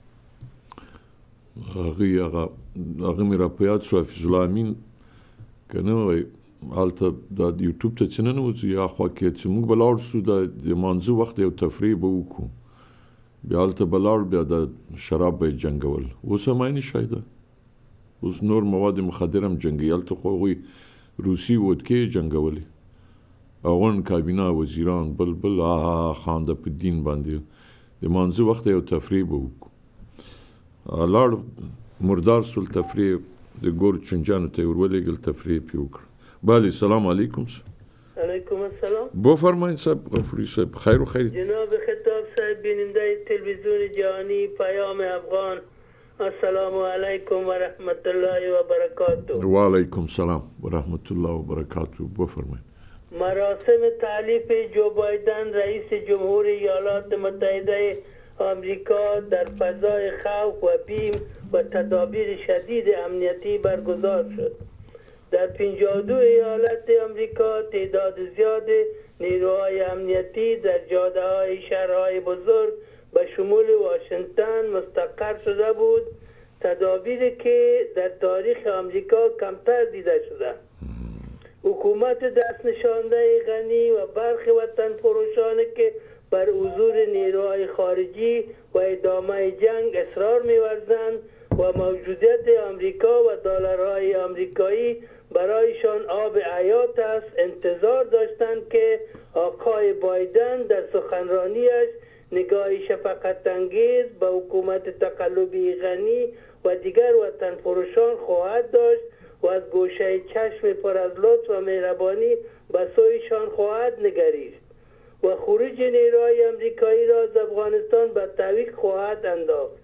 هغه هغه هغه مې را په یاد شو حفیظ الله امین کنه وای هلته د یوټیوب ته چې نه نوځي یا خوا کې چې موږ به لاړ شو د مانځه وخت یو تفریح به وکړو بیا هلته به لاړ بیا د شراب به یې جنګول. اوس هم عیني شی ده. اوس نور مواد مخدر هم جنګي. هلته خو هغوی روسي وودکې یې جنګولې اغون کابینه وزیران بل بل خانده په دین باندې د مانځه وخت یو تفریح به وکړو. لاړ مردار سول تفریح د ګور چنجانو ته یې ورولېږل تفریح پې وکړه. بله سلام علیکم. علیکم السلام. بفرمایید صاحب غفوری صاحب خیر و خیر. جناب خطاب صاحب بیننده تلویزیون جهانی پیام افغان السلام علیکم و رحمت الله و برکاته. و علیکم السلام و رحمت الله و برکاته. بفرمایید. مراسم تعلیف جو بایدن رئیس جمهور ایالات متحده آمریکا در فضای خوف و بیم و تدابیر شدید امنیتی برگزار شد. در پنجاه و دو ایالت آمریکا تعداد زیاد نیروهای امنیتی در جاده های شهرهای بزرگ به شمول واشنگتن مستقر شده بود، تدابیری که در تاریخ آمریکا کمتر دیده شده. حکومت دست نشانده غنی و برخی وطن فروشانی که بر حضور نیروهای خارجی و ادامه جنگ اصرار می‌ورزند و موجودیت آمریکا و دلارهای آمریکایی برایشان آب حیات است، انتظار داشتند که آقای بایدن در سخنرانیش نگاه شفقت انگیز به حکومت تقلبی غنی و دیگر وطن فروشان خواهد داشت و از گوشه چشم پر از لطف و مهربانی به سویشان خواهد نگریست. و خروج نیروهای آمریکایی را از افغانستان به تعویق خواهد انداخت.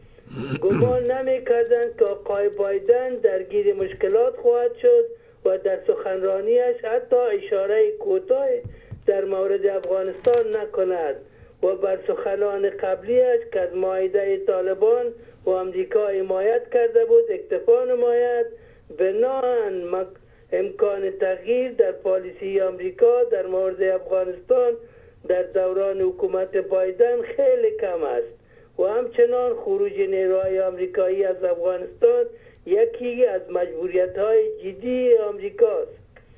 گمان نمی کردند که آقای بایدن درگیر مشکلات خواهد شد و در سخنرانیش حتی اشاره کوتاه در مورد افغانستان نکند و بر سخنان قبلیش که از معاهده طالبان و آمریکا حمایت کرده بود اکتفا نماید. بناهن امکان تغییر در پالیسی آمریکا در مورد افغانستان در دوران حکومت بایدن خیلی کم است و همچنان خروج نیروهای آمریکایی از افغانستان یکی از مجبوریت‌های جدی آمریکاست.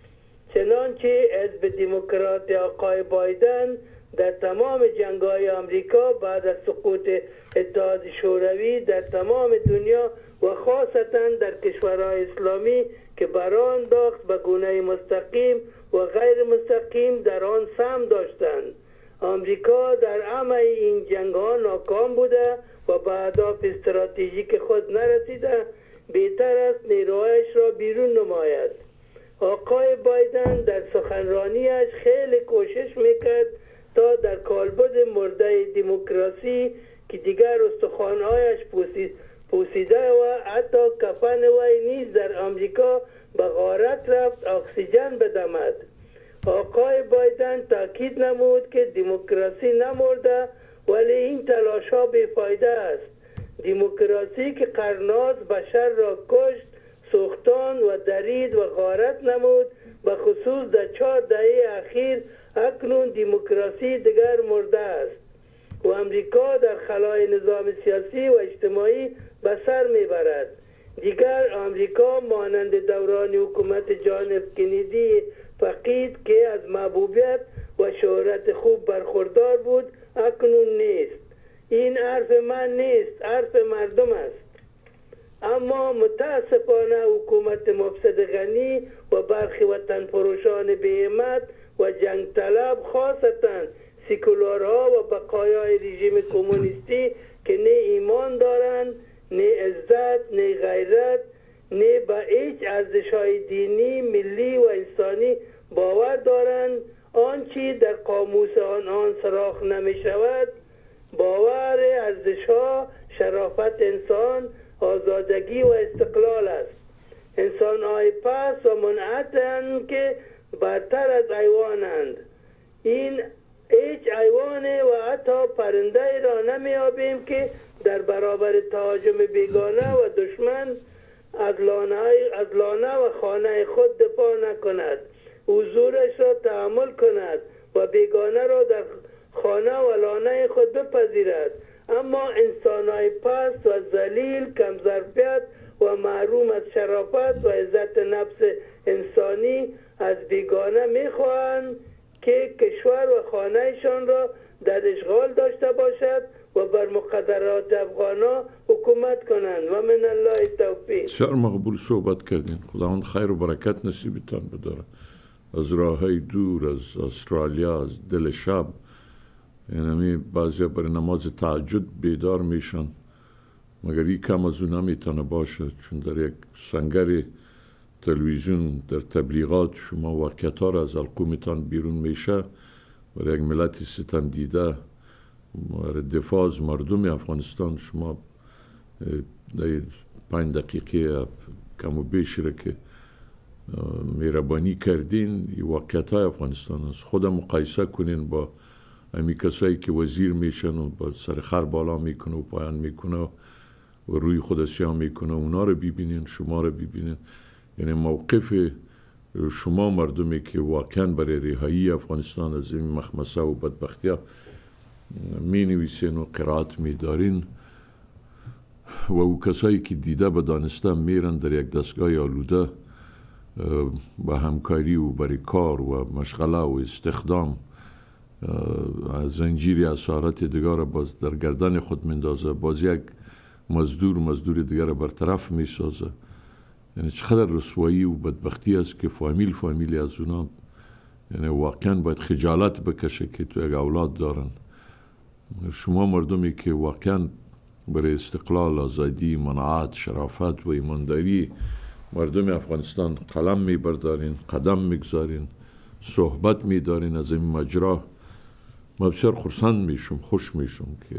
چنانچه حزب دموکرات آقای بایدن در تمام جنگ‌های آمریکا بعد از سقوط اتحاد شوروی در تمام دنیا و خاصتا در کشورهای اسلامی که بر انداخت به گونه مستقیم و غیر مستقیم در آن سهم داشتند. آمریکا در همه این جنگ‌ها ناکام بوده و به اهداف استراتژیک خود نرسیده. بهتر است نیروهایش را بیرون نماید. آقای بایدن در سخنرانیش خیلی کوشش میکرد تا در کالبد مرده دموکراسی که دیگر استخوان‌هایش پوسید پوسیده و حتی کفن وی نیز در آمریکا به غارت رفت اکسیژن بدمد. آقای بایدن تاکید نمود که دموکراسی نمرده ولی این تلاش ها بیفایده است. دموکراسی که قرناز بشر را کشت، سوختان و درید و غارت نمود، به خصوص در چهار دهه اخیر اکنون دموکراسی دیگر مرده است و امریکا در خلای نظام سیاسی و اجتماعی به سر میبرد. دیگر آمریکا مانند دوران حکومت جان اف کندی فقید که از محبوبیت و شهرت خوب برخوردار بود اکنون نیست. این حرف من نیست، حرف مردم است. اما متاسفانه حکومت مفسد غنی و برخی وطن فروشان بی‌همت و جنگ طلب خاصتا سیکولارها و بقایای رژیم کمونیستی که نه ایمان دارند، نه عزت، نه غیرت، نه به هیچ ارزش‌های دینی، ملی و انسانی باور دارند، آنچه در قاموس آنان سراغ نمی شود باور ارزش‌ها، شرافت انسان، آزادگی و استقلال است. انسان‌های پست و منعطف‌اند که برتر از حیوانند. این هیچ حیوان و حتی پرنده را نمی‌یابیم که در برابر تهاجم بیگانه و دشمن از لانه, از لانه و خانه خود دفاع نکند، حضورش را تحمل کند و بیگانه را در خانه و لانه خود بپذیرد. اما انسان‌های پست و ذلیل، کم ظرفیت و محروم از شرافت و عزت نفس انسانی از بیگانه می‌خواهند که کشور و خانهشان را در اشغال داشته باشد و بر مقدرات افغانا حکومت کنند و من الله توفیق. بسیار مقبول صحبت کردین. خداوند خیر و برکت نصیبتان بداره. از راههای دور، از استرالیا، از دل شب، یعنی بعضی برای نماز تهجد بیدار میشن، مگر این کم از اون نمیتونه باشه، چون در یک سنگر تلویزیون در تبلیغات شما واقعیت ها را از القومتان بیرون میشه. برای یک ملت ستم دیده برای دفاع از مردم افغانستان شما در پنج دقیقه کم و بیش را که مهربانی کردین، این واقعیت های افغانستان است. خود مقایسه کنین با امی کسایی که وزیر میشن و با سر خر بالا میکنه و پایان میکنه و روی خود سیاه میکنه، اونا رو ببینین، شما رو ببینین. یعنی موقف شما مردمی که واقعا برای رهایی افغانستان از این مخمسه و بدبختی ها می نویسین و قرائت می دارین و او کسایی که دیده به دانسته میرن در یک دستگاه آلوده با همکاری و برای کار و مشغله و استخدام زنجیری اسارت دیگر را باز در گردن خود میندازه، باز یک مزدور مزدور دیگر را برطرف میسازه. یعنی چقدر رسوایی و بدبختی است که فامیل فامیلی از اونا یعنی واقعا باید خجالت بکشه که تو یک اولاد دارن. شما مردمی که واقعا برای استقلال، آزادی، مناعت، شرافت و ایمانداری مردم افغانستان قلم میبردارین، قدم میگذارین، صحبت میدارین از این مجرا ما بسیار خرسند میشم، خوش میشم که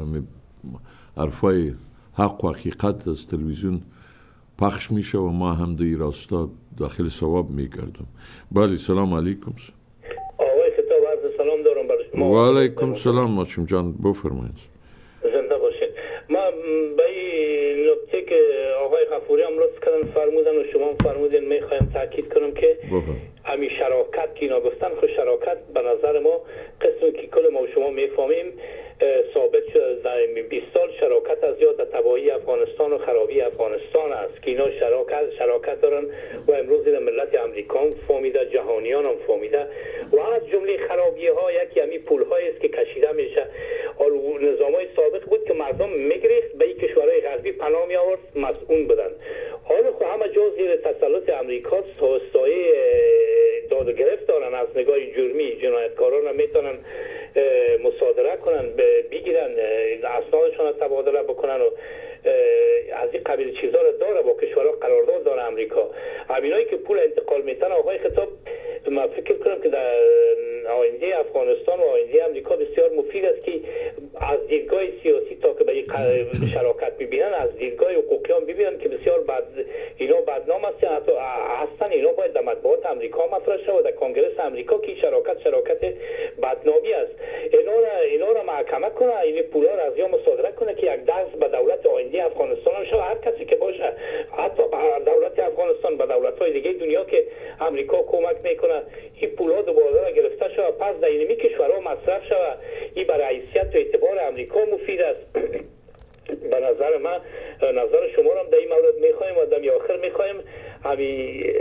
حرفای حق و حقیقت از تلویزیون پخش میشه و ما هم در راستا داخل ثواب میکردم. بله سلام علیکم. آقای خطاب عرض سلام دارم برای شما. و علیکم سلام ماشم جان، بفرمایید. زنده باشید. ما به این نکته که آقای غفوری امروز کردن فرمودن و شما فرمودین میخوایم تاکید کنم که همین شراکت که اینا گفتن، خود شراکت به نظر ما قسمی که کل ما و شما میفهمیم ثابت شده در بیست سال شراکت از یاد تباهی افغانستان و خرابی افغانستان است که اینا شراکت شراکت دارن و امروز این ملت امریکا هم فهمیده، جهانیان هم فهمیده و از جمله خرابی ها یکی همین پول های است که کشیده میشه. نظام های سابق بود که مردم میگریخت به این کشورهای غربی پناه می آورد مسئول بدن. حالا خب همه جا زیر تسلط امریکا سایه داد و گرفت دارن، از نگاه جرمی جنایتکاران میتونن مصادره کنن، بگیرن اسنادشون رو تبادله بکنن و از این قبیل چیزا رو داره، با کشورها قرارداد داره امریکا. همینایی که پول انتقال میتن آقای خطاب، ما فکر کنم که در آینده افغانستان و آینده امریکا بسیار مفید است که از دیدگاه سیاسی تا که به این شراکت ببینن، از دیدگاه حقوقیان ببینن که بسیار بد اینا بدنام هستن، حتی هستن اینا باید در مطبوعات امریکا مطرح شود، در کنگرس امریکا که شراکت شراکت بدنامی است. اینا را اینا را محاکمه کنه، این پولا را از یا مصادره کنه که یک دست به دولت آینده افغانستان شود. هر کسی که باشه، حتی دولت افغانستان به دولت‌های دیگه دنیا که امریکا کمک میکنه، این پولا دوباره گرفته شود، پس در اینمی کشورها مصرف شود. این برای حیثیت و اعتبار امریکا مفید است. به نظر من، نظر شما را در این مورد میخوایم و در آخر میخوایم همین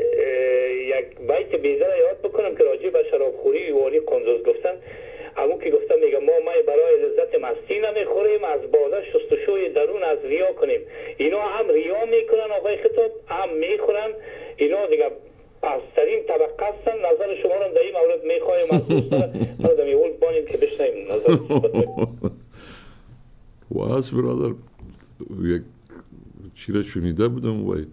یک بیت بیزه را یاد بکنم که راجع به شرابخوری والی قندوز گفتن. همون که گفتم میگه ما ما برای لذت مستی نمیخوریم، از بالا شستشوی درون از ریا کنیم. اینا هم ریا میکنن آقای خطاب، هم میخورن. اینا دیگه پسترین طبقه هستن. نظر شما را در این مورد میخوایم از دوستان مردم یه اول بانیم که بشنیم نظر واس برادر. یک چی را شنیده بودم و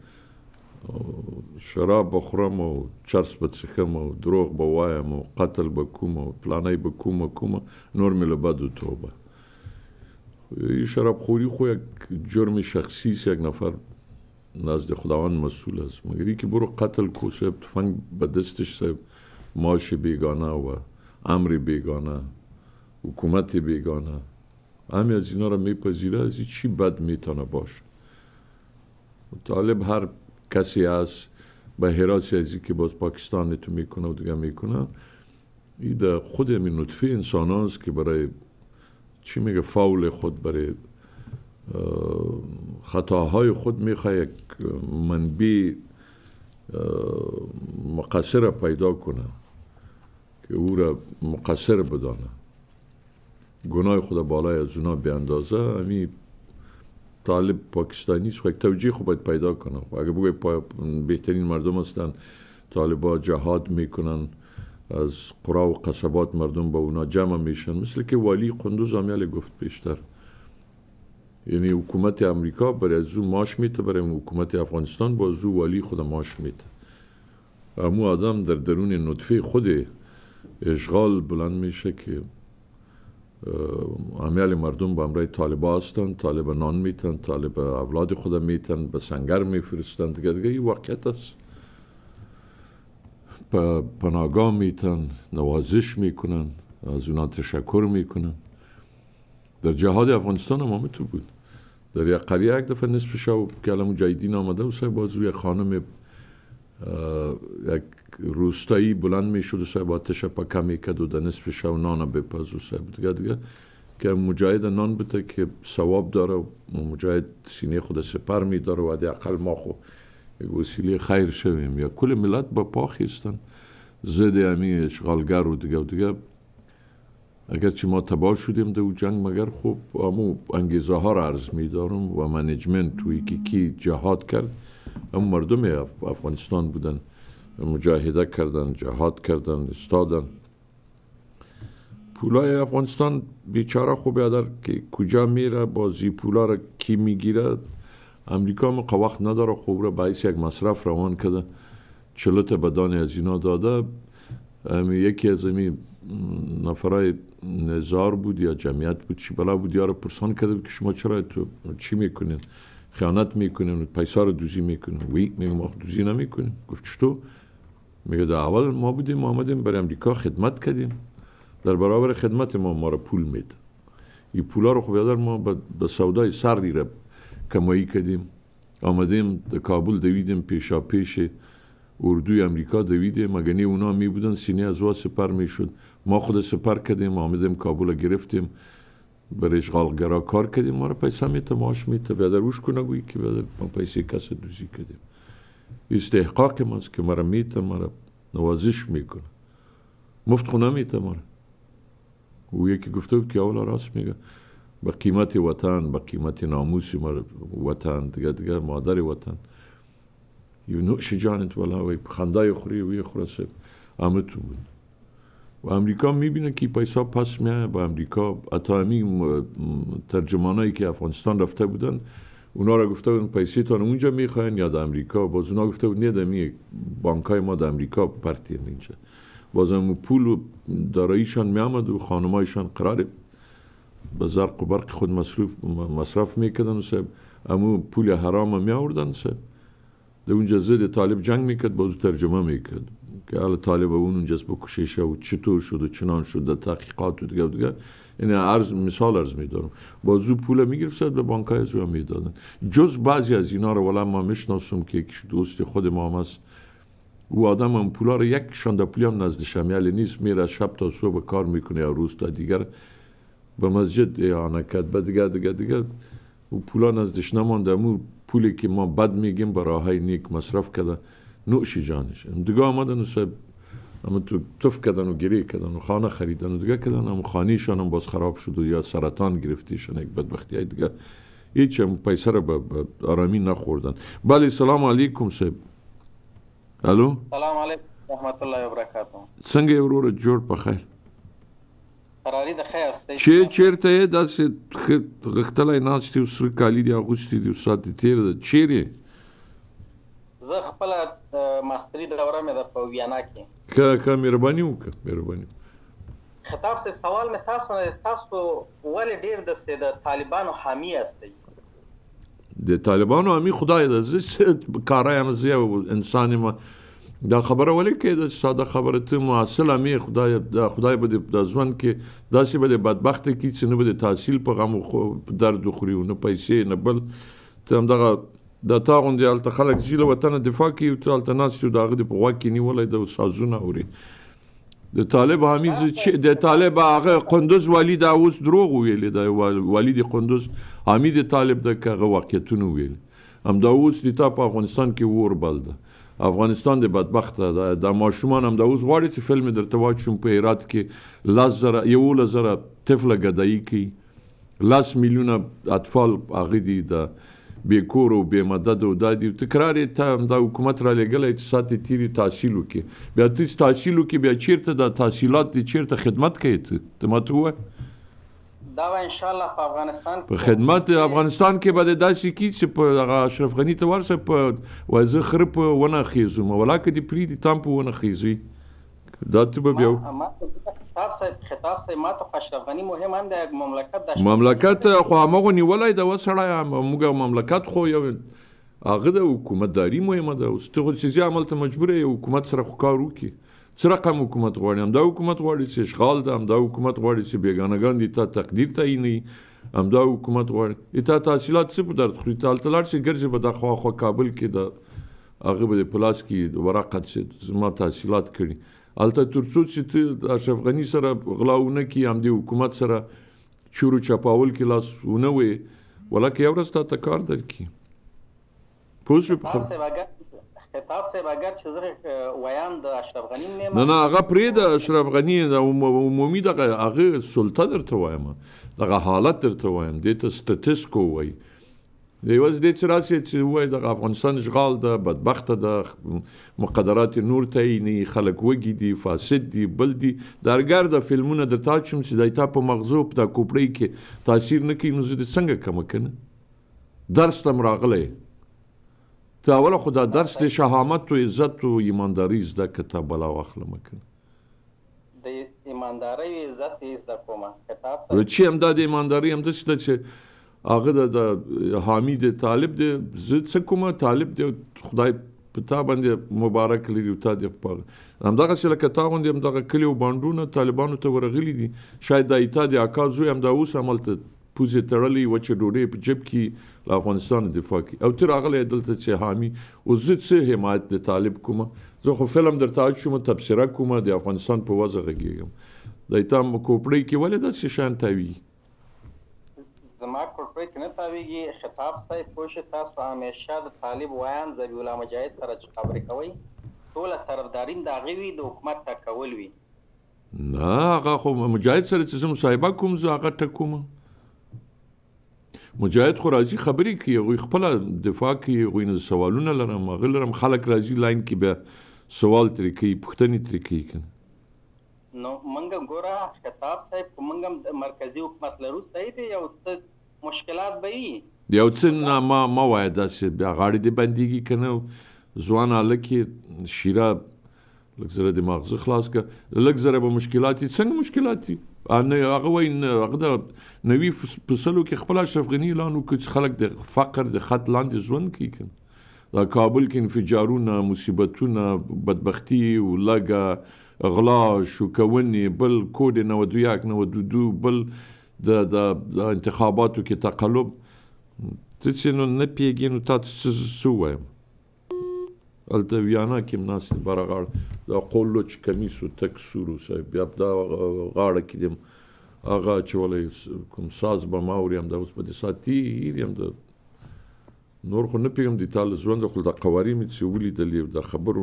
شراب بخورم و چرس بچخم و دروغ بوایم و قتل بکوم و پلانای بکوم و کوم نور می لبد و توبه. این شراب خوری خو یک جرم شخصی است، یک نفر نزد خداوند مسئول است. مگر ای که برو قتل کو صاحب، تفنگ به دستش صاحب، معاش بیگانه و امر بیگانه، حکومت بیگانه، همه از اینا را میپذیره، از این چی بد میتونه باشه؟ طالب هر کسی هست به حراسی ازی که باز پاکستان تو میکنه و دیگه میکنه، این در خود همین نطفه انسان هست که برای چی میگه فاول خود، برای خطاهای خود میخواه یک منبع مقصر پیدا کنه که او را مقصر بدانه، گناه خود بالای از اونا بیاندازه. همین طالب پاکستانی است، یک توجیه خود باید پیدا کنه. اگه بگوی بهترین مردم هستن، طالبا جهاد میکنن، از قرا و قصبات مردم با اونا جمع میشن، مثل که والی قندوز امیال گفت پیشتر. یعنی حکومت امریکا برای از او ماش میته، برای حکومت افغانستان با از او والی خود ماش میته. امو آدم در درون نطفه خود اشغال بلند میشه که امیال مردم با امرای طالبا هستن، طالب نان میتن، طالب اولاد خود میتن، به سنگر میفرستن، دیگه دیگه این واقعیت است. پناهگاه میتن، نوازش میکنن، از اونا تشکر میکنن. در جهاد افغانستان هم همینطور بود. در یک قریه یک دفعه نصف شب که علم مجاهدین آمده و صاحب بازو یک خانم یک روستایی بلند میشد و صاحب آتش پکه میکد و در نصف شب نان بپز و صاحب دیگه دیگه که مجاهد نان بده که ثواب داره و مجاهد سینه خود سپر میداره و حداقل ما خو یک وسیله خیر شویم. یا کل ملت با پا خیستن ضد امی اشغالگر و دیگه و دیگه. اگر چی ما تباه شدیم در جنگ، مگر خوب امو انگیزه ها را عرض می دارم و منیجمنت توی که کی جهاد کرد، امو مردم افغانستان بودن، مجاهده کردن، جهاد کردن، استادن. پولای افغانستان بیچاره خوب یادر که کجا میره، بازی پولا را کی میگیره. امریکا هم وقت نداره خوب را باعث یک مصرف روان کرده، چلوت بدانی از اینا داده. یکی از این نفرای نظار بود یا جمعیت بود چی بلا بود یارو پرسان کرده بود که شما چرا تو چی میکنین خیانت میکنین پیسا رو دوزی میکنین وی میگه ما دوزی نمیکنیم گفت چطور میگه در اول ما بودیم ما آمدیم برای امریکا خدمت کردیم در برابر خدمت ما ما رو پول میده این پولا رو خب یادر ما به سودای سردی رو کمایی کردیم آمدیم در کابل دویدیم پیشا پیش اردوی امریکا دویدیم مگنی اونا می بودن سینه از وا سپر میشد ما خود سپر کردیم آمدیم کابل گرفتیم برای اشغالگرا کار کردیم ما رو پیسه میته ماش میته بیادر روش کنه گویی که بیادر ما پیسه کس دوزی کردیم استحقاق ماست که ما رو میته ما رو نوازش میکنه مفت خونه میته ما رو او یکی گفته بود که اولا راست میگه با قیمت وطن با قیمت ناموس ما وطن دیگه دیگه مادر وطن یو نوش جانت والا وی خندای خوری وی خورسه همه تو بود و امریکا میبینه که پیسا پس میه با امریکا حتی همین ترجمانایی که افغانستان رفته بودن اونا را گفته بودن پیسی تان اونجا میخواین یا در امریکا باز اونا گفته بودن نه دمی بانکای ما در امریکا پرتین اینجا باز هم پول داراییشان میامد و خانمایشان قرار به زرق و برق خود مصرف مصرف میکردن و سب امو پول حرام میآوردن سب در اونجا ضد طالب جنگ میکرد بازو ترجمه میکرد که حالا طالب اون اونجاست بکشش و چطور شد و چنان شد در تحقیقات و دیگه و دیگه این عرض مثال عرض میدارم بازو پول میگرفت به بانکای از او میدادن جز بعضی از اینا رو ولی ما میشناسم که یک دوست خود ما هم هست او آدم هم پولا رو یک شانده پولی هم نزد شمیل نیست میره شب تا صبح کار میکنه یا روز تا دیگر به مسجد اعانه کرد بعد دیگه دیگه دیگه او پولا نزدش نمانده امو پولی که ما بد میگیم برای های نیک مصرف کرده نوشی جانش دیگه آمدن و سب اما تو تف کردن و گریه کردن و خانه خریدن و دیگه کردن اما خانیشان هم باز خراب شد و یا سرطان گرفتیشان یک بدبختی های دیگه هیچ هم پیسه رو به آرامی نخوردن بله سلام علیکم سب الو سلام علیکم رحمت الله و برکاته څنګه ورور جوړ په خیر قراری د خیر چې چیرته داسې غختلای ناشتي او سر کالی دی اغوستي دی سات تیر د چیرې زه خپل ماستری دوره مې د په ویانا کې که که مهرباني وکړه مهرباني خطاب سے سوال مې تاسو نه تاسو ولې ډیر د د طالبانو حامی استئ د طالبانو حامی خدای د زه کارایم زه انسان ما دا خبره ولې کې د ساده خبره ته معاصله می خدای د خدای به د ځوان کې داسې به د بدبخت کې چې نه به د تحصیل په غم درد خوري نه پیسې نه بل ته هم دغه د تاغون دی الته خلک چې له وطن دفاع کوي او الته ناست دغه د په واک کې نیولای د سازونه اوري د طالب حامی چې د طالب هغه قندوز والی دا اوس دروغ ویل د والد قندوز حمید طالب د هغه واقعیتونه ویل هم دا اوس د تا په افغانستان کې ور بل ده افغانستان د بدبخت ده د ماشومان هم د اوس غواړي چې فلم درته واچوم په هرات کې لاس زره یولس زره طفله ګدایي کوي لاس میلیونه اطفال هغه دي د بې کور او بې مدد او دا دي تکرار یې ته د حکومت را لېږلی چې ساتې تیري تحصیل وکړي بیا ته تحصیل وکړي بیا چېرته د تحصیلات دي چېرته خدمت کوي ته ته ماته ووایه دا به انشاءالله په افغانستان په خدمت افغانستان کې به داسې کي چې په هغه اشرف غني ته ورسه په وایي زه خره په ونه خیزم ولاکه دې پرېږدي تام په ونه خیزوي دا ته به بیا خطاب صاحب خطاب صاحب ما ته اشرف غني مهم هم د مملکت د مملکت خو همغه نیولی د وسړی موږ مملکت خو یو هغه د حکومتداري مهمه ده اوس ته خو سیاسي عمل ته مجبوره یې حکومت سره خو کار وکړي څه رقم حکومت غواړي همدا حکومت غواړي چې اشغال ده همدا حکومت غواړي چې بېګانهګان دي تا تقدیر تعیینوي همدا حکومت غواړي تا تحصیلات څه په درد خوري ته هلته لاړ شي ګرځې به دا خواخوا کابل کې د هغه به د پلاس کې ورقت چې زما تحصیلات کړي هلته تر څو چې ته اشرف غني سره غلا ونه کړي همدې حکومت سره چورو چپاول کې لاس ونه وې ولکه یو ورځ تا ته کار درکړي پوه شوې په خبره خطاب صاحب اگر چې زه ویان د اشرف غني نه نه نه هغه پرېږده اشرف غني د عمومي دغه هغه سلطه درته وایم دغه حالت درته وایم دې ته سټټسکو وایي یوازې دې چې راسي چې وایي دغه افغانستان اشغال ده بدبخته ده مقدرات نور تعییني خلک وږي دي فاسد دي بل دي درګر د فلمونه درته اچوم چې دی تا په مغزو په دا کوپړۍ کې تاثیر نه کوي نو زه دې څنګه کمه کنه درس ته م راغلی ته اوله خو دا درس د شهامت و عزت و ایمانداري زده که ته بلا واخله مه کنه ایماندارۍ عزت یې زده کوم کتاب سره چې همدا د ایماندارۍ همداسې ده چې هغه د حامي د طالب دی زه څه کومه طالب دی خدای په تا باندې مبارک لري تا دې په همدغسې لکه تا غوندې همدغه کلي او بانډونه طالبانو ته ورغلي دي شاید دا تا د اکا زوی همدا اوس هملته پوزې تړلې وچه ډوډۍ په جب کې له افغانستان دفاع کوي او ته راغلی دلته چې حامي اوس زه څه حمایت د طالب کومه زه خو فلم درته عاج شوم تبصره کومه د افغانستان په وضع غږېږم دی تا کوپړۍ کې ولې داسې شیان تاویږي زما کوپړۍ کې نه تاویږي خطاب صاحب پوه شئ تاسو همیشه د طالب ویان ذبیح الله مجاهد سره چې خبرې کوئ ټوله طرفداري د هغې وي د حکومت ټکول وي نه هغه خو مجاهد سره چې زه مصاحبه کوم زه هغه ټکومه مجاهد خو راځي خبرې کوي هغوی خپله دفاع کوي هغوی نه سوالونه لرم هغه لرم خلک راځي لاین کې بیا سوال ترې کوي پوښتنې ترې کوي که نو موږ ګوره خطاب صاحب که موږ هم مرکزي حکومت لرو صحیح دی یو څه مشکلات به وي یو څه نه ما ما وایه داسې بیا غاړې دې بندېږي که نه ځوان هلک یې شیره لږ زره د ماغزه خلاص کړه لږ زره به مشکلات دي څنګه مشکلات دي هغه وایي هغه د نوي فصلو کې خپل اشرف غني اعلان وکړ چې خلک د فقر د خط لاندې ژوند کوي که دا کابل کې انفجارونه مصیبتونه بدبختي ولږه غلا شوکونې بل کوډ نود و یک نود و دو بل د انتخاباتو کې تقلب ته چې نو نه پوهېږې نو تا ته څه ووایم هلته ویانا کې هم ناست دي بره غاړه دا قولوچ کمیس و تک سورو صاحب بیا دا غاړه کې دي هغه اچولی کوم ساز به ما اوري همدا اوس په دې ساعت تېر یم د نور خو نه پوهېږم د تا له ژونده خو دا قوارې مې چې ولیدلې دا خبرو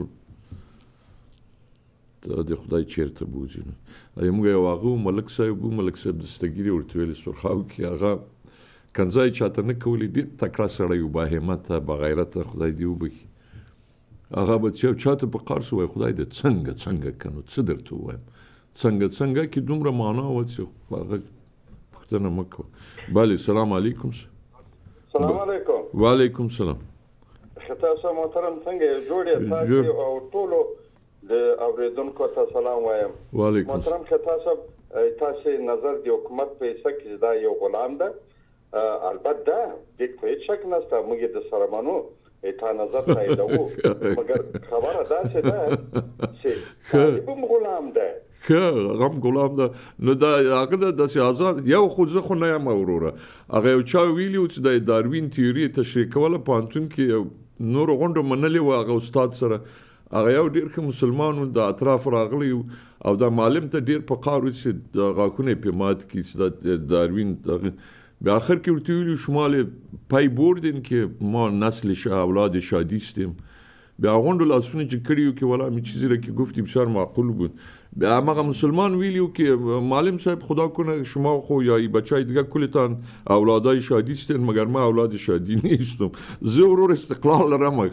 ته د خدای چېرته بوځي نو موږ یو هغه و ملک صاحب و ملک صاحب دستګیري ورته ویلې سرخاو کې هغه کنځای چاته نه کولی ډېر تکړه سړی و باهمته بغیرته خدای دې وبخي هغه به چې چاته په قار شو وایي خدای دې څنګه څنګه که نو څه درته ووایم څنګه څنګه کې دومره معنا وه چې هغه پوښتنه مه کوه بلې سلام علیکم سلام علیکم وعلیکم سلام خطاب صاحب محترم څنګه جوړ یې تاسو او ټولو د اورېدونکو ته سلام وایم وعلیکم محترم خطاب صاحب تاسو نظر د حکومت په حصه کې دا یو غلام ده البته د هیڅ شک نشته موږ د سره منو تا نظر تاییدوو مګر خبره داسې ده چې طالب هم غلام ده ښه هغه هم غلام ده نو دا هغه ده داسې آزاد یو خو زه خو نه یم وروره هغه یو چا ویلي و چې د داروین تیوري تشریح کوله پوهنتون کې یو نورو غونډو منلې وه هغه استاد سره هغه یو ډېر ښه مسلمان و د اطراف راغلی او دا معلم ته ډېر په قار و چې د غاښونه یې پرې مات کړي چې د داروین به آخر که ورته ویلو شما پای بردین که ما نسل اولاد شادیستیم به غونډو لاسونه چې کړي وو که والا همین چیزی را که گفتی بسیار معقول بود به همه مسلمان ویلیو که معلم صاحب خدا کنه شما خو یا ای بچه های دیگه کلتان اولادای شادیستین مگر ما اولاد شادی نیستم زه ورور استقلال لرم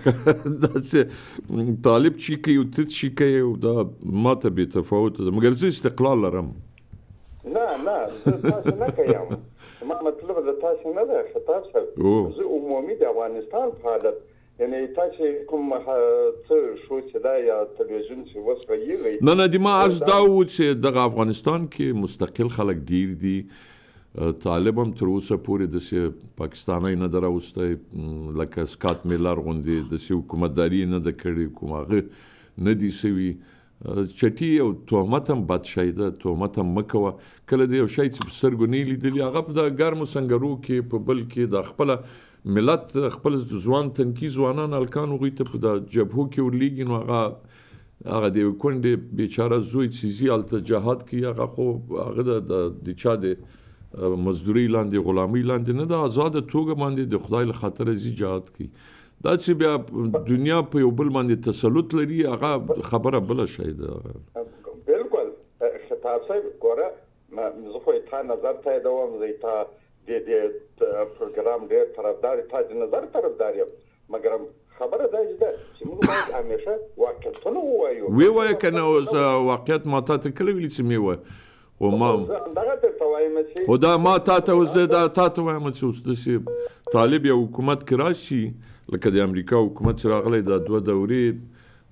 طالب چی که و تت چی که و دا ما تا بی تفاوت ده مگر زه استقلال لرم نه نه زه تاسو نه کوم ما مطلب د تاسو نه ده خطاب صاحب زه عمومي د افغانستان په حالت یعنی تاسو کوم څه شو چې دا یا تلویزیون چې اوس غږیږي نه نه د ما عرض دا و چې دغه افغانستان کې مستقل خلک ډیر دي طالب هم تر اوسه پورې داسې پاکستانی نه ده راوستی لکه سکاټ میلر غوندې داسې حکومتداري یې نه ده کړې کوم هغه نه دي سوي چټي او تهمت هم بد شی ده تهمت هم مه کوه کله د یو شی چې په سترګو نه یې لیدلي هغه په د ګرمو سنګرو کې په بل کې د خپله ملت خپل ځوان تنکي ځوانان هلکان هغوی ته په د جبهو کې ورلیږي نو هغه هغه د یوې کونډې بیچاره زوی چې ځي هلته جهاد کوي هغه خو هغه د چا د مزدورۍ لاندې غلامۍ لاندې نه د ازاده توګه باندې د خدای له خاطره ځي جهاد کوي دا چې بیا دنیا په یو بل باندې تسلط لري هغه خبره بله شی ده بالکل خطاب صاحب ګوره زه خو تا نظر تاییدوم زه تا د دې پروګرام ډېر طرفدار تا د نظر طرفدار یم مګر خبره دا ده چې موږ باید همیشه واقعیتونه ووایو وی وایه که نه واقعیت ما تا ته کله ویلي چې مې وایه خو ما دغه درته وایم چې خو دا ما تا ته اوس دا تا ته وایم چې اوس داسې طالب یو حکومت کې راشي لکه د امریکا حکومت چې راغلی دا دوه دورې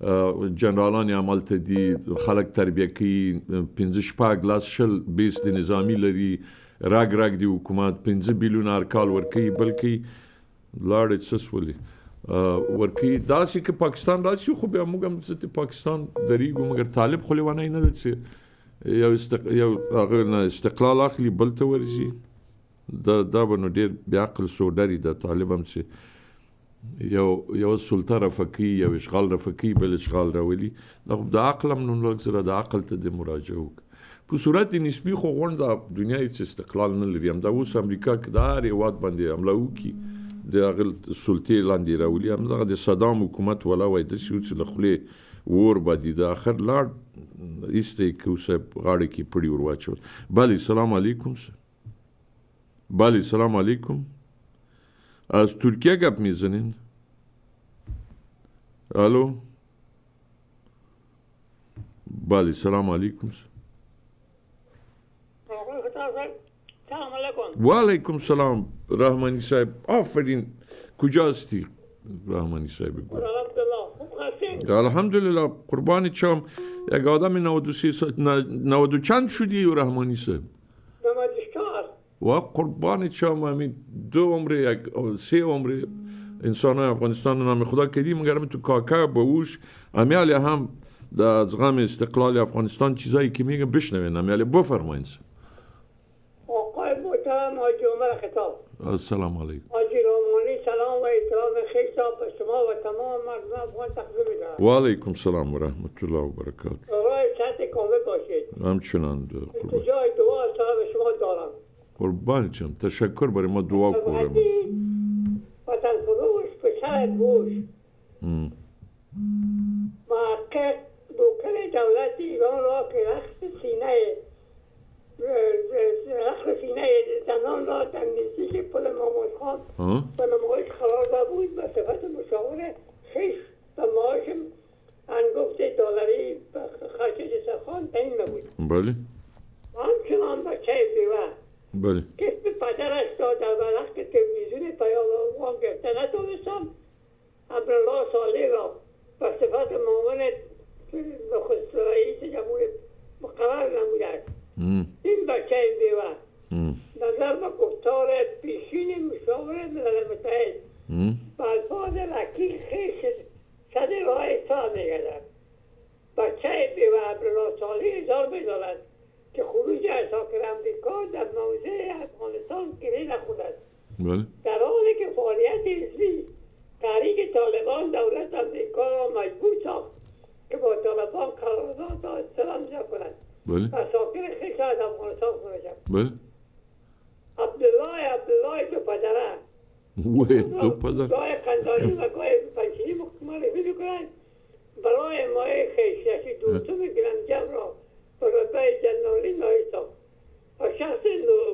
جنرالان یې همالته دي خلک تربیه کوي پنځه شپږ لاس شل بیس د نظامي لري راګ راګ د حکومت پنځه بیلیونه هرکال ورکوي بلکې لاړې څه سولې ورکوي داسې که پاکستان راشي خو بیا موږ هم څه د پاکستان درېږو مګر طالب خو لیونی نه ده چې یو استق... یو هغه نه استقلال اخلي بل ته ورځي دا دا به نو ډېر بې عقل سوډري د طالب هم چې یو یو سلطه رفع کوي یو اشغال رفع کوي بل اشغال راولي دا خو د عقل هم نو لږ زره د عقل ته د مراجعه وکړه په صورت نسبي خو غونډه دنیا هېڅ استقلال نه لري همدا اوس امریکا که د هر هېواد باندې حمله وکړي د هغه سلطې لاندې راولي همدغه د صدام حکومت ولا وایي داسې و چې له خولې اور بادي د آخر لاړ ایسته یې که صاحب غاړې کې پړي ور واچول بله سلام علیکم بله سلام علیکم از ترکیه گپ میزنین الو بله سلام علیکم سلام علیکم و علیکم سلام رحمانی صاحب آفرین کجاستی رحمانی صاحب الحمدلله قربان چم یک آدم نود و سی نود و چند شدی رحمانی صاحب و قربان چم همین دو عمره یک سه عمره انسان افغانستان نام خدا کدی مگر تو کاکا باوش امیالی هم در زغم استقلال افغانستان چیزایی که میگه بشنوین امیالی بفرمایید آقای محترم حاجی عمر خطاب السلام علیکم حاجی رحمانی سلام و احترام خیشا به شما و تمام مردم افغان تقدیم می‌دارم و علیکم سلام و رحمت الله و برکاته برای سطح کامل باشید همچنان التجای دعا به شما دارم قربان چم تشکر برای ما دعا کنم وطن فروش پسر بوش محقق دوکل دولت ایران را که رخت سینه رخت سینه زنان را در نزدیک پل مامان خان و نمایش قرار داده بود به صفت مشاور خیش و معاش انگفت دلاری خرچه سخان تعیین نمود بله همچنان بچه بیوه بله که به پدرش داد در وقت که تلویزیون پیام افغان گرفته نتونستم عبدالله صالح را به صفت معاون نخست رئیس جمهوری مقرر نموده است این بچه بیوه نظر به گفتار پیشین مشاور ملل متحد به الفاظ رکیک خیش صد راه احسان میگردد بچه بیوه عبدالله صالح اظهار می‌دارد که خروج اساکر امریکا در موضع افغانستان گره نخورد در حالی که فعالیت حزبی تحریک طالبان دولت امریکا را مجبور ساخت که با طالبان قرارداد اصطلاح امضا کند اساکر خیش از افغانستان خروج شد عبدالله عبدالله دو پدره دو پدر گاه قندانی و گاه پنچینی معرفی میکنند برای ماه خیش یکی دوستم گرانجم را رتبه جنرالی نایسا و شخص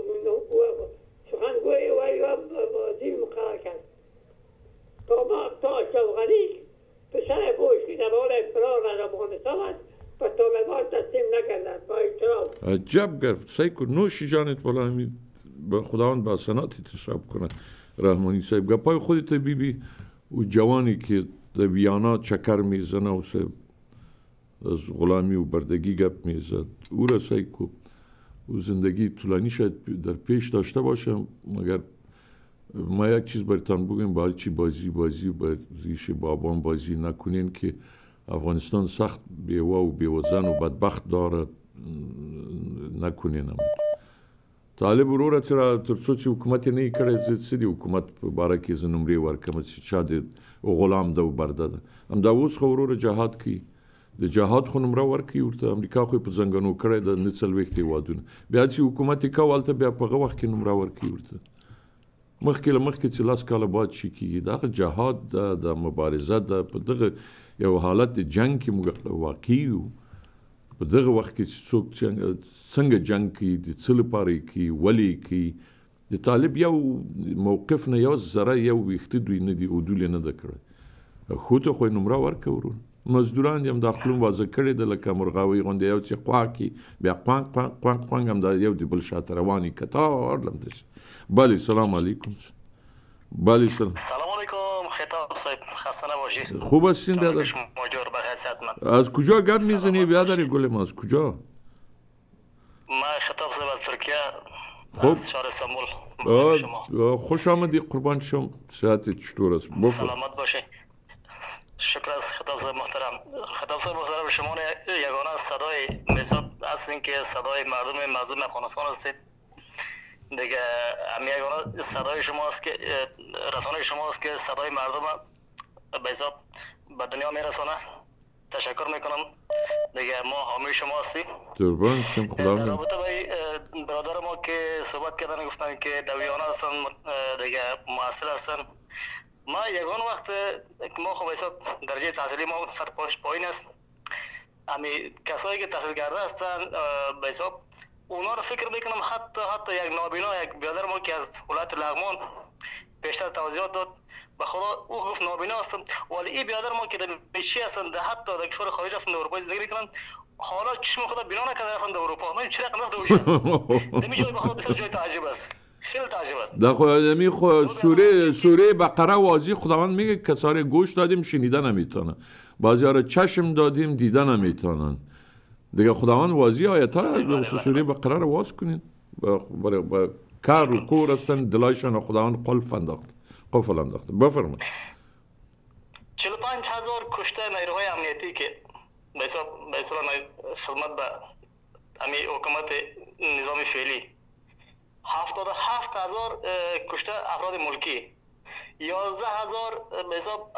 سخنگوی وی را وزیر مقرر کرد تا ما تا شوغنی پسر بوش که در حال افرار از افغانستان است و طالبان تسلیم نکردند با احترام عجب گرد سعی کن نوشی جانت بالا همین به خداوند با سناتی تصاب کنه رحمانی صاحب گپای خودت بی بی و جوانی که در ویانا چکر میزنه و صاحب از غلامی و بردگی گپ میزد او را سعی کو و زندگی طولانی شاید در پیش داشته باشم مگر ما یک چیز برتان بگم با چی بازی بازی با ریش بابان بازی نکنین که افغانستان سخت بیوا و بیوزن و بدبخت داره نکنین طالب ورور چرا ترڅو چې حکومت نه کړي چې د حکومت په باره کې ز نمرې ورکم چې چا د غلام د برده ده هم دا اوس خو ورور جهاد کوي د جهاد خو نمره ورکوي ورته امریکا خو په زنګنو کړی د نه څلوېښت هېوادونه بیا چې حکومت یې کوه هلته بیا په هغه وخت کې نمره ورکوي ورته مخکې له مخکې چې لس کاله بعد شي کېږي دغه جهاد ده د مبارزه ده په دغه یو حالت د جنګ کې موږ واقع یو په دغه وخت کې چې څوک څنګه جنګ کوي د څه لپاره یې کوي ولې یې کوي د طالب یو موقف نه یو ذره یو ویښته دوی نه دي عدول یې نه ده کړی خو ته خو یې نمره ورکړه ورور مزدوران دي هم دا خپلون واضح کړی ده لکه مرغاوۍ غوندې یو چې خوا کړي بیا خوانګ خوانګ خوانګ خوانګ هم دا یو د بل شاته روان وي کتار لم داسې بله سلام علیکم بله سلام سلام علیکم خطاب صاحب خسته نباشید. خوب هستین برادر؟ ماجور بخیر صحتمند. از کجا گپ میزنی برادر گلم؟ از کجا؟ ما خطاب صاحب از ترکیه. خب از شهر استانبول. خوش آمدی قربان شم. صحت چطور است؟ سلامت باشی. شکر از خطاب صاحب محترم. خطاب صاحب محترم شما یگانه صدای مثلا هستین که صدای مردم مظلوم افغانستان هستید. دیگه همین یگانه صدای شماست که رسانه شماست که صدای مردم به حساب به دنیا میرسونه. تشکر میکنم. دیگه ما حامی شما هستیم. قربان شم خدا. در رابطه با برادر ما که صحبت کردن گفتن که دویانه هستن دیگه محصل هستن. ما یگان وقت ما خب حساب درجه تحصیلی ما سر پایین است. همین کسایی که تحصیل کرده هستن به حساب اونا رو فکر میکنم حتی حتی یک نابینا یک برادر ما که از ولایت لغمان بیشتر توضیحات داد به خدا او گفت نابینا هستم ولی این برادر ما که در میشی هستن ده حتی در کشور خارج رفتن در اروپا زندگی میکنن حالا چشم خدا بینا نکرده رفتن در اروپا من چرا رقم رفته باشم نمی جای به خدا بسیار جای تعجب است خیلی تعجب است در خدایی خود سوره سوره بقره واضح خداوند میگه کساری گوش دادیم شنیدن نمیتونه بعضی ها چشم دادیم دیدن نمیتونن دیگه خداوند واضح آیت ها سوره بقره رو واضح کنید برای با کار و کور هستن دلایشان خداوند قلب انداخت قفل انداخت بفرمایید چهل و پنج هزار کشته نیروهای امنیتی که به حساب به حساب خدمت به امی حکومت نظام فعلی هفتاد و هفت هزار کشته افراد ملکی یازده هزار به حساب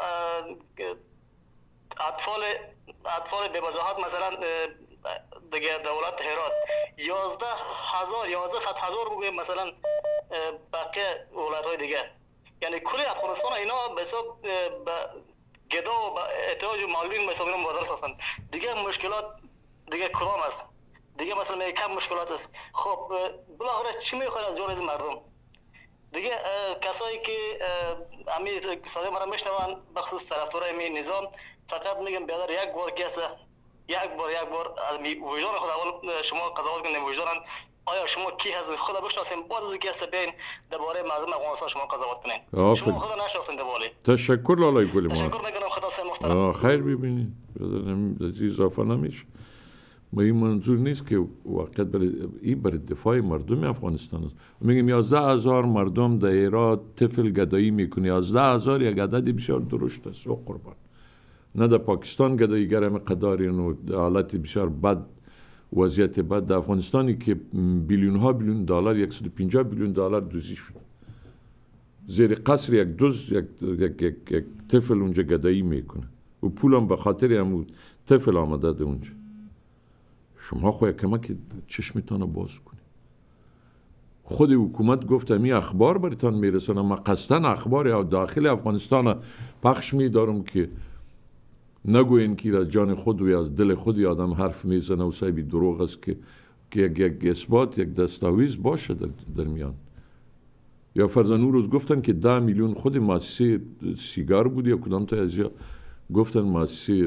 اطفال اطفال به وضاحت مثلا دیگه دولت هرات یازده هزار یازده صد هزار بگویم مثلا بقیه ولایت های دیگه یعنی کل افغانستان اینا به حساب گدا و احتیاج معلولین به حساب اینا مبادرت هستند دیگه مشکلات دیگه کدام است دیگه مثلا میگه کم مشکلات است خب بالاخره چی میخواد از جان از مردم دیگه کسایی که امی صدای مرا میشنون بخصوص طرفدارای این نظام فقط میگم بیادر یک بار کیسه یک بار یک بار از وجدان خود اول شما قضاوت کنید وجدان آیا شما کی هستید خدا بشناسید بعد از اینکه بین درباره مردم افغانستان شما قضاوت کنید شما خدا نشناسید درباره تشکر لالای گل ما تشکر میکنم خدا سه محترم خیر ببینید از اضافه نمیشه ما این منظور نیست که واقعا برای این برای دفاع مردم افغانستان است میگیم یازده هزار مردم در هرات طفل گدایی میکنه یازده هزار یک عدد بسیار درشت است و قربان نه در پاکستان گداییگر هم قدارین و حالت بسیار بد وضعیت بد در افغانستانی که بیلیون ها بیلیون دلار صد و پنجاه بیلیون دلار دوزی شد زیر قصر یک دوز یک, یک, یک, یک طفل اونجا گدایی میکنه و پولم به خاطر هم طفل آمده ده اونجا شما خواهی کمک چشمتان باز کنی خود حکومت گفت می اخبار برایتان میرسانم ما قصدن اخبار یا داخل افغانستان پخش میدارم که نگوین که از جان خود و از دل خود آدم حرف میزنه و صاحبی دروغ است که که یک, یک اثبات یک دستاویز باشه در, در میان یا فرضاً اون روز گفتن که ده میلیون خود مؤسسه سیگار بود یا کدام تا از گفتن مؤسسه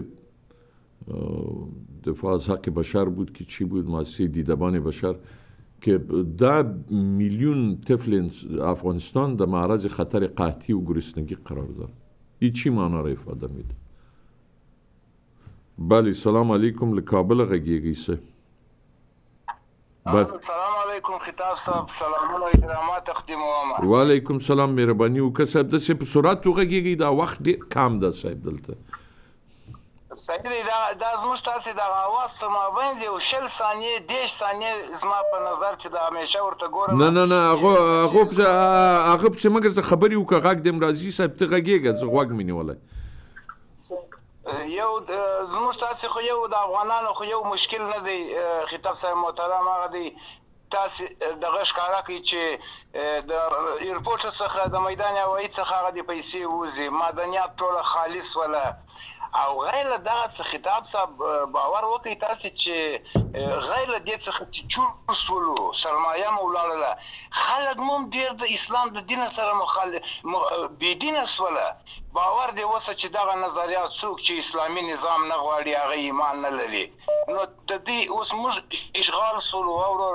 دفاع از حق بشر بود که چی بود مؤسسه دیدبان بشر که ده میلیون طفل افغانستان در معرض خطر قحطی و گرسنگی قرار داره این چی معنا را افاده میده بله سلام علیکم لکابل غگیگی سه سلام علیکم خطاب صاحب سلامون و احترامات تقدیم و و علیکم سلام مهربانی و که صاحب دسته په سرعت تو غگیگی دا وخت ډیر کم ده صاحب دلته صحیح دی دا زموږ تاسې دغه اواز تر مابین یو شل ثانیې دېرش ثانیې زما په نظر چې د همیشه ورته ګورم نه نه نه هغه هغه هغه پسې مګر زه خبرې وکړه غږ دې م راځي صاحب ته غږېږه زه غوږ مې نیولی یو زموږ تاسې خو یو د افغانانو خو یو مشکل نه دی خطاب صاحب محترم هغه دی تاسې دغه ښکاره کوي چې د ایرپورټ څخه د میدان هوایي څخه هغه د پیسې وځي معدنیات ټوله خالص ولا او غیر له دغه څه خطاب صاحب باور وکړئ تاسې چې غیر له دې څخه چې چور سولو سرمایه مو ولاړله خلک مو هم ډېر د اسلام د دین سره بېدینه سوله باور دی اوسه چې دغه نظریات څوک چې اسلامي نظام نه غواړي هغه ایمان نه لري نو د دې اوس موږ اشغال سولو وروره موږ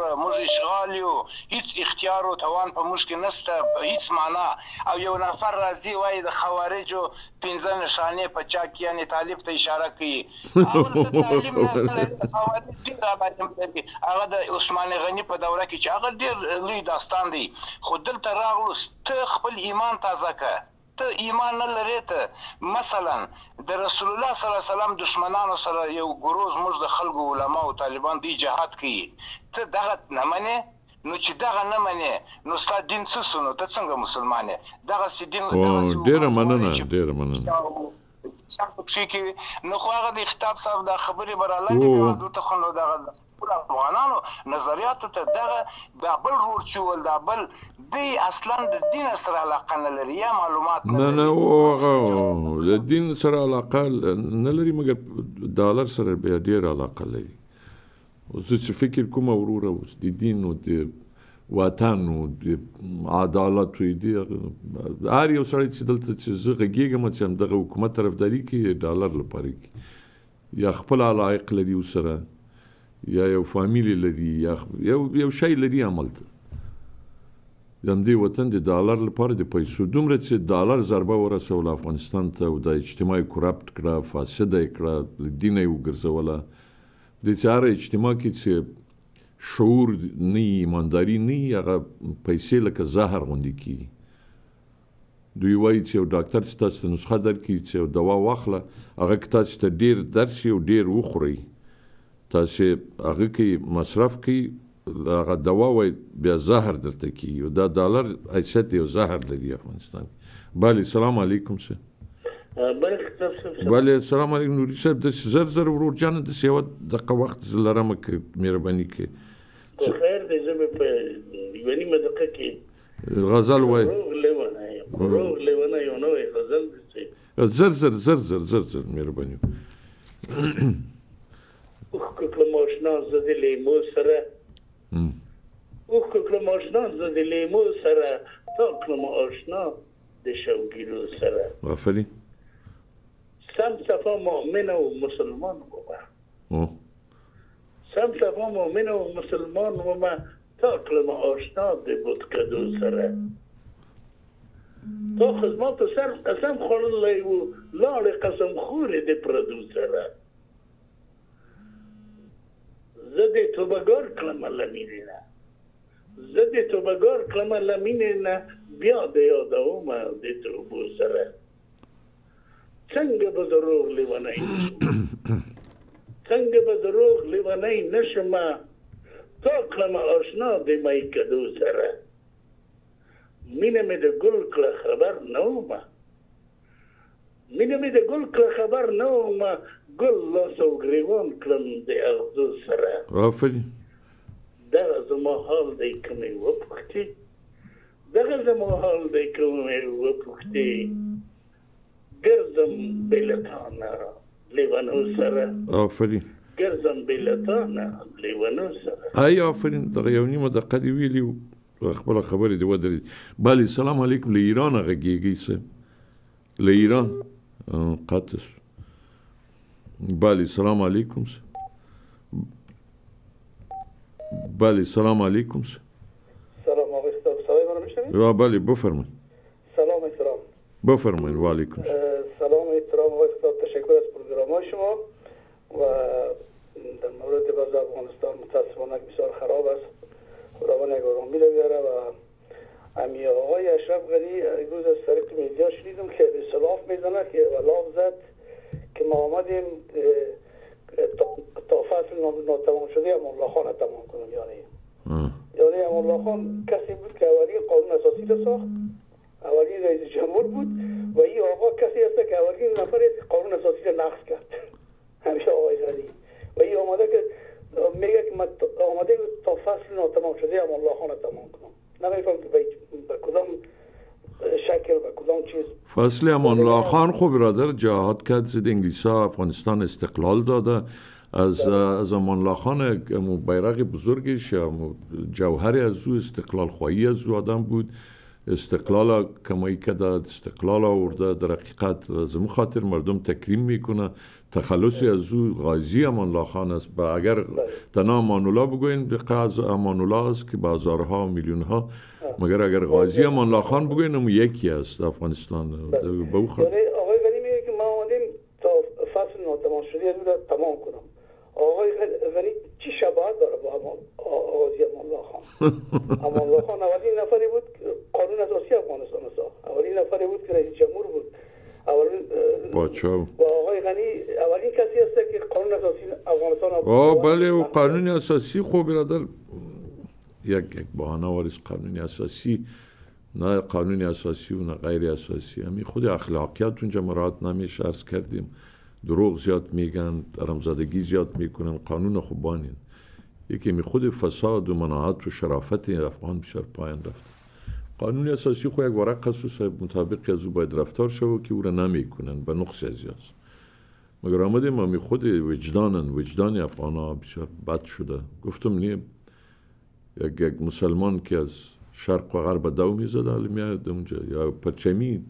اشغال یو هیڅ اختیار او توان په موږ کې نشته هیڅ معنا او یو نفر راځي وایي د خوارجو پنځه نشانې په چا کې یعنې طالب ته اشاره کوي اول ته تعلیم نه لري خوارج ډېر راباندې هغه د عثمان غني په دوره کې چې هغه ډېر لوی داستان دی خو دلته راغلو ته خپل ایمان تازه کړه ته ایمان نه لرې ته مثلا د رسول الله صلی الله علیه وسلم دشمنانو سره یو ګروز موږ د خلکو علما او طالبان دی جهاد کوي ته دغه نه منې نو چې دغه نه منې نو ستا دین څه سو نو ته څنګه مسلمان یې دغسې دین ډېره مننه ډېره مننه نو خو هغه د خطاب صاحب د خبرې برالاندې کوي دلته خو نو دغه ټول افغانانو نظریاتو ته دغه دا بل رور چول دا بل دی اصلا د دین سره علاقه نه لري یا معلومات نه نه هغه د دین سره علاقه نه لري مګر ډالر سره بیا ډېره علاقه لري اوس چې فکر کوم وروره اوس د دین او د وطن او د عدالت وي دی هر یو سړی چې دلته چې زه غږېږم چې همدغه حکومت طرفداري کوي ډالر لپاره کوي یا خپل علایق لري ورسره یا یو فامیلي لري یا یو یو شی لري هملته د همدې وطن د ډالر لپاره د پیسو دومره چې ډالر ضربه ورسوله افغانستان ته او د اجتماع کرپټ کړه فاسده یې کړه له دینه یې وګرځوله د چې هره اجتماع کې چې شعور نه ایمانداري نه هغه پیسې لکه زهر غوندې کېږي دوی وایي چې یو ډاکټر چې تاسو ته نسخه درکړي چې یو دوا واخله هغه که تاسو ته ډېر درد شي او ډېر وخورئ تاسو هغه کې مصرف کړئ هغه دوا وایي بیا زهر درته کېږي او دا ډالر حیثیت یو زهر لري افغانستان بله سلام علیکم سر بله سلام علیکم نوري صاحب داسې زر زر ورور جانه داسې یوه دقیقه وخت زه لرمه که مهرباني کې خیر دی زه مې په یوه نیمه دقیقه کې غزل وایي روغ لیونه یم روغ لیونه یو نوی غزل دی زر زر زر زر زر زر مهرباني اوښ کړم آشنا زه د لیمو سره اوښ کړم آشنا زه د لیمو سره تا کړم آشنا د شوګیرو سره آفرین سم صفا مؤمن او مسلمان ومه سم صفا مؤمن او مسلمان ومه تا کړم آشنا د بتکدو سره تا خدماتو سر قسم خوړلی و لاړې قسم خورې د پردو سره زه دې توبهګار کړمه له مینې نه زه دې توبهګار کړمه له مینې نه بیا د یادومه د توبو سره څنګه به زه روغ لیونی څنګه به زه روغ لیونی نشمه تا کړمه آشنا د میکدو سره مینه مې د ګل کړه خبر نه ومه مینه مې د ګل کړه خبر نه ومه ګل لاس او ګریوان کړم د اغزو سره آفرین دغه زما حال دی که مې وپوښتې دغه زما حال دی که مې وپوښتې ګرځم بېلتانه لیونو سره آفرین ګرځم بېلتانه لیونو سره ای آفرین دغه یو نیمه دقیقه دې ویلي و خپله خبرې دې ودرېدې بله سلام علیکم له ایرانه غږېږئ صاحب له ایران قطع شو بله سلام علیکم بله سلام علیکم سلام آقای خطاب صدای منو میشنوید؟ بله بفرمایید سلام احترام بفرمایید و علیکم سلام احترام آقای خطاب تشکر از پروگرام شما و در مورد باز افغانستان متاسفانه بسیار خراب است خداوند یک آرامی رو بیاره و امی آقای اشرف غنی روز از طریق میدیا شنیدم که اصلاف میزنه که ولاف زد که ما آمدیم تا فصل ناتمام شده امان الله خان تمام کنم یعنی یعنی امان الله خان کسی بود که اولی قانون اساسی رو ساخت اولی رئیس جمهور بود و این آقا کسی هست که اولی نفر قانون اساسی رو نقض کرد همیشه آقای غنی و این آمده که میگه که من آمده تا فصل ناتمام شده امان الله خان تمام کنم نمیفهم که به کدام شکل و کدام چیز فصل امان الله خان خب برادر جهاد کرد زد انگلیسا افغانستان استقلال داده از از امان الله خان بیرق بزرگش جوهری از او استقلال خواهی از او آدم بود استقلال کمایی کرده، استقلال آورده. در حقیقت از اون خاطر مردم تکریم میکنه. تخلصی از او غازی امان الله خان است. با اگر تنها امان الله بگوین قاز امان الله است که بازارها و میلیون ها، مگر اگر غازی امان الله خان بگوین اون یکی است افغانستان. به او خاطر آقای غنی میگه که ما اومدیم تا فصل ناتمام شده رو تمام کنم. آقای غنی چی شباهت داره با غازی امان الله خان؟ امان الله خان اولین نفری بود قانون اساسی افغانستان ساخت. اولین نفری بود که رئیس جمهور بود. اولین باچا و آقای غنی اولین کسی هست که قانون اساسی افغانستان آه بله و قانون اساسی خوب برادر یک یک بهانه واریس قانون اساسی، نه قانون اساسی و نه غیر اساسی. همین خود اخلاقیات اونجا مراعات نمیشه. عرض کردیم دروغ زیاد میگن، حرامزادگی زیاد میکنن، قانون خوبانین. یکی می خود فساد و مناعت و شرافت افغان بسیار پایان رفته. قانون اساسی خو یک ورق است و مطابق از او باید رفتار شود که او را نمیکنن به نقص ازیاست. مگر آمدیم ما می خود وجدانن، وجدان افغان ها بسیار بد شده. گفتم نیم یک, یک مسلمان که از شرق و غرب دو میزده حالا میاد اونجا، یا پرچمی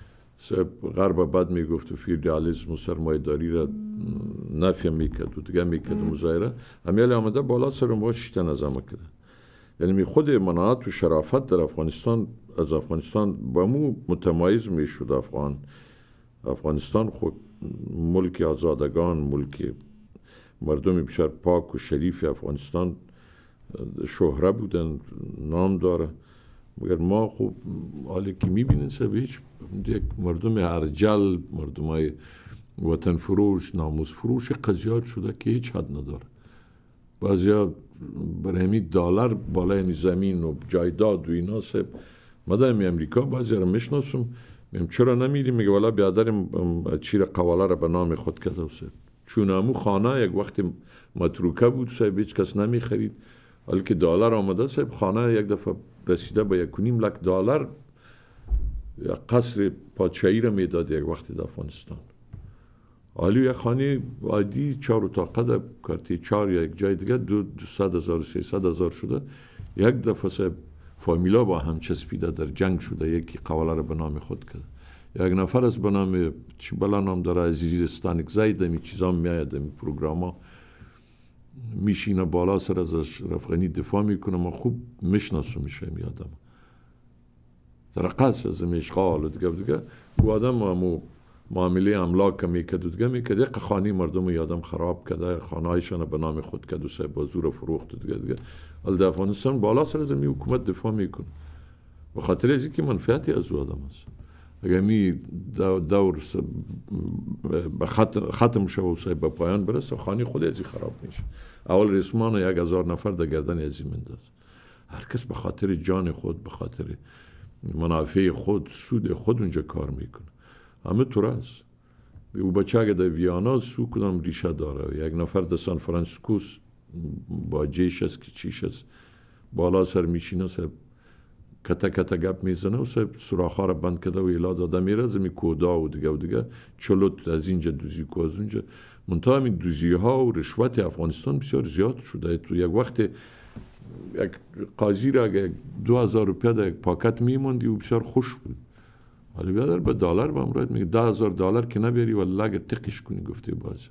غرب بد میگفت و فیودالیسم و سرمایه‌داری را نفی میکرد و دیگه میکرد مظاهره، همیال آمده بالا سر ما شیطه نظامه کرده. یعنی می خود مناعت و شرافت در افغانستان از افغانستان با مو متمایز میشد. افغان افغانستان خود ملک آزادگان، ملک مردم بسیار پاک و شریف افغانستان شهره بودن، نام داره. مگر ما خوب حالی که میبینین سه هیچ یک مردم ارجل، مردم های وطن فروش، ناموس فروش قضیات شده که هیچ حد نداره. بعضی ها برای همین دلار بالای زمین و جایداد و اینا سه مدام امریکا بعضی را میشناسم میگم چرا نمیریم؟ میگه والا بیادرم چیر قواله را به نام خود کرده سه چون امو خانه یک وقت متروکه بود سه هیچ کس نمی خرید. حالا که دلار آمده سه خانه یک دفعه رسیده به یک و نیم لک دلار، یک قصر پادشاهی را میداد یک وقت در افغانستان. حالی یک خانه عادی چهار اتاقه در کارتی چهار یا یک جای دیگه دو دوصد هزار و سیصد هزار شده. یک دفعه سه فامیلا با هم چسبیده در جنگ شده، یکی قواله را به نام خود کرده. یک نفر از به نام چی بلا نام داره عزیزستان زید می چیزا میآید می پروگراما میشینه بالا سر از اشرف غنی دفاع میکنه. ما خوب میشناسم میشه میادم در قصد از اشغال و دیگه دیگه و آدم مو معامله املاک میکرد و دیگه میکرد. یک خانه مردم یادم خراب کرده، خانه هایشان به نام خود کرد و سه بازور فروخت و دیگه دیگه. حال در افغانستان بالا سر از می حکومت دفاع میکنه به خاطر از اینکه منفعتی از او آدم هست. اگر می دور به ختم شد و سه به پایان برسه خانه خود ازی خراب میشه. اول رسمان یک هزار نفر در گردن ازی منداز. هر کس به خاطر جان خود، به خاطر منافع خود، سود خود اونجا کار میکنه. همه طور است. او بچه اگه در ویانا سو کدام ریشه داره. یک نفر در سان فرانسیسکو با جیش است که چیش است بالا سر میشینه سر کتا کتا گپ میزنه و سر سراخا را بند کرده و ایلا داده میره از می کودا و دیگه و دیگه چلوت از اینجا دوزی کو از اونجا. منتها همین دوزی ها و رشوت افغانستان بسیار زیاد شده. تو یک وقت یک قاضی را اگه دو هزار روپیه در یک پاکت میموندی و بسیار خوش بود. حالا بیادر به دلار به امراید میگه ده هزار دلار که نبیاری والله اگه تقیش کنی گفته باز.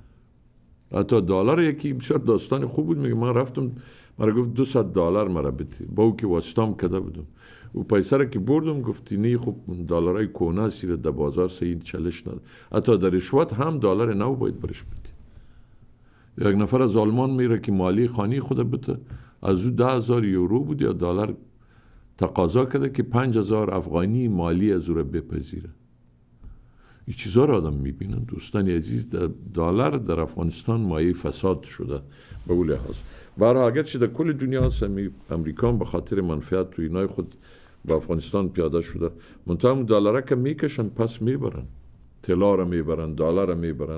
حتی دلار یکی بسیار داستان خوب بود. میگه من رفتم مرا گفت دویست دلار مرا بدی با او که واسطام کده بودم و پیسه را که بردم گفتی نه خوب دلارای کهنه سیر در بازار سید چلش نداره. حتی در رشوت هم دلار نو باید برش بدی. یک نفر از آلمان میره که مالی خانی خود بده از او ده هزار یورو بود یا دلار تقاضا کرده که پنج هزار افغانی مالی از او را بپذیره. این چیزها را آدم میبینن. دوستان عزیز در دلار در افغانستان مایه فساد شده به اون لحاظ. برای اگرچه در کل دنیا هست امریکا به خاطر منفعت تو اینای خود به افغانستان پیاده شده. منتها اون دلاره که میکشن پس میبرن، طلا را میبرن، دلار را میبرن،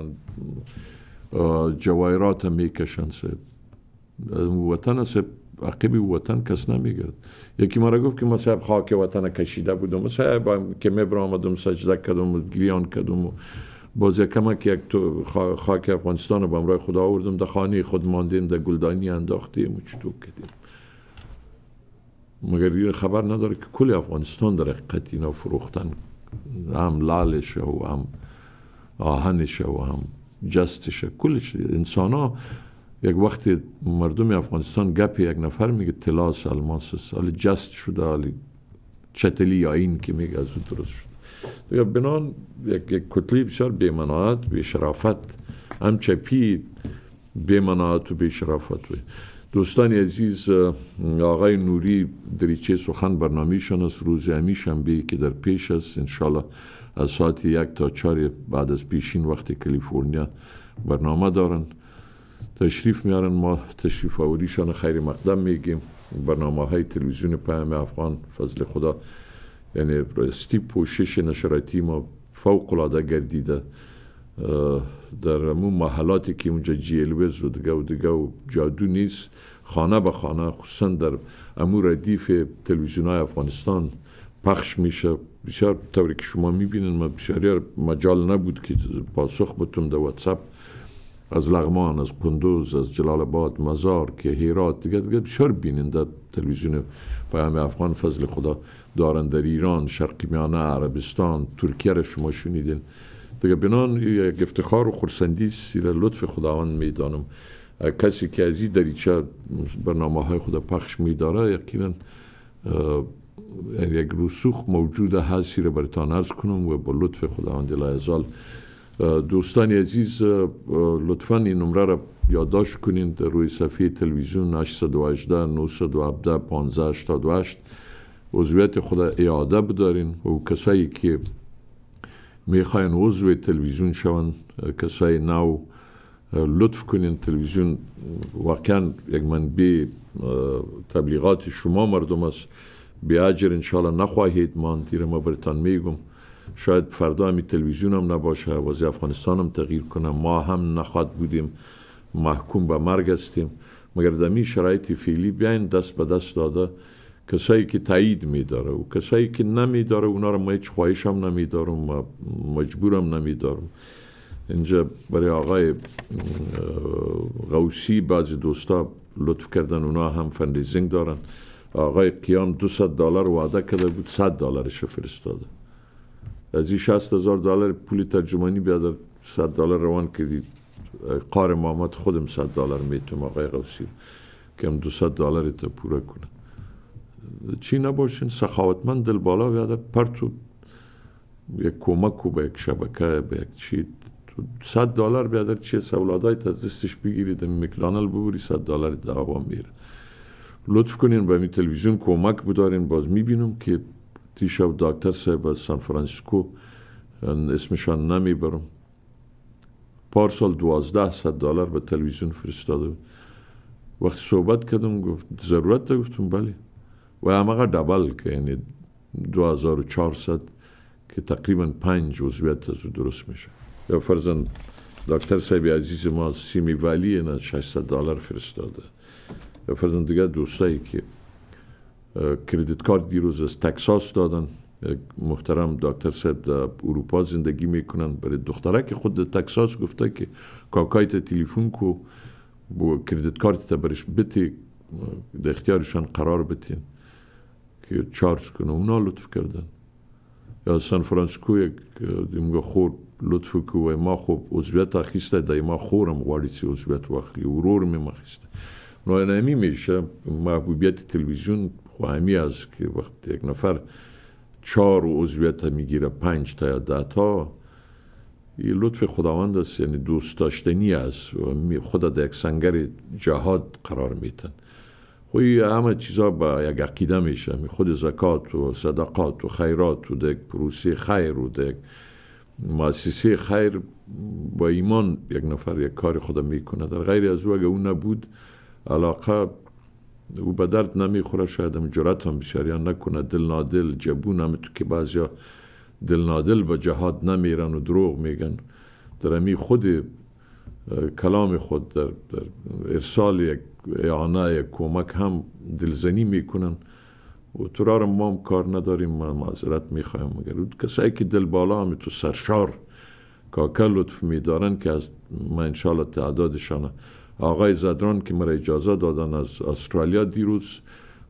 جواهرات را میکشن. وطن است عقیب وطن کس نمیگرد. یکی مرا گفت که ما صاحب خاک وطن کشیده بودم، صاحب که مبر آمدم سجده کردم و گریان کردم و باز یکم که یک تو خاک افغانستان رو به امرای خدا آوردم در خانه خود ماندیم، در گلدانی انداختیم و چطور کردیم. مگر این خبر نداره که کل افغانستان در حقیقت اینا فروختن، هم لالش و هم آهنش و هم جستش، کلش. انسان ها یک وقت مردم افغانستان گپ یک نفر میگه طلاس الماس است، حالی جست شده، حالی چتلی یا این که میگه از او درست شد. دیگه بنان یک, یک کتلی بسیار بی‌مناعت، بی شرافت، هم چپی بی‌مناعت و بی شرافت. دوستان عزیز، آقای نوری دریچه سخن برنامه‌شان است روز همیشنبه که در پیش است، انشالله از ساعت یک تا چهار بعد از پیشین وقت کالیفرنیا برنامه دارن، تشریف میارن، ما تشریف آوریشان خیر مقدم میگیم. برنامه های تلویزیون پیام افغان فضل خدا، یعنی راستی پوشش نشراتی ما فوق العاده گردیده در امون محلاتی که اونجا جیلوز و دیگه و دیگه و جادو نیست، خانه به خانه خصوصا در امون ردیف تلویزیون های افغانستان پخش میشه. بسیار طوری که شما میبینین، ما بسیاری مجال نبود که پاسخ بتون در واتساپ از لغمان، از قندوز، از جلال آباد، مزار که هرات دیگه دیگه بسیار بینین در تلویزیون پیام افغان فضل خدا دارن. در ایران، شرق میانه، عربستان، ترکیه را شما شنیدین دیگه. بنان یک افتخار و خرسندی سیر لطف خداوند میدانم. کسی که از این دریچه برنامه های خدا پخش میداره یقینا یک رسوخ موجود هستی را براتان عرض کنم و با لطف خداوند لایزال. دوستان عزیز، لطفا این نمره را یادداشت کنین در روی صفحه تلویزیون هشت یک هشت نه یک هفت پانزده هشتاد و هشت عضویت خدا اعاده بدارین و کسایی که میخواین عضو تلویزیون شون، کسای نو، لطف کنین. تلویزیون واقعا یک منبع تبلیغات شما مردم است، بی اجر انشاءالله نخواهید ماند. تیر ما برتان میگم شاید فردا همی تلویزیون هم نباشه، وضع افغانستان هم تغییر کنه، ما هم نخواد بودیم، محکوم به مرگ هستیم. مگر در این شرایط فعلی بیاین دست به دست داده کسایی که تایید میداره و کسایی که نمیداره اونا رو ما هیچ خواهش هم نمیدارم و مجبور هم نمیدارم. اینجا برای آقای غوثی بعضی دوستا لطف کردن، اونا هم فندیزینگ دارن. آقای قیام دویست دلار وعده کرده بود، صد دلارش فرستاده. از این شصت هزار دلار پولی ترجمانی بیادر صد دلار روان کردید. قار محمد خودم صد دلار میتونم آقای غوثی که هم دویست دلار تا پورا کنه. چی نباشین، سخاوتمند دل بالا بیادر پرتو یک کمک و به یک شبکه به یک چی صد دلار بیادر چیه سولادای تا دستش بگیرید مکدانل ببوری صد دلار دعوا میره. لطف کنین به می تلویزیون کمک بدارین. باز میبینم که دیشب دکتر صاحب از سان فرانسیسکو، اسمشان نمیبرم، پارسال دوازده صد دلار به تلویزیون فرستاده. وقتی صحبت کردم گفت ضرورت ده، گفتم بله، و همه دبل که یعنی دو هزار و چهارصد که تقریبا پنج عضویت از درست میشه. یا فرزن دکتر صاحب عزیز ما سیمی ولی نه ششصد دلار فرستاده. یا فرزن دیگه دوستایی که کردیت کارت دیروز از تکساس دادن، محترم دکتر صاحب در اروپا زندگی میکنن، برای دختره که خود در تکساس گفته که کاکایت تلفن کو با کردیت کارت تا برش بتی در اختیارشان قرار بتین که چارج کنه، اونا لطف کردن. یا سان فرانسیسکو یک دیمگه خور لطف که و ما خوب عضویت اخیسته در ما خورم غواړي چې عضویت واخلي، ورور می مخیسته. نو نمی میشه محبوبیت تلویزیون خو همی است که وقت یک نفر چهار عضویت میگیره، پنج تا یا ده تا، این لطف خداوند است، یعنی دوست داشتنی است و خود در یک سنگر جهاد قرار میتن. خوی همه چیزا با یک عقیده میشه، خود زکات و صدقات و خیرات و در یک پروسه خیر و در یک مؤسسه خیر با ایمان یک نفر یک کار خدا میکنه. در غیر از او اگه اون نبود علاقه او به درد نمیخوره، شاید هم جرأت هم بسیاریان نکنه، دل نادل جبون هم تو که بعضی ها دل نادل به جهاد نمیرن و دروغ میگن. در امی خود کلام خود در, در ارسال یک اعانه یک کمک هم دلزنی میکنن و تو را ما هم کار نداریم، ما معذرت میخوایم. مگر کسایی که دل بالا هم تو سرشار کاکل لطف میدارن که از ما انشاءالله تعدادشانه. آقای زدران که مرا اجازه دادن از استرالیا دیروز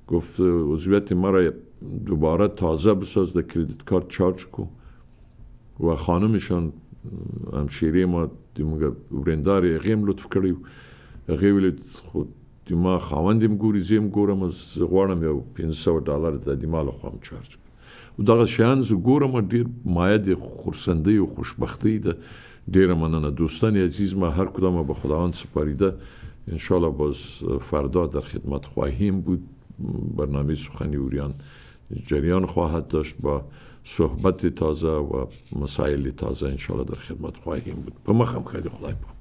گفت عضویت مرا دوباره تازه بساز، در کردیت کارت چارج کو. و خانمشان همشیره ما دیمگه ورندار اغیم لطف کردی و اغیوی خود دیما خواندیم گوری زیم گورم از غوارم یا پینسه دلار دا دیما لخوام چارج و داغه شیان زو گورم دیر مایه خورسنده و خوشبختی ده دیر منانه. دوستان عزیز ما هر کدام به خداوند سپاریده، انشالله باز فردا در خدمت خواهیم بود. برنامه سخنی اوریان جریان خواهد داشت با صحبت تازه و مسائل تازه، انشالله در خدمت خواهیم بود. به مخم خیلی خدای